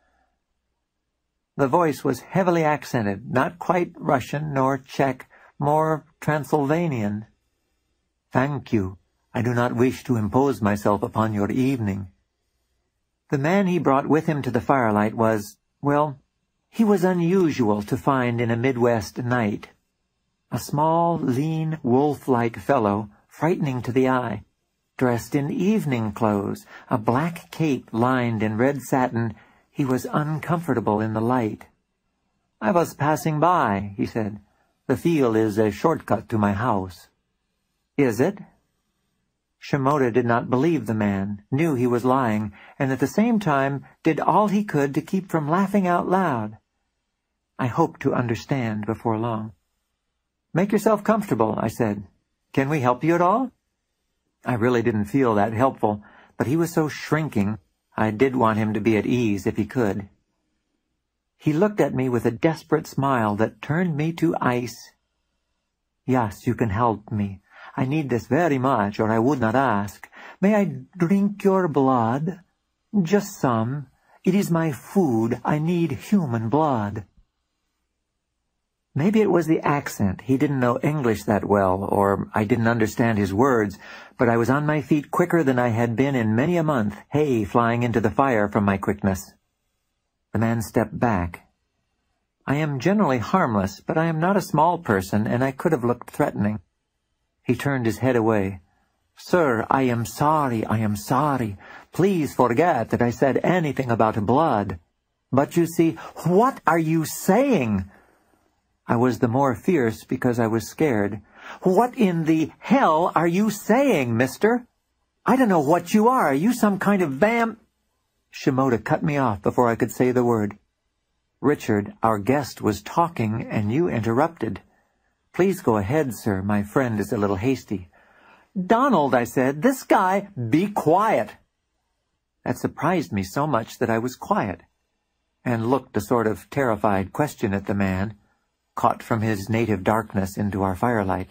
The voice was heavily accented, not quite Russian nor Czech, more Transylvanian. "Thank you. I do not wish to impose myself upon your evening." The man he brought with him to the firelight was, well, he was unusual to find in a Midwest night. A small, lean, wolf-like fellow, frightening to the eye, dressed in evening clothes, a black cape lined in red satin. He was uncomfortable in the light. "I was passing by," he said. "The field is a shortcut to my house." "Is it?" Shimoda did not believe the man, knew he was lying, and at the same time did all he could to keep from laughing out loud. I hoped to understand before long. "Make yourself comfortable," I said. "Can we help you at all?" I really didn't feel that helpful, but he was so shrinking, I did want him to be at ease if he could. He looked at me with a desperate smile that turned me to ice. "Yes, you can help me. I need this very much, or I would not ask. May I drink your blood? Just some. It is my food. I need human blood." Maybe it was the accent. He didn't know English that well, or I didn't understand his words, but I was on my feet quicker than I had been in many a month, hay flying into the fire from my quickness. The man stepped back. I am generally harmless, but I am not a small person, and I could have looked threatening. He turned his head away. "Sir, I am sorry, I am sorry. Please forget that I said anything about blood. But you see—" "What are you saying?" I was the more fierce because I was scared. "What in the hell are you saying, mister? I don't know what you are. Are you some kind of vamp—" Shimoda cut me off before I could say the word. "Richard, our guest was talking and you interrupted. Please go ahead, sir. My friend is a little hasty." "Donald," I said, "this guy—" "Be quiet." That surprised me so much that I was quiet, and looked a sort of terrified question at the man, caught from his native darkness into our firelight.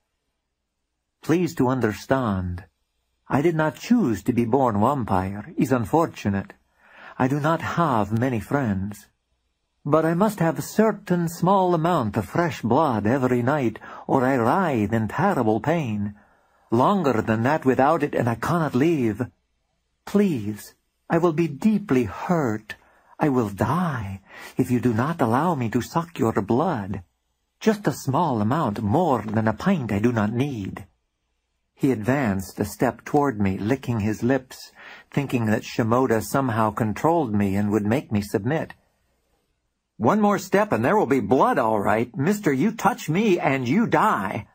"Please to understand, I did not choose to be born vampire. It's unfortunate. I do not have many friends. But I must have a certain small amount of fresh blood every night, or I writhe in terrible pain. Longer than that without it, and I cannot live. Please, I will be deeply hurt. I will die if you do not allow me to suck your blood. Just a small amount, more than a pint I do not need." He advanced a step toward me, licking his lips, thinking that Shimoda somehow controlled me and would make me submit. "One more step and there will be blood, all right. Mister, you touch me and you die."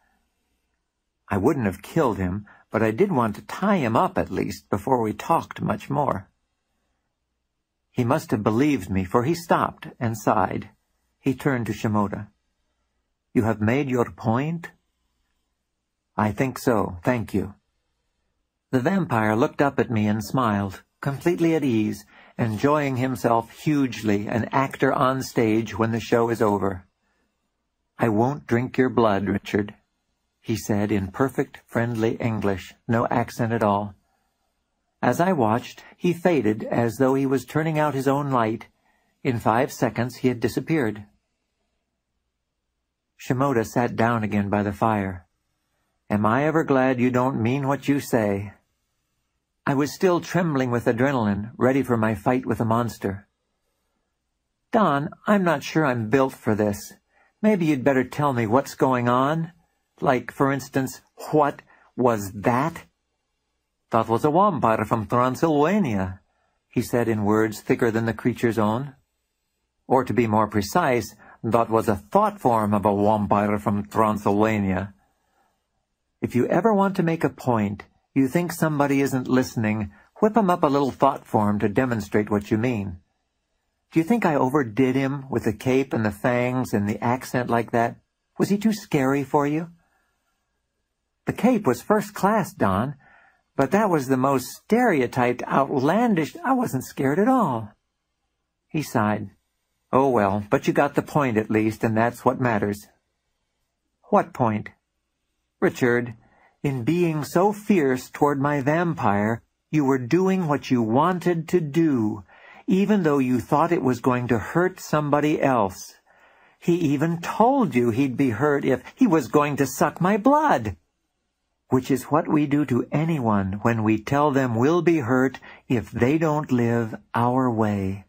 I wouldn't have killed him, but I did want to tie him up at least before we talked much more. He must have believed me, for he stopped and sighed. He turned to Shimoda. "You have made your point?" "I think so, thank you." The vampire looked up at me and smiled, completely at ease, enjoying himself hugely, an actor on stage when the show is over. "I won't drink your blood, Richard," he said in perfect, friendly English, no accent at all. As I watched, he faded as though he was turning out his own light. In five seconds he had disappeared. Shimoda sat down again by the fire. "Am I ever glad you don't mean what you say?" I was still trembling with adrenaline, ready for my fight with the monster. "Don, I'm not sure I'm built for this. Maybe you'd better tell me what's going on. Like, for instance, what was that?" "That was a vampire from Transylvania," he said in words thicker than the creature's own. Or to be more precise, that was a thought form of a vampire from Transylvania. If you ever want to make a point, you think somebody isn't listening, whip 'em up a little thought form to demonstrate what you mean. Do you think I overdid him with the cape and the fangs and the accent like that? Was he too scary for you? The cape was first class, Don, but that was the most stereotyped, outlandish— I wasn't scared at all. He sighed. "Oh, well, but you got the point at least, and that's what matters." "What point?" "Richard, in being so fierce toward my vampire, you were doing what you wanted to do, even though you thought it was going to hurt somebody else. He even told you he'd be hurt if he was going to suck my blood. Which is what we do to anyone when we tell them we'll be hurt if they don't live our way."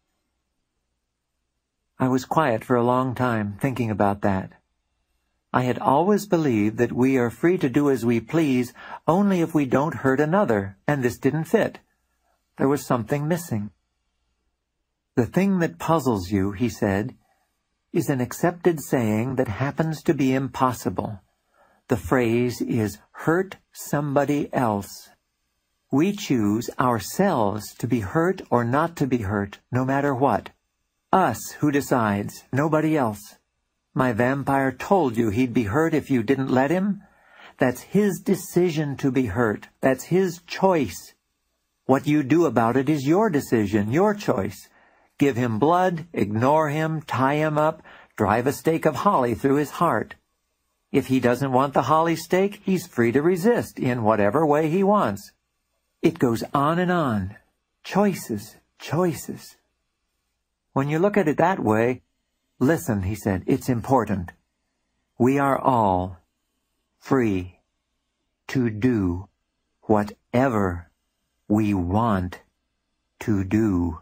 I was quiet for a long time, thinking about that. I had always believed that we are free to do as we please only if we don't hurt another, and this didn't fit. There was something missing. "The thing that puzzles you," he said, "is an accepted saying that happens to be impossible. The phrase is hurt somebody else. We choose ourselves to be hurt or not to be hurt, no matter what. Us who decides, nobody else. My vampire told you he'd be hurt if you didn't let him. That's his decision to be hurt. That's his choice. What you do about it is your decision, your choice. Give him blood, ignore him, tie him up, drive a stake of holly through his heart. If he doesn't want the holly stake, he's free to resist in whatever way he wants. It goes on and on. Choices, choices. When you look at it that way, listen, he said, it's important. We are all free to do whatever we want to do.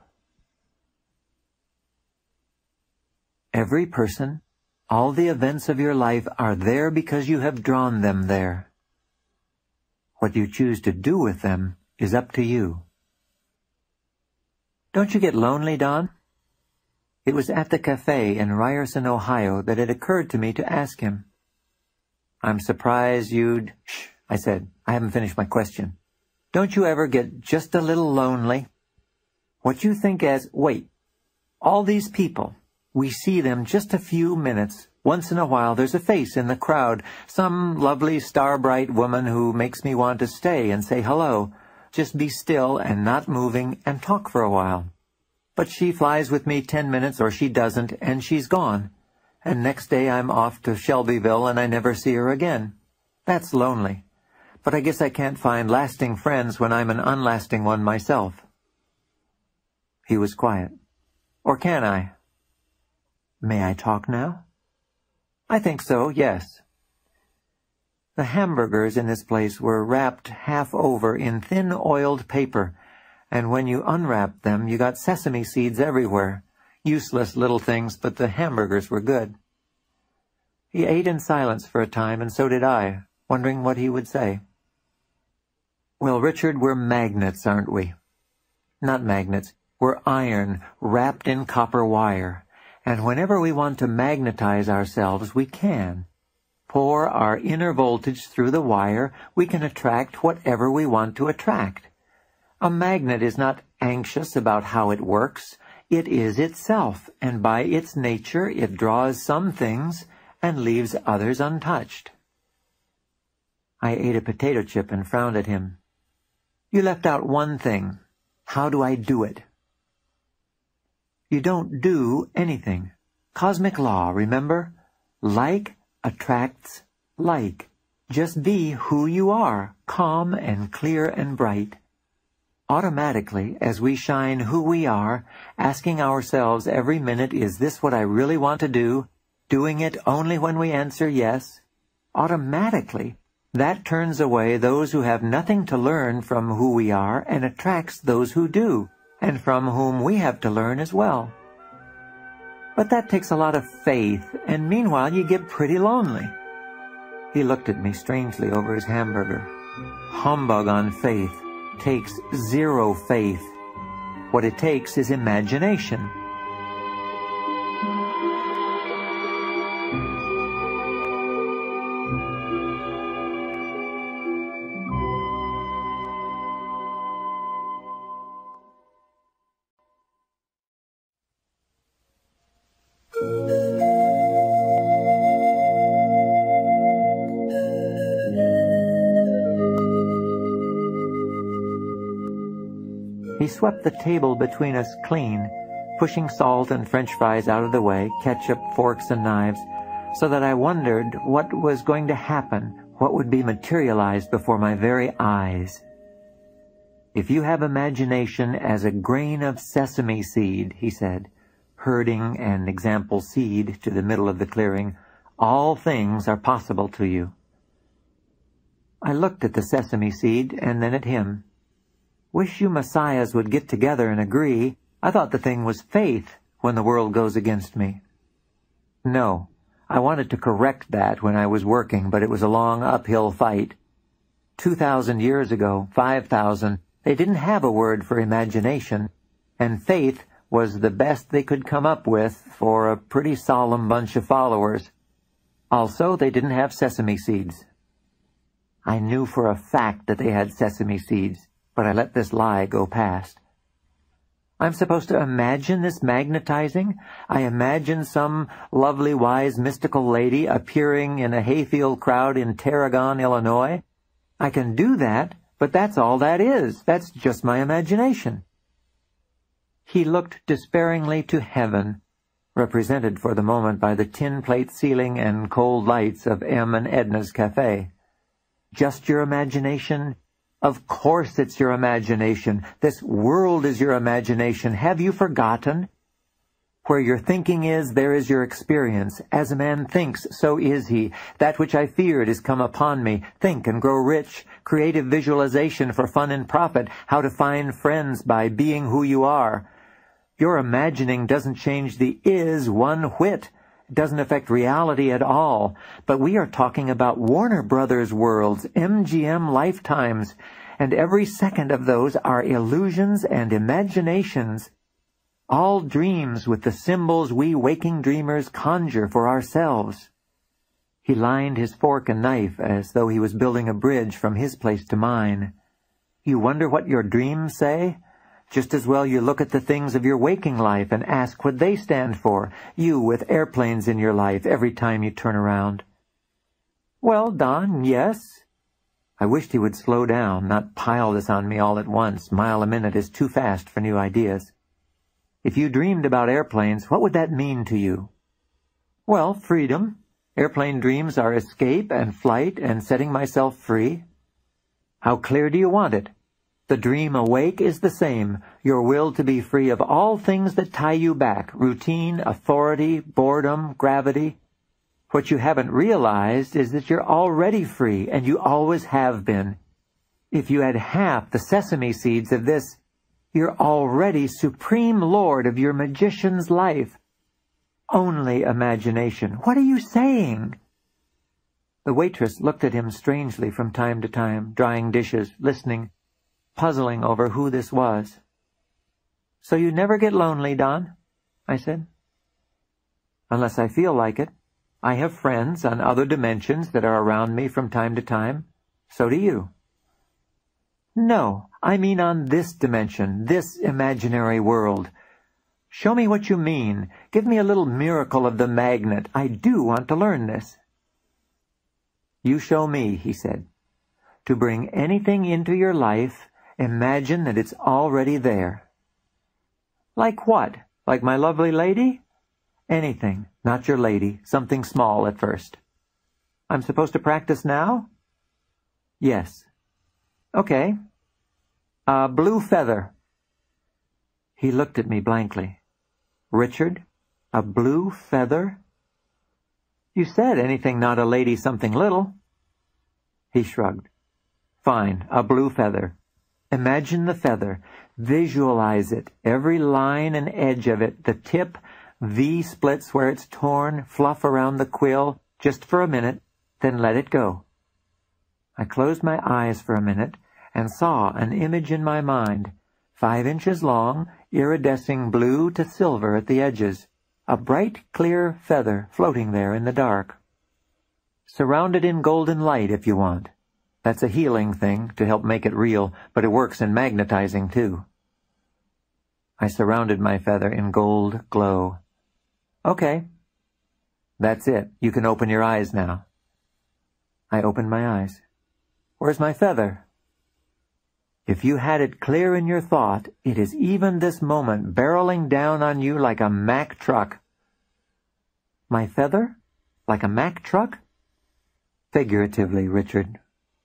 Every person, all the events of your life are there because you have drawn them there. What you choose to do with them is up to you. Don't you get lonely, Don? It was at the cafe in Ryerson, Ohio, that it occurred to me to ask him. I'm surprised you'd... Shh, I said. I haven't finished my question. Don't you ever get just a little lonely? What you think as, wait, all these people, we see them just a few minutes. Once in a while there's a face in the crowd, some lovely star-bright woman who makes me want to stay and say hello, just be still and not moving and talk for a while. But she flies with me ten minutes or she doesn't, and she's gone. And next day I'm off to Shelbyville and I never see her again. That's lonely. But I guess I can't find lasting friends when I'm an unlasting one myself. He was quiet. Or can I? May I talk now? I think so, yes. The hamburgers in this place were wrapped half over in thin oiled paper, and when you unwrapped them, you got sesame seeds everywhere. Useless little things, but the hamburgers were good. He ate in silence for a time, and so did I, wondering what he would say. Well, Richard, we're magnets, aren't we? Not magnets. We're iron wrapped in copper wire, and whenever we want to magnetize ourselves, we can. Pour our inner voltage through the wire, we can attract whatever we want to attract. A magnet is not anxious about how it works. It is itself, and by its nature it draws some things and leaves others untouched. I ate a potato chip and frowned at him. You left out one thing. How do I do it? You don't do anything. Cosmic law, remember? Like attracts like. Just be who you are, calm and clear and bright. Automatically, as we shine who we are, asking ourselves every minute, is this what I really want to do? Doing it only when we answer yes. Automatically, that turns away those who have nothing to learn from who we are and attracts those who do, and from whom we have to learn as well. But that takes a lot of faith, and meanwhile you get pretty lonely. He looked at me strangely over his hamburger. Humbug on faith takes zero faith. What it takes is imagination. He swept the table between us clean, pushing salt and French fries out of the way, ketchup, forks, and knives, so that I wondered what was going to happen, what would be materialized before my very eyes. If you have imagination as a grain of sesame seed, he said, herding an example seed to the middle of the clearing, all things are possible to you. I looked at the sesame seed and then at him. Wish you messiahs would get together and agree. I thought the thing was faith when the world goes against me. No, I wanted to correct that when I was working, but it was a long uphill fight. Two thousand years ago, five thousand, they didn't have a word for imagination, and faith was the best they could come up with for a pretty solemn bunch of followers. Also, they didn't have sesame seeds. I knew for a fact that they had sesame seeds, but I let this lie go past. I'm supposed to imagine this magnetizing? I imagine some lovely, wise, mystical lady appearing in a hayfield crowd in Tarragon, Illinois? I can do that, but that's all that is. That's just my imagination. He looked despairingly to heaven, represented for the moment by the tin plate ceiling and cold lights of Em and Edna's cafe. Just your imagination? Of course it's your imagination. This world is your imagination. Have you forgotten? Where your thinking is, there is your experience. As a man thinks, so is he. That which I feared is come upon me. Think and grow rich. Creative visualization for fun and profit. How to find friends by being who you are. Your imagining doesn't change the is one whit. It doesn't affect reality at all. But we are talking about Warner Brothers worlds, M G M lifetimes, and every second of those are illusions and imaginations. All dreams with the symbols we waking dreamers conjure for ourselves. He lined his fork and knife as though he was building a bridge from his place to mine. You wonder what your dreams say? Just as well you look at the things of your waking life and ask what they stand for, you with airplanes in your life every time you turn around. Well, Don, yes. I wished he would slow down, not pile this on me all at once. Mile a minute is too fast for new ideas. If you dreamed about airplanes, what would that mean to you? Well, freedom. Airplane dreams are escape and flight and setting myself free. How clear do you want it? The dream awake is the same, your will to be free of all things that tie you back, routine, authority, boredom, gravity. What you haven't realized is that you're already free, and you always have been. If you had half the sesame seeds of this, you're already supreme lord of your magician's life. Only imagination. What are you saying? The waitress looked at him strangely from time to time, drying dishes, listening, puzzling over who this was. So you never get lonely, Don? I said. Unless I feel like it. I have friends on other dimensions that are around me from time to time. So do you. No, I mean on this dimension, this imaginary world. Show me what you mean. Give me a little miracle of the magnet. I do want to learn this. You show me, he said. To bring anything into your life, imagine that it's already there. Like what? Like my lovely lady? Anything, not your lady, something small at first. I'm supposed to practice now? Yes. Okay. A blue feather. He looked at me blankly. Richard, a blue feather? You said anything not a lady something little. He shrugged. Fine, a blue feather. Imagine the feather. Visualize it, every line and edge of it, the tip, V-splits where it's torn, fluff around the quill, just for a minute, then let it go. I closed my eyes for a minute and saw an image in my mind, five inches long, iridescing blue to silver at the edges, a bright, clear feather floating there in the dark. Surrounded in golden light if you want. That's a healing thing to help make it real, but it works in magnetizing too. I surrounded my feather in gold glow. Okay. That's it. You can open your eyes now. I opened my eyes. Where's my feather? If you had it clear in your thought, it is even this moment barreling down on you like a Mack truck. My feather? Like a Mack truck? Figuratively, Richard.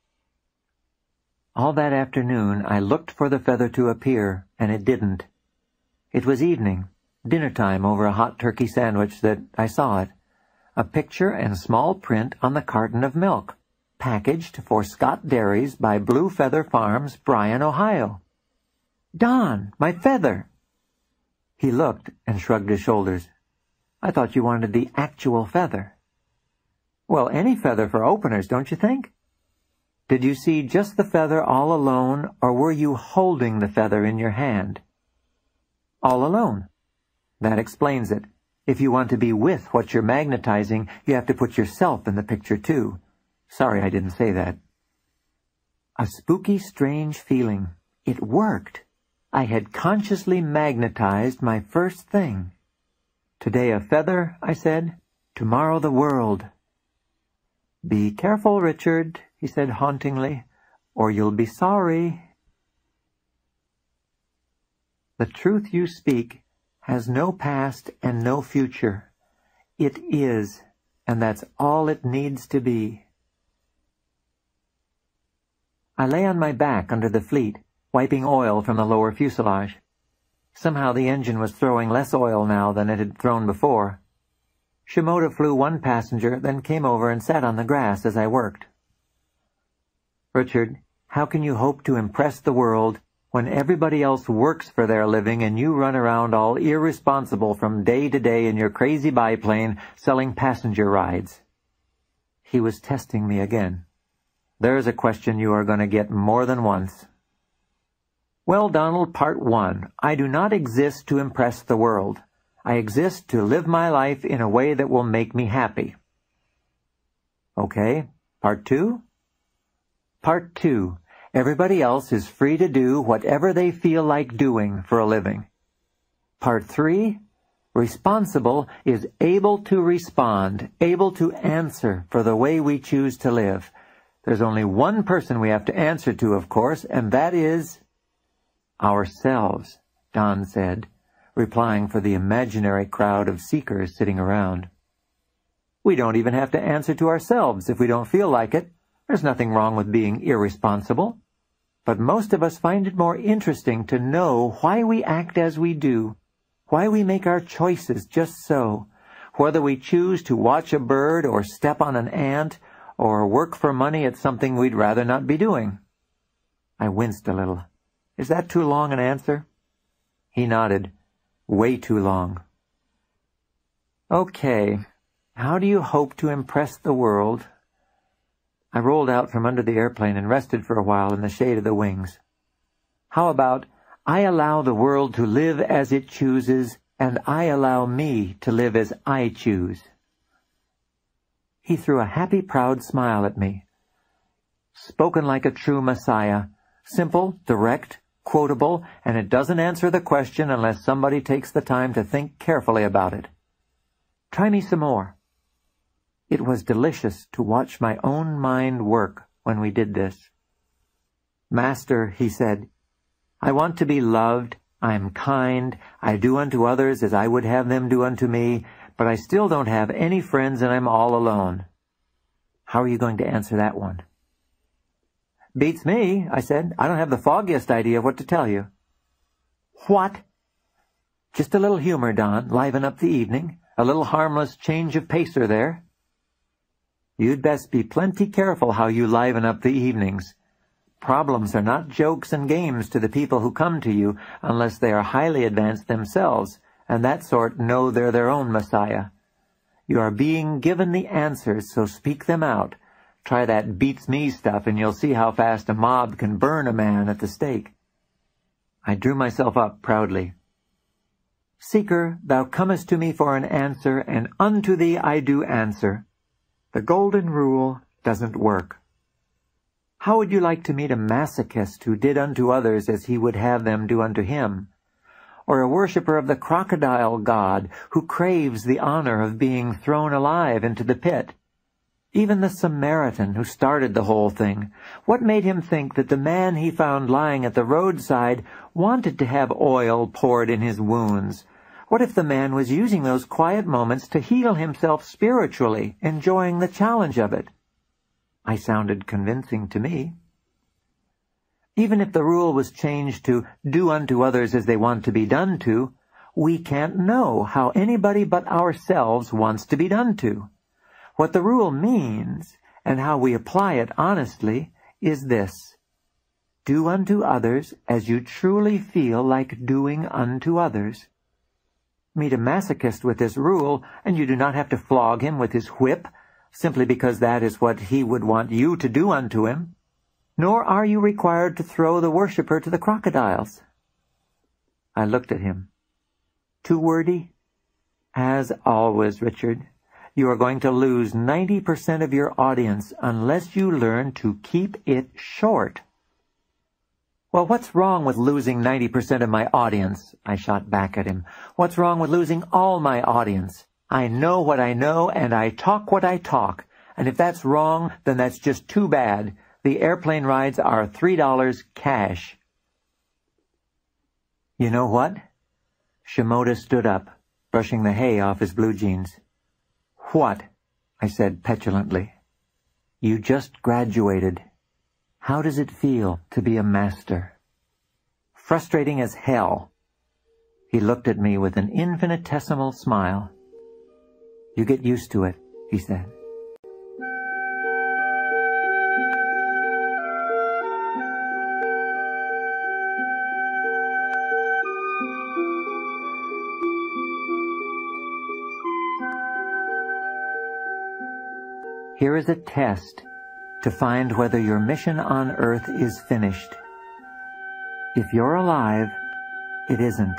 All that afternoon I looked for the feather to appear, and it didn't. It was evening, dinner time over a hot turkey sandwich, that I saw it. A picture and small print on the carton of milk, packaged for Scott Dairies by Blue Feather Farms, Bryan, Ohio. Don, my feather! He looked and shrugged his shoulders. I thought you wanted the actual feather. Well, any feather for openers, don't you think? Did you see just the feather all alone, or were you holding the feather in your hand? All alone. That explains it. If you want to be with what you're magnetizing, you have to put yourself in the picture too. Sorry I didn't say that. A spooky, strange feeling. It worked. I had consciously magnetized my first thing. Today a feather, I said. Tomorrow the world. Be careful, Richard, he said hauntingly, or you'll be sorry. The truth you speak has no past and no future. It is, and that's all it needs to be. I lay on my back under the fleet, wiping oil from the lower fuselage. Somehow the engine was throwing less oil now than it had thrown before. Shimoda flew one passenger, then came over and sat on the grass as I worked. Richard, how can you hope to impress the world when everybody else works for their living and you run around all irresponsible from day to day in your crazy biplane selling passenger rides? He was testing me again. There's a question you are going to get more than once. Well, Donald, part one. I do not exist to impress the world. I exist to live my life in a way that will make me happy. Okay, part two? Part two. Everybody else is free to do whatever they feel like doing for a living. Part three. Responsible is able to respond, able to answer for the way we choose to live. There's only one person we have to answer to, of course, and that is ourselves, Don said, replying for the imaginary crowd of seekers sitting around. We don't even have to answer to ourselves if we don't feel like it. There's nothing wrong with being irresponsible. But most of us find it more interesting to know why we act as we do, why we make our choices just so, whether we choose to watch a bird or step on an ant or work for money at something we'd rather not be doing. I winced a little. Is that too long an answer? He nodded. Way too long. Okay, how do you hope to impress the world? I rolled out from under the airplane and rested for a while in the shade of the wings. How about, I allow the world to live as it chooses, and I allow me to live as I choose. He threw a happy, proud smile at me. Spoken like a true Messiah. Simple, direct, quotable, and it doesn't answer the question unless somebody takes the time to think carefully about it. Try me some more. It was delicious to watch my own mind work when we did this. Master, he said, I want to be loved, I am kind, I do unto others as I would have them do unto me, but I still don't have any friends and I'm all alone. How are you going to answer that one? Beats me, I said. I don't have the foggiest idea of what to tell you. What? Just a little humor, Don, liven up the evening. A little harmless change of pacer there. You'd best be plenty careful how you liven up the evenings. Problems are not jokes and games to the people who come to you unless they are highly advanced themselves, and that sort know they're their own Messiah. You are being given the answers, so speak them out. Try that beats me stuff and you'll see how fast a mob can burn a man at the stake. I drew myself up proudly. Seeker, thou comest to me for an answer, and unto thee I do answer. The golden rule doesn't work. How would you like to meet a masochist who did unto others as he would have them do unto him? Or a worshipper of the crocodile god who craves the honor of being thrown alive into the pit? Even the Samaritan who started the whole thing, what made him think that the man he found lying at the roadside wanted to have oil poured in his wounds? What if the man was using those quiet moments to heal himself spiritually, enjoying the challenge of it? I sounded convincing to me. Even if the rule was changed to do unto others as they want to be done to, we can't know how anybody but ourselves wants to be done to. What the rule means, and how we apply it honestly, is this. Do unto others as you truly feel like doing unto others. Meet a masochist with this rule, and you do not have to flog him with his whip, simply because that is what he would want you to do unto him. Nor are you required to throw the worshipper to the crocodiles. I looked at him. Too wordy? As always, Richard. You are going to lose ninety percent of your audience unless you learn to keep it short. Well, what's wrong with losing ninety percent of my audience? I shot back at him. What's wrong with losing all my audience? I know what I know, and I talk what I talk. And if that's wrong, then that's just too bad. The airplane rides are three dollars cash. You know what? Shimoda stood up, brushing the hay off his blue jeans. What? I said petulantly. You just graduated. How does it feel to be a master? Frustrating as hell. He looked at me with an infinitesimal smile. You get used to it, he said. Here is a test to find whether your mission on earth is finished. If you're alive, it isn't.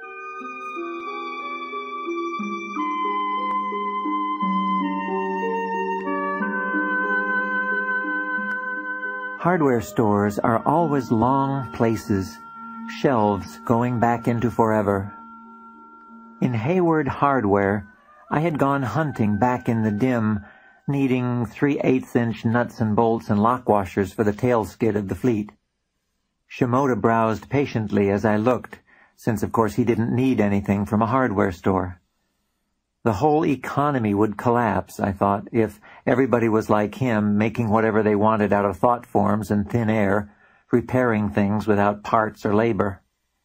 Hardware stores are always long places, shelves going back into forever. In Hayward Hardware, I had gone hunting back in the dim, needing three-eighths inch nuts and bolts and lock washers for the tail skid of the fleet. Shimoda browsed patiently as I looked, since of course he didn't need anything from a hardware store. The whole economy would collapse, I thought, if everybody was like him, making whatever they wanted out of thought forms and thin air, repairing things without parts or labor.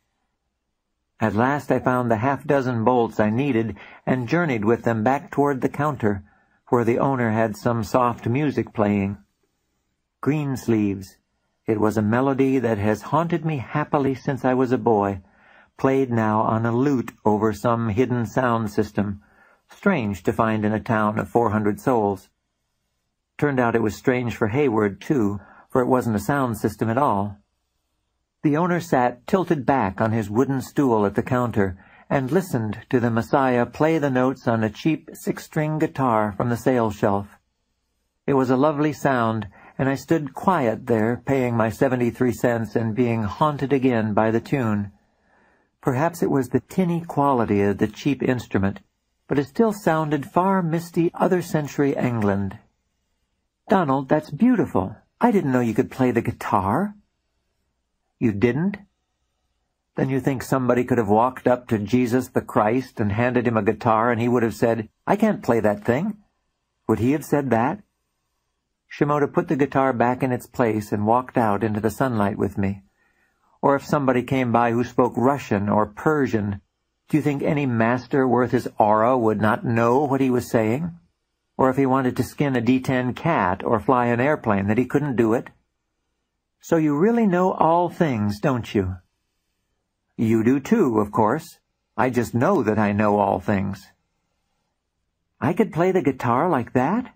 At last I found the half-dozen bolts I needed and journeyed with them back toward the counter, where the owner had some soft music playing. Greensleeves. It was a melody that has haunted me happily since I was a boy, played now on a lute over some hidden sound system, strange to find in a town of four hundred souls. Turned out it was strange for Hayward, too, for it wasn't a sound system at all. The owner sat tilted back on his wooden stool at the counter and listened to the Messiah play the notes on a cheap six-string guitar from the sales shelf. It was a lovely sound, and I stood quiet there, paying my seventy-three cents and being haunted again by the tune. Perhaps it was the tinny quality of the cheap instrument, but it still sounded far misty other-century England. Donald, that's beautiful. I didn't know you could play the guitar. You didn't? Then you think somebody could have walked up to Jesus the Christ and handed him a guitar and he would have said, I can't play that thing. Would he have said that? Shimoda put the guitar back in its place and walked out into the sunlight with me. Or if somebody came by who spoke Russian or Persian, do you think any master worth his aura would not know what he was saying? Or if he wanted to skin a D ten cat or fly an airplane, that he couldn't do it? So you really know all things, don't you? You do too, of course. I just know that I know all things. I could play the guitar like that?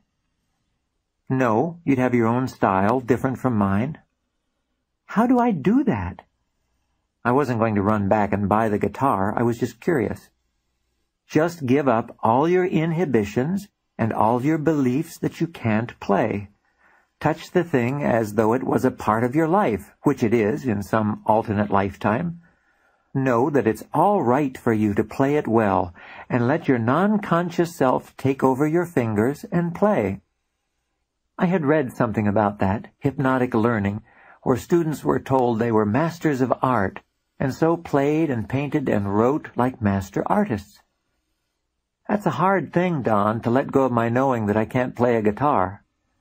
No, you'd have your own style, different from mine. How do I do that? I wasn't going to run back and buy the guitar. I was just curious. Just give up all your inhibitions and all your beliefs that you can't play. Touch the thing as though it was a part of your life, which it is in some alternate lifetime. Know that it's all right for you to play it well, and let your non-conscious self take over your fingers and play. I had read something about that, hypnotic learning, where students were told they were masters of art, and so played and painted and wrote like master artists. That's a hard thing, Don, to let go of my knowing that I can't play a guitar.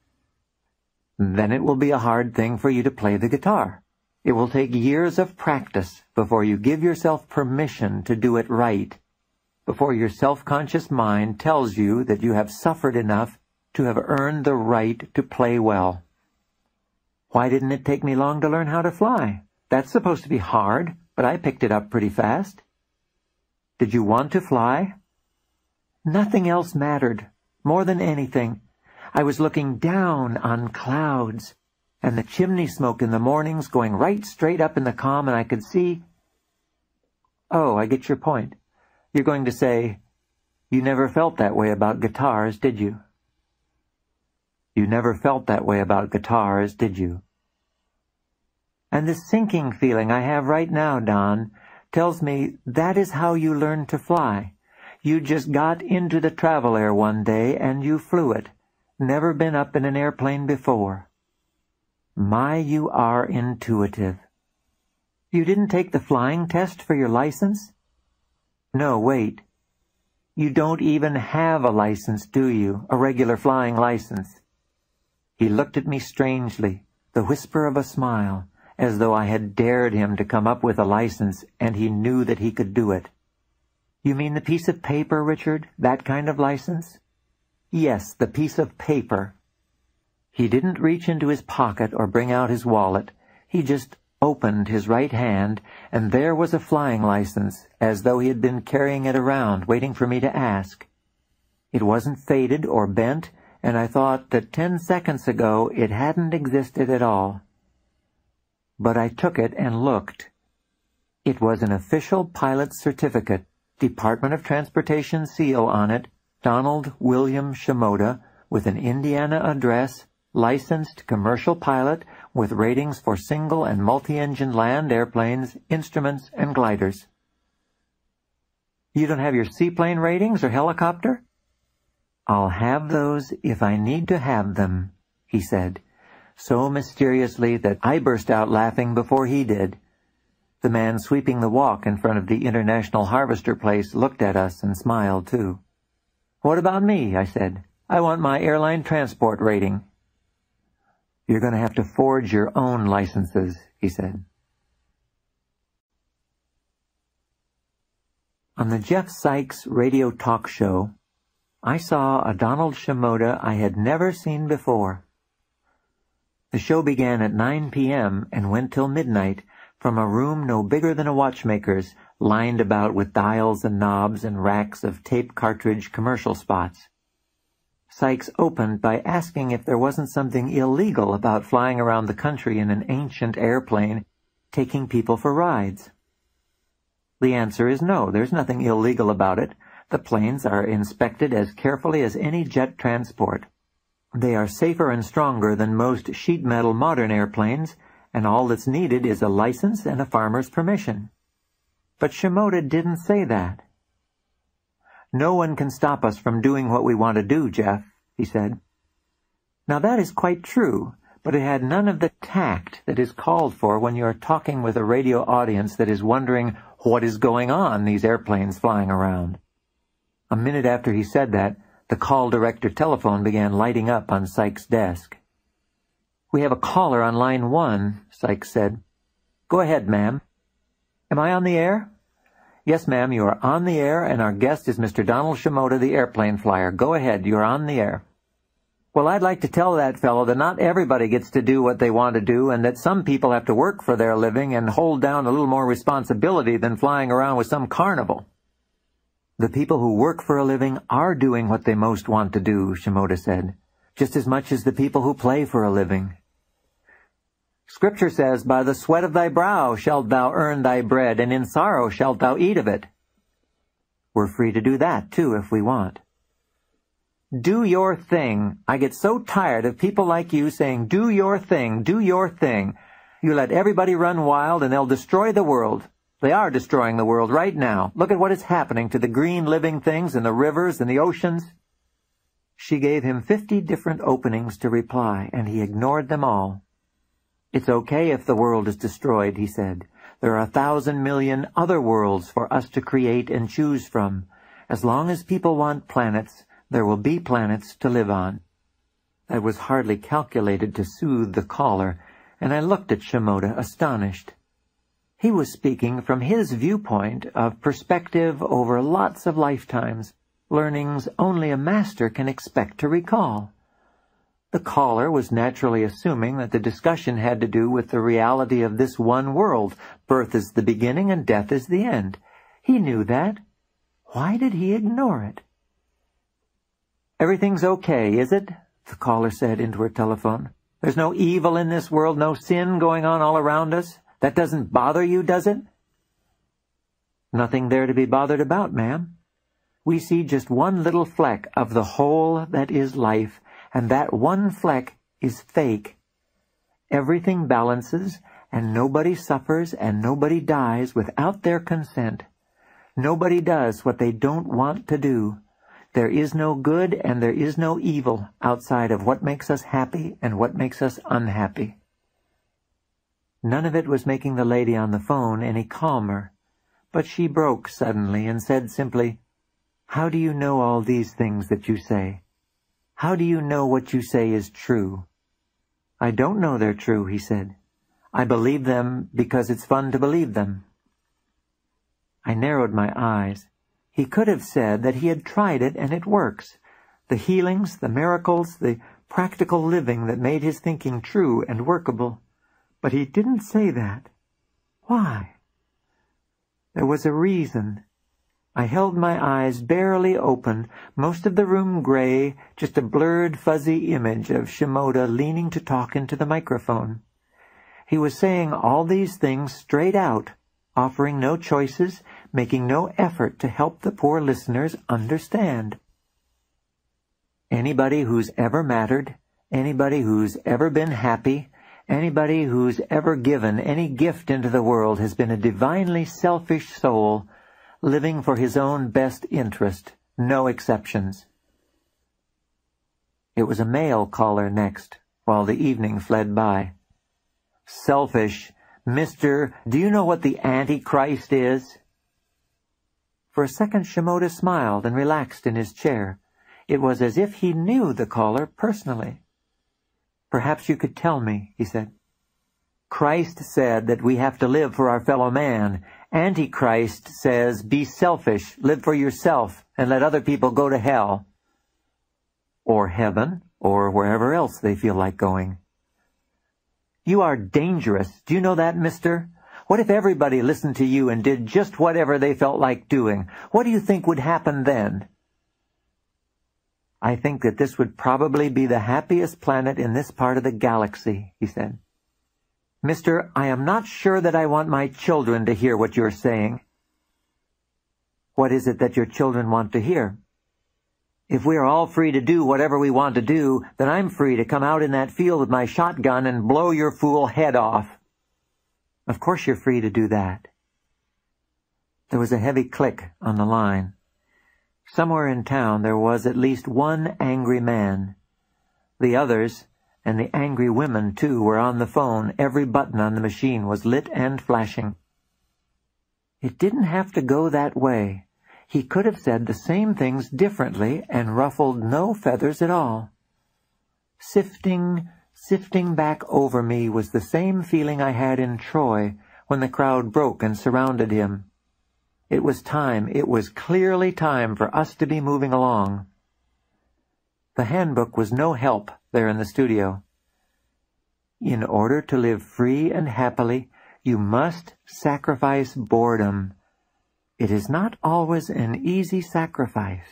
Then it will be a hard thing for you to play the guitar. It will take years of practice before you give yourself permission to do it right, before your self-conscious mind tells you that you have suffered enough to have earned the right to play well. Why didn't it take me long to learn how to fly? That's supposed to be hard, but I picked it up pretty fast. Did you want to fly? Nothing else mattered. More than anything, I was looking down on clouds, and the chimney smoke in the mornings going right straight up in the calm, and I could see... Oh, I get your point. You're going to say, you never felt that way about guitars, did you? You never felt that way about guitars, did you? And this sinking feeling I have right now, Don, tells me that is how you learn to fly. You just got into the travel air one day and you flew it. Never been up in an airplane before. My, you are intuitive. You didn't take the flying test for your license? No, wait. You don't even have a license, do you? A regular flying license. He looked at me strangely, the whisper of a smile, as though I had dared him to come up with a license, and he knew that he could do it. You mean the piece of paper, Richard? That kind of license? Yes, the piece of paper. He didn't reach into his pocket or bring out his wallet. He just opened his right hand, and there was a flying license, as though he had been carrying it around, waiting for me to ask. It wasn't faded or bent, and I thought that ten seconds ago it hadn't existed at all. But I took it and looked. It was an official pilot's certificate, Department of Transportation seal on it, Donald William Shimoda, with an Indiana address, licensed commercial pilot with ratings for single and multi-engine land airplanes, instruments, and gliders. You don't have your seaplane ratings or helicopter? I'll have those if I need to have them, he said, so mysteriously that I burst out laughing before he did. The man sweeping the walk in front of the International Harvester place looked at us and smiled, too. What about me? I said. I want my airline transport rating. You're going to have to forge your own licenses, he said. On the Jeff Sykes radio talk show, I saw a Donald Shimoda I had never seen before. The show began at nine p m and went till midnight from a room no bigger than a watchmaker's, lined about with dials and knobs and racks of tape cartridge commercial spots. Sykes opened by asking if there wasn't something illegal about flying around the country in an ancient airplane, taking people for rides. The answer is no, there's nothing illegal about it. The planes are inspected as carefully as any jet transport. They are safer and stronger than most sheet metal modern airplanes, and all that's needed is a license and a farmer's permission. But Shimoda didn't say that. No one can stop us from doing what we want to do, Jeff, he said. Now that is quite true, but it had none of the tact that is called for when you are talking with a radio audience that is wondering what is going on, these airplanes flying around. A minute after he said that, the call director telephone began lighting up on Sykes' desk. We have a caller on line one, Sykes said. Go ahead, ma'am. Am I on the air? Yes, ma'am, you are on the air, and our guest is Mister Donald Shimoda, the airplane flyer. Go ahead, you are on the air. Well, I'd like to tell that fellow that not everybody gets to do what they want to do, and that some people have to work for their living and hold down a little more responsibility than flying around with some carnival. The people who work for a living are doing what they most want to do, Shimoda said, just as much as the people who play for a living. Scripture says, by the sweat of thy brow shalt thou earn thy bread, and in sorrow shalt thou eat of it. We're free to do that, too, if we want. Do your thing. I get so tired of people like you saying, do your thing, do your thing. You let everybody run wild, and they'll destroy the world. They are destroying the world right now. Look at what is happening to the green living things in the rivers and the oceans. She gave him fifty different openings to reply, and he ignored them all. It's okay if the world is destroyed, he said. There are a thousand million other worlds for us to create and choose from. As long as people want planets, there will be planets to live on. That was hardly calculated to soothe the caller, and I looked at Shimoda, astonished. He was speaking from his viewpoint of perspective over lots of lifetimes, learnings only a master can expect to recall. The caller was naturally assuming that the discussion had to do with the reality of this one world. Birth is the beginning and death is the end. He knew that. Why did he ignore it? Everything's okay, is it? The caller said into her telephone. There's no evil in this world, no sin going on all around us? That doesn't bother you, does it? Nothing there to be bothered about, ma'am. We see just one little fleck of the whole that is life, and that one fleck is fake. Everything balances, and nobody suffers and nobody dies without their consent. Nobody does what they don't want to do. There is no good and there is no evil outside of what makes us happy and what makes us unhappy. None of it was making the lady on the phone any calmer, but she broke suddenly and said simply, "How do you know all these things that you say? How do you know what you say is true?" "I don't know they're true," he said. "I believe them because it's fun to believe them." I narrowed my eyes. He could have said that he had tried it and it works. The healings, the miracles, the practical living that made his thinking true and workable. But he didn't say that. Why? There was a reason. I held my eyes barely open, most of the room gray, just a blurred, fuzzy image of Shimoda leaning to talk into the microphone. He was saying all these things straight out, offering no choices, making no effort to help the poor listeners understand. Anybody who's ever mattered, anybody who's ever been happy, anybody who's ever given any gift into the world has been a divinely selfish soul, living for his own best interest, no exceptions. It was a male caller next, while the evening fled by. "Selfish. Mister, do you know what the Antichrist is?" For a second Shimoda smiled and relaxed in his chair. It was as if he knew the caller personally. "Perhaps you could tell me," he said. "Christ said that we have to live for our fellow man. Antichrist says, be selfish, live for yourself, and let other people go to hell. Or heaven, or wherever else they feel like going." "You are dangerous. Do you know that, mister? What if everybody listened to you and did just whatever they felt like doing? What do you think would happen then?" "I think that this would probably be the happiest planet in this part of the galaxy," he said. "Mister, I am not sure that I want my children to hear what you're saying." "What is it that your children want to hear?" "If we are all free to do whatever we want to do, then I'm free to come out in that field with my shotgun and blow your fool head off." "Of course you're free to do that." There was a heavy click on the line. Somewhere in town there was at least one angry man. The others, and the angry women, too, were on the phone. Every button on the machine was lit and flashing. It didn't have to go that way. He could have said the same things differently and ruffled no feathers at all. Sifting, sifting back over me was the same feeling I had in Troy when the crowd broke and surrounded him. It was time, it was clearly time for us to be moving along. The handbook was no help there in the studio. "In order to live free and happily, you must sacrifice boredom. It is not always an easy sacrifice."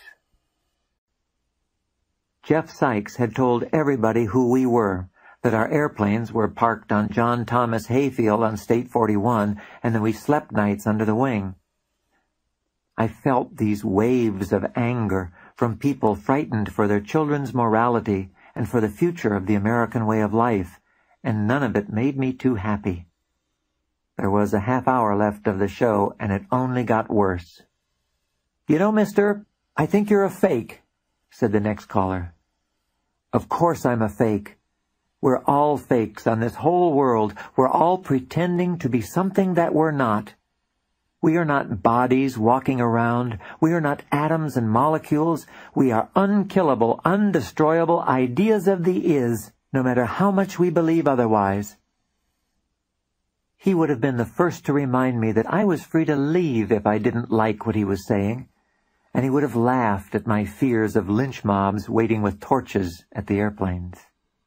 Jeff Sykes had told everybody who we were, that our airplanes were parked on John Thomas Hayfield on State forty-one, and that we slept nights under the wing. I felt these waves of anger from people frightened for their children's morality and for the future of the American way of life, and none of it made me too happy. There was a half hour left of the show, and it only got worse. "You know, mister, I think you're a fake," said the next caller. "Of course I'm a fake. We're all fakes on this whole world. We're all pretending to be something that we're not. We are not bodies walking around. We are not atoms and molecules. We are unkillable, undestroyable ideas of the is, no matter how much we believe otherwise." He would have been the first to remind me that I was free to leave if I didn't like what he was saying, and he would have laughed at my fears of lynch mobs waiting with torches at the airplanes.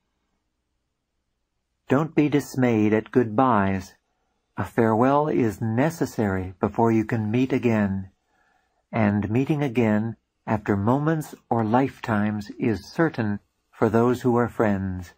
Don't be dismayed at goodbyes. A farewell is necessary before you can meet again, and meeting again after moments or lifetimes is certain for those who are friends.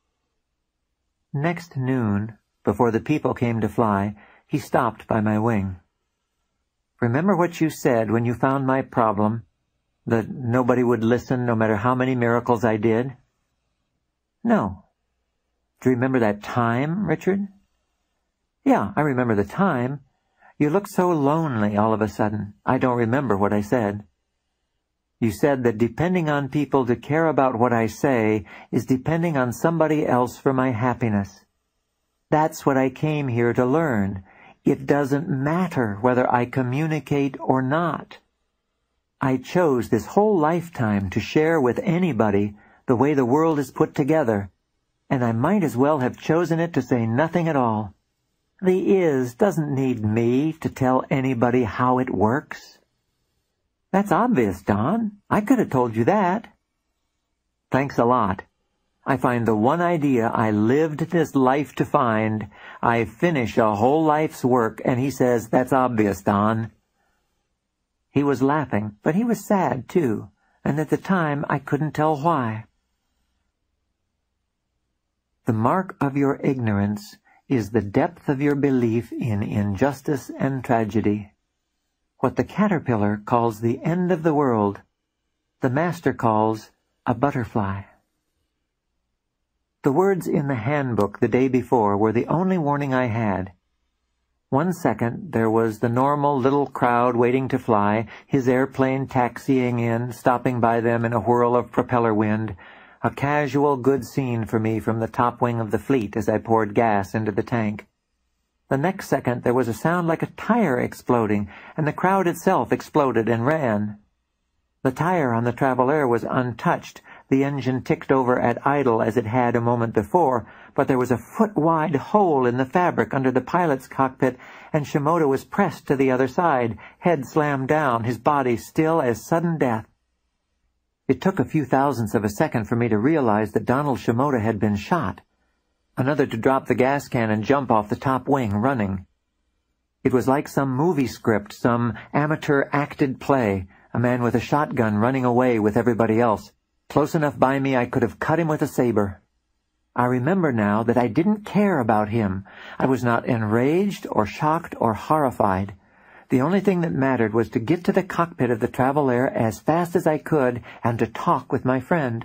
Next noon, before the people came to fly, he stopped by my wing. "Remember what you said when you found my problem, that nobody would listen no matter how many miracles I did?" "No." "Do you remember that time, Richard?" Yeah, I remember the time. You looked so lonely all of a sudden. I don't remember what I said. You said that depending on people to care about what I say is depending on somebody else for my happiness. That's what I came here to learn. It doesn't matter whether I communicate or not. I chose this whole lifetime to share with anybody the way the world is put together, and I might as well have chosen it to say nothing at all. The is doesn't need me to tell anybody how it works. That's obvious, Don. I could have told you that. Thanks a lot. I find the one idea I lived this life to find. I finish a whole life's work, and he says, that's obvious, Don. He was laughing, but he was sad, too, and at the time I couldn't tell why. The mark of your ignorance is the depth of your belief in injustice and tragedy. What the caterpillar calls the end of the world, the master calls a butterfly. The words in the handbook the day before were the only warning I had. One second there was the normal little crowd waiting to fly, his airplane taxiing in, stopping by them in a whirl of propeller wind, a casual good scene for me from the top wing of the fleet as I poured gas into the tank. The next second there was a sound like a tire exploding, and the crowd itself exploded and ran. The tire on the Travel-Air was untouched. The engine ticked over at idle as it had a moment before, but there was a foot-wide hole in the fabric under the pilot's cockpit, and Shimoda was pressed to the other side, head slammed down, his body still as sudden death. It took a few thousandths of a second for me to realize that Donald Shimoda had been shot. Another to drop the gas can and jump off the top wing, running. It was like some movie script, some amateur acted play, a man with a shotgun running away with everybody else. Close enough by me I could have cut him with a saber. I remember now that I didn't care about him. I was not enraged or shocked or horrified. The only thing that mattered was to get to the cockpit of the Travel-Air as fast as I could and to talk with my friend.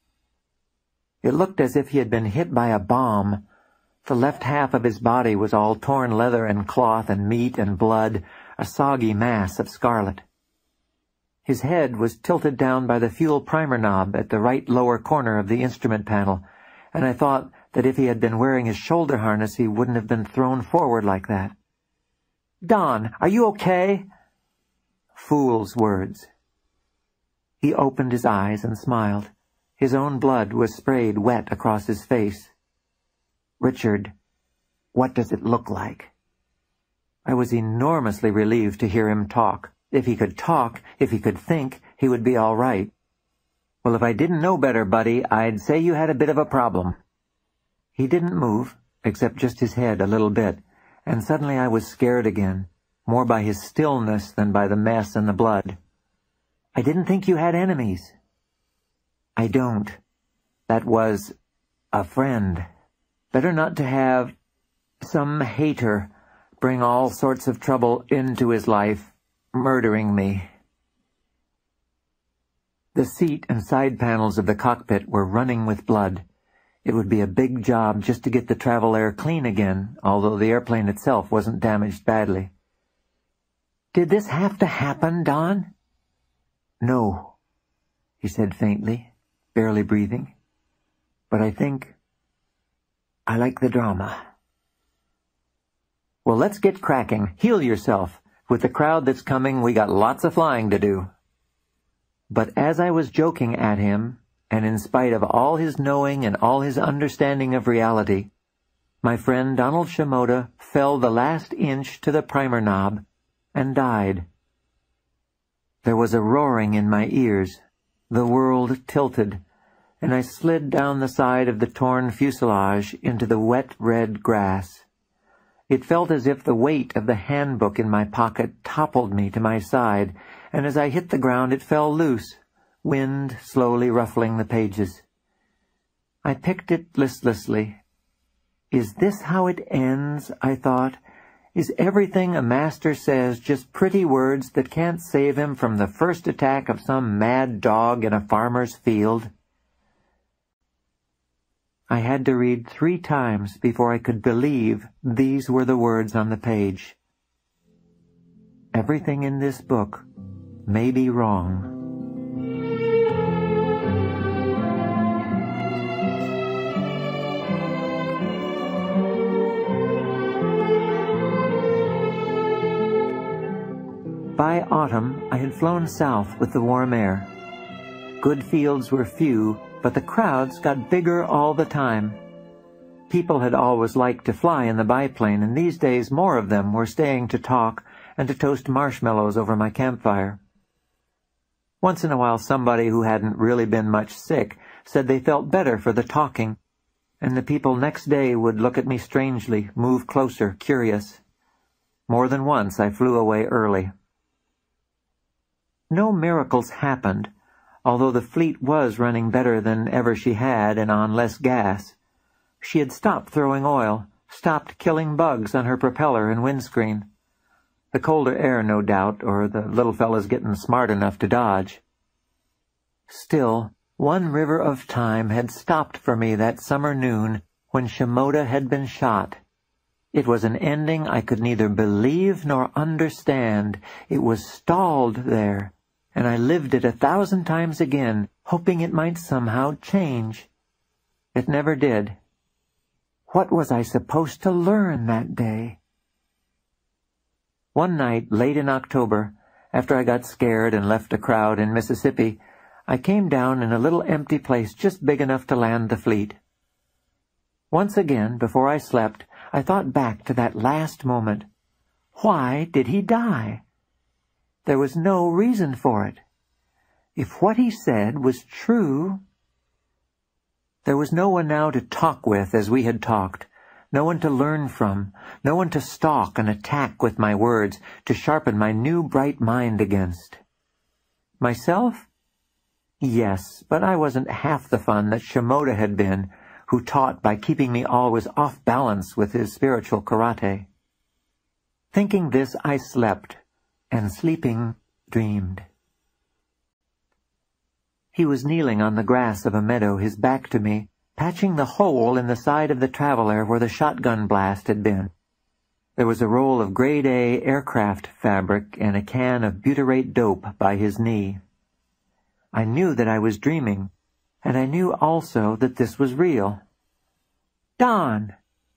It looked as if he had been hit by a bomb. The left half of his body was all torn leather and cloth and meat and blood, a soggy mass of scarlet. His head was tilted down by the fuel primer knob at the right lower corner of the instrument panel, and I thought that if he had been wearing his shoulder harness he wouldn't have been thrown forward like that. "Don, are you okay?" Fool's words. He opened his eyes and smiled. His own blood was sprayed wet across his face. "Richard, what does it look like?" I was enormously relieved to hear him talk. If he could talk, if he could think, he would be all right. "Well, if I didn't know better, buddy, I'd say you had a bit of a problem." He didn't move, except just his head a little bit, and suddenly I was scared again, more by his stillness than by the mess and the blood. "I didn't think you had enemies." "I don't. That was a friend. Better not to have some hater bring all sorts of trouble into his life, murdering me." The seat and side panels of the cockpit were running with blood. It would be a big job just to get the Travel-Air clean again, although the airplane itself wasn't damaged badly. "Did this have to happen, Don?" "No," he said faintly, barely breathing. "But I think I like the drama." "Well, let's get cracking. Heal yourself. With the crowd that's coming, we got lots of flying to do." But as I was joking at him, and in spite of all his knowing and all his understanding of reality, my friend Donald Shimoda fell the last inch to the primer knob and died. There was a roaring in my ears. The world tilted, and I slid down the side of the torn fuselage into the wet red grass. It felt as if the weight of the handbook in my pocket toppled me to my side, and as I hit the ground it fell loose, wind slowly ruffling the pages. I picked it listlessly. Is this how it ends, I thought? Is everything a master says just pretty words that can't save him from the first attack of some mad dog in a farmer's field? I had to read three times before I could believe these were the words on the page. Everything in this book may be wrong. By autumn, I had flown south with the warm air. Good fields were few, but the crowds got bigger all the time. People had always liked to fly in the biplane, and these days more of them were staying to talk and to toast marshmallows over my campfire. Once in a while somebody who hadn't really been much sick said they felt better for the talking, and the people next day would look at me strangely, move closer, curious. More than once I flew away early. No miracles happened, although the fleet was running better than ever she had and on less gas. She had stopped throwing oil, stopped killing bugs on her propeller and windscreen. The colder air, no doubt, or the little fella's getting smart enough to dodge. Still, one river of time had stopped for me that summer noon when Shimoda had been shot. It was an ending I could neither believe nor understand. It was stalled there, and I lived it a thousand times again, hoping it might somehow change. It never did. What was I supposed to learn that day? One night, late in October, after I got scared and left a crowd in Mississippi, I came down in a little empty place just big enough to land the fleet. Once again, before I slept, I thought back to that last moment. Why did he die? There was no reason for it. If what he said was true... There was no one now to talk with as we had talked, no one to learn from, no one to stalk and attack with my words, to sharpen my new bright mind against. Myself? Yes, but I wasn't half the fun that Shimoda had been, who taught by keeping me always off balance with his spiritual karate. Thinking this, I slept, and sleeping, dreamed. He was kneeling on the grass of a meadow, his back to me, patching the hole in the side of the Traveler where the shotgun blast had been. There was a roll of grade A aircraft fabric and a can of butyrate dope by his knee. I knew that I was dreaming, and I knew also that this was real. Don!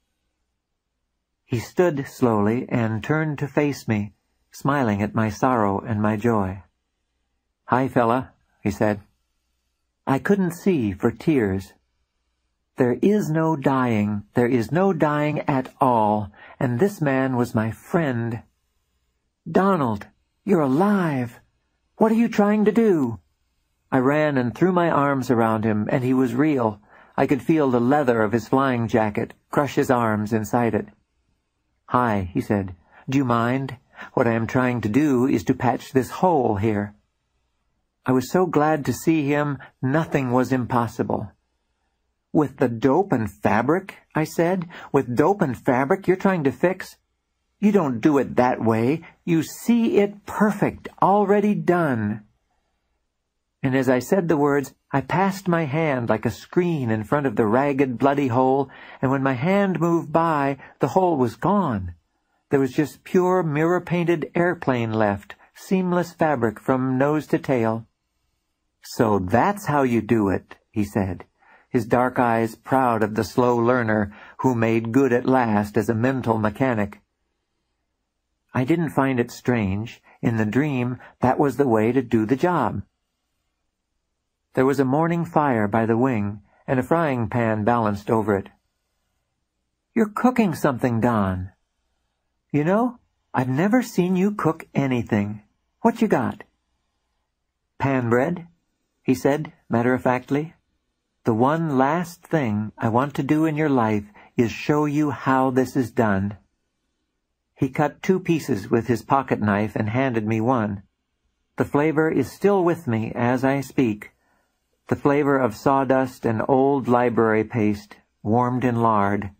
He stood slowly and turned to face me, smiling at my sorrow and my joy. "Hi, fella," he said. I couldn't see for tears. There is no dying, there is no dying at all, and this man was my friend. "Donald, you're alive! What are you trying to do?" I ran and threw my arms around him, and he was real. I could feel the leather of his flying jacket, crush his arms inside it. "Hi," he said. "Do you mind? What I am trying to do is to patch this hole here." I was so glad to see him, nothing was impossible. "With the dope and fabric?" I said. "With dope and fabric you're trying to fix? You don't do it that way. You see it perfect, already done." And as I said the words, I passed my hand like a screen in front of the ragged, bloody hole, and when my hand moved by, the hole was gone. There was just pure, mirror-painted airplane left, seamless fabric from nose to tail. "So that's how you do it," he said, his dark eyes proud of the slow learner who made good at last as a mental mechanic. I didn't find it strange. In the dream, that was the way to do the job. There was a morning fire by the wing, and a frying pan balanced over it. "You're cooking something, Don. You know, I've never seen you cook anything. What you got?" "Pan bread," he said, matter-of-factly. "The one last thing I want to do in your life is show you how this is done." He cut two pieces with his pocket knife and handed me one. The flavor is still with me as I speak. The flavor of sawdust and old library paste, warmed in lard.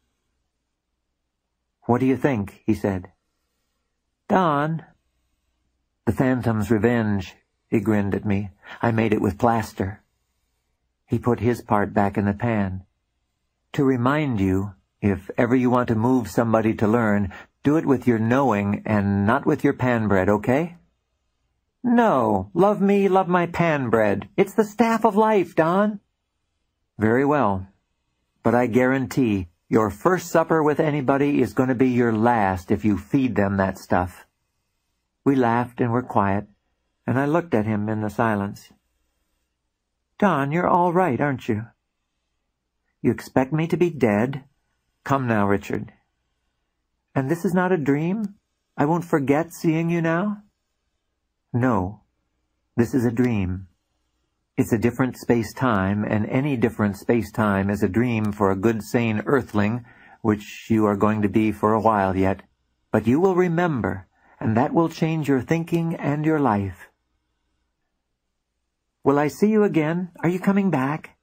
"What do you think?" he said. "Don." "The Phantom's Revenge," he grinned at me. "I made it with plaster." He put his part back in the pan. to remind you, if ever you want to move somebody to learn, do it with your knowing and not with your pan bread, okay? No, love me, love my pan bread. It's the staff of life, Don. Very well, but I guarantee your first supper with anybody is going to be your last if you feed them that stuff. We laughed and were quiet, and I looked at him in the silence. Don, you're all right, aren't you? You expect me to be dead? Come now, Richard. And this is not a dream? I won't forget seeing you now? No, this is a dream. It's a different space-time, and any different space-time is a dream for a good, sane earthling, which you are going to be for a while yet. But you will remember, and that will change your thinking and your life. Will I see you again? Are you coming back?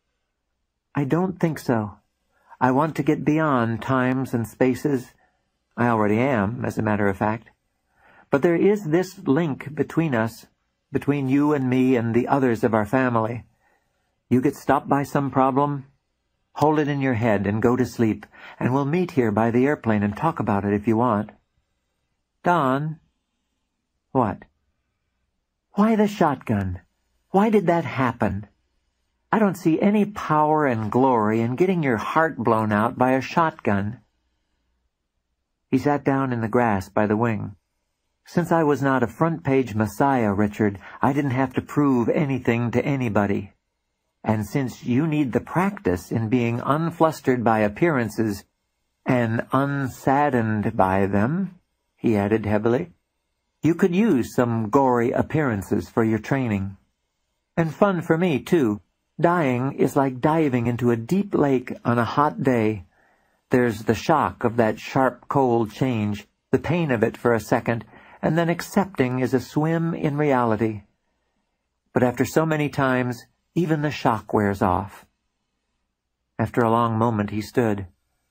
I don't think so. I want to get beyond times and spaces. I already am, as a matter of fact. But there is this link between us, between you and me and the others of our family. You get stopped by some problem, hold it in your head and go to sleep, and we'll meet here by the airplane and talk about it if you want. Don? What? Why the shotgun? Why did that happen? I don't see any power and glory in getting your heart blown out by a shotgun. He sat down in the grass by the wing. Since I was not a front-page messiah, Richard, I didn't have to prove anything to anybody. And since you need the practice in being unflustered by appearances and unsaddened by them, he added heavily, you could use some gory appearances for your training. And fun for me, too. Dying is like diving into a deep lake on a hot day. There's the shock of that sharp, cold change, the pain of it for a second, and then accepting is a swim in reality. But after so many times, even the shock wears off. After a long moment he stood.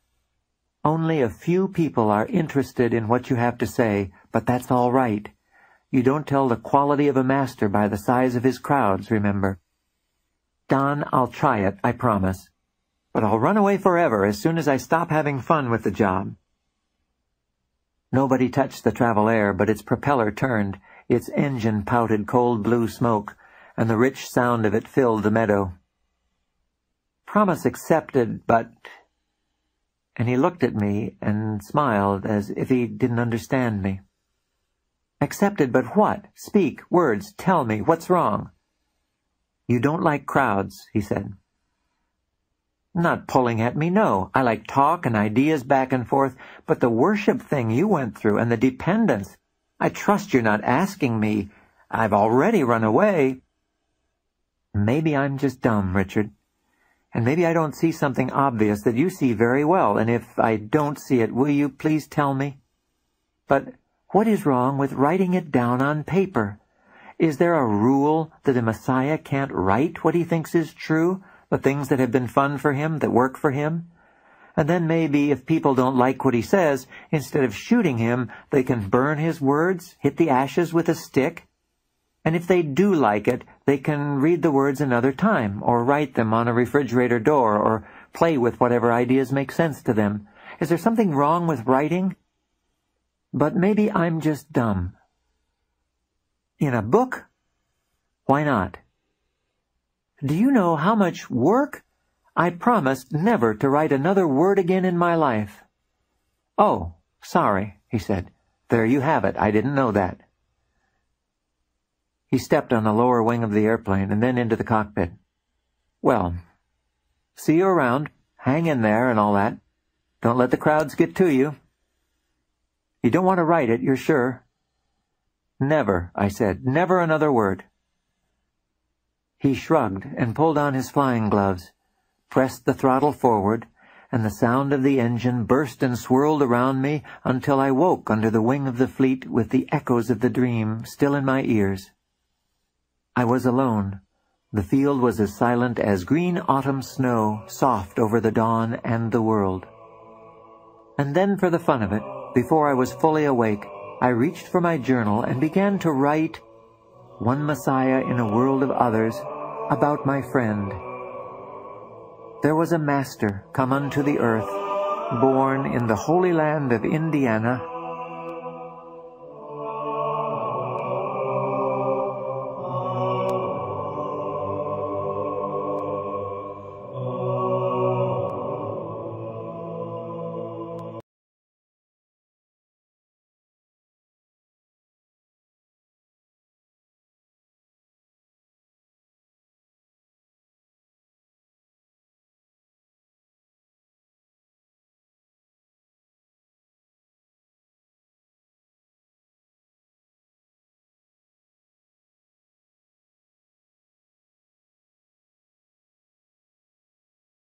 Only a few people are interested in what you have to say, but that's all right. You don't tell the quality of a master by the size of his crowds, remember. Don, I'll try it, I promise. But I'll run away forever as soon as I stop having fun with the job. Nobody touched the Travel Air, but its propeller turned, its engine pouted cold blue smoke, and the rich sound of it filled the meadow. Promise accepted, but... And he looked at me and smiled as if he didn't understand me. Accepted, but what? Speak, words, tell me, what's wrong? You don't like crowds, he said. Not pulling at me, no. I like talk and ideas back and forth, but the worship thing you went through and the dependence, I trust you're not asking me. I've already run away. Maybe I'm just dumb, Richard. And maybe I don't see something obvious that you see very well, and if I don't see it, will you please tell me? But what is wrong with writing it down on paper? Is there a rule that a Messiah can't write what he thinks is true? The things that have been fun for him, that work for him? And then maybe if people don't like what he says, instead of shooting him, they can burn his words, hit the ashes with a stick. And if they do like it, they can read the words another time, or write them on a refrigerator door, or play with whatever ideas make sense to them. Is there something wrong with writing? But maybe I'm just dumb. In a book? Why not? Do you know how much work? I promised never to write another word again in my life. Oh, sorry, he said. There you have it. I didn't know that. He stepped on the lower wing of the airplane and then into the cockpit. Well, see you around. Hang in there and all that. Don't let the crowds get to you. You don't want to write it, you're sure? Never, I said. Never another word. He shrugged and pulled on his flying gloves, pressed the throttle forward, and the sound of the engine burst and swirled around me until I woke under the wing of the fleet with the echoes of the dream still in my ears. I was alone. The field was as silent as green autumn snow, soft over the dawn and the world. And then, for the fun of it, before I was fully awake, I reached for my journal and began to write, One Messiah in a World of Others, about my friend. there was a master come unto the earth, born in the holy land of Indiana,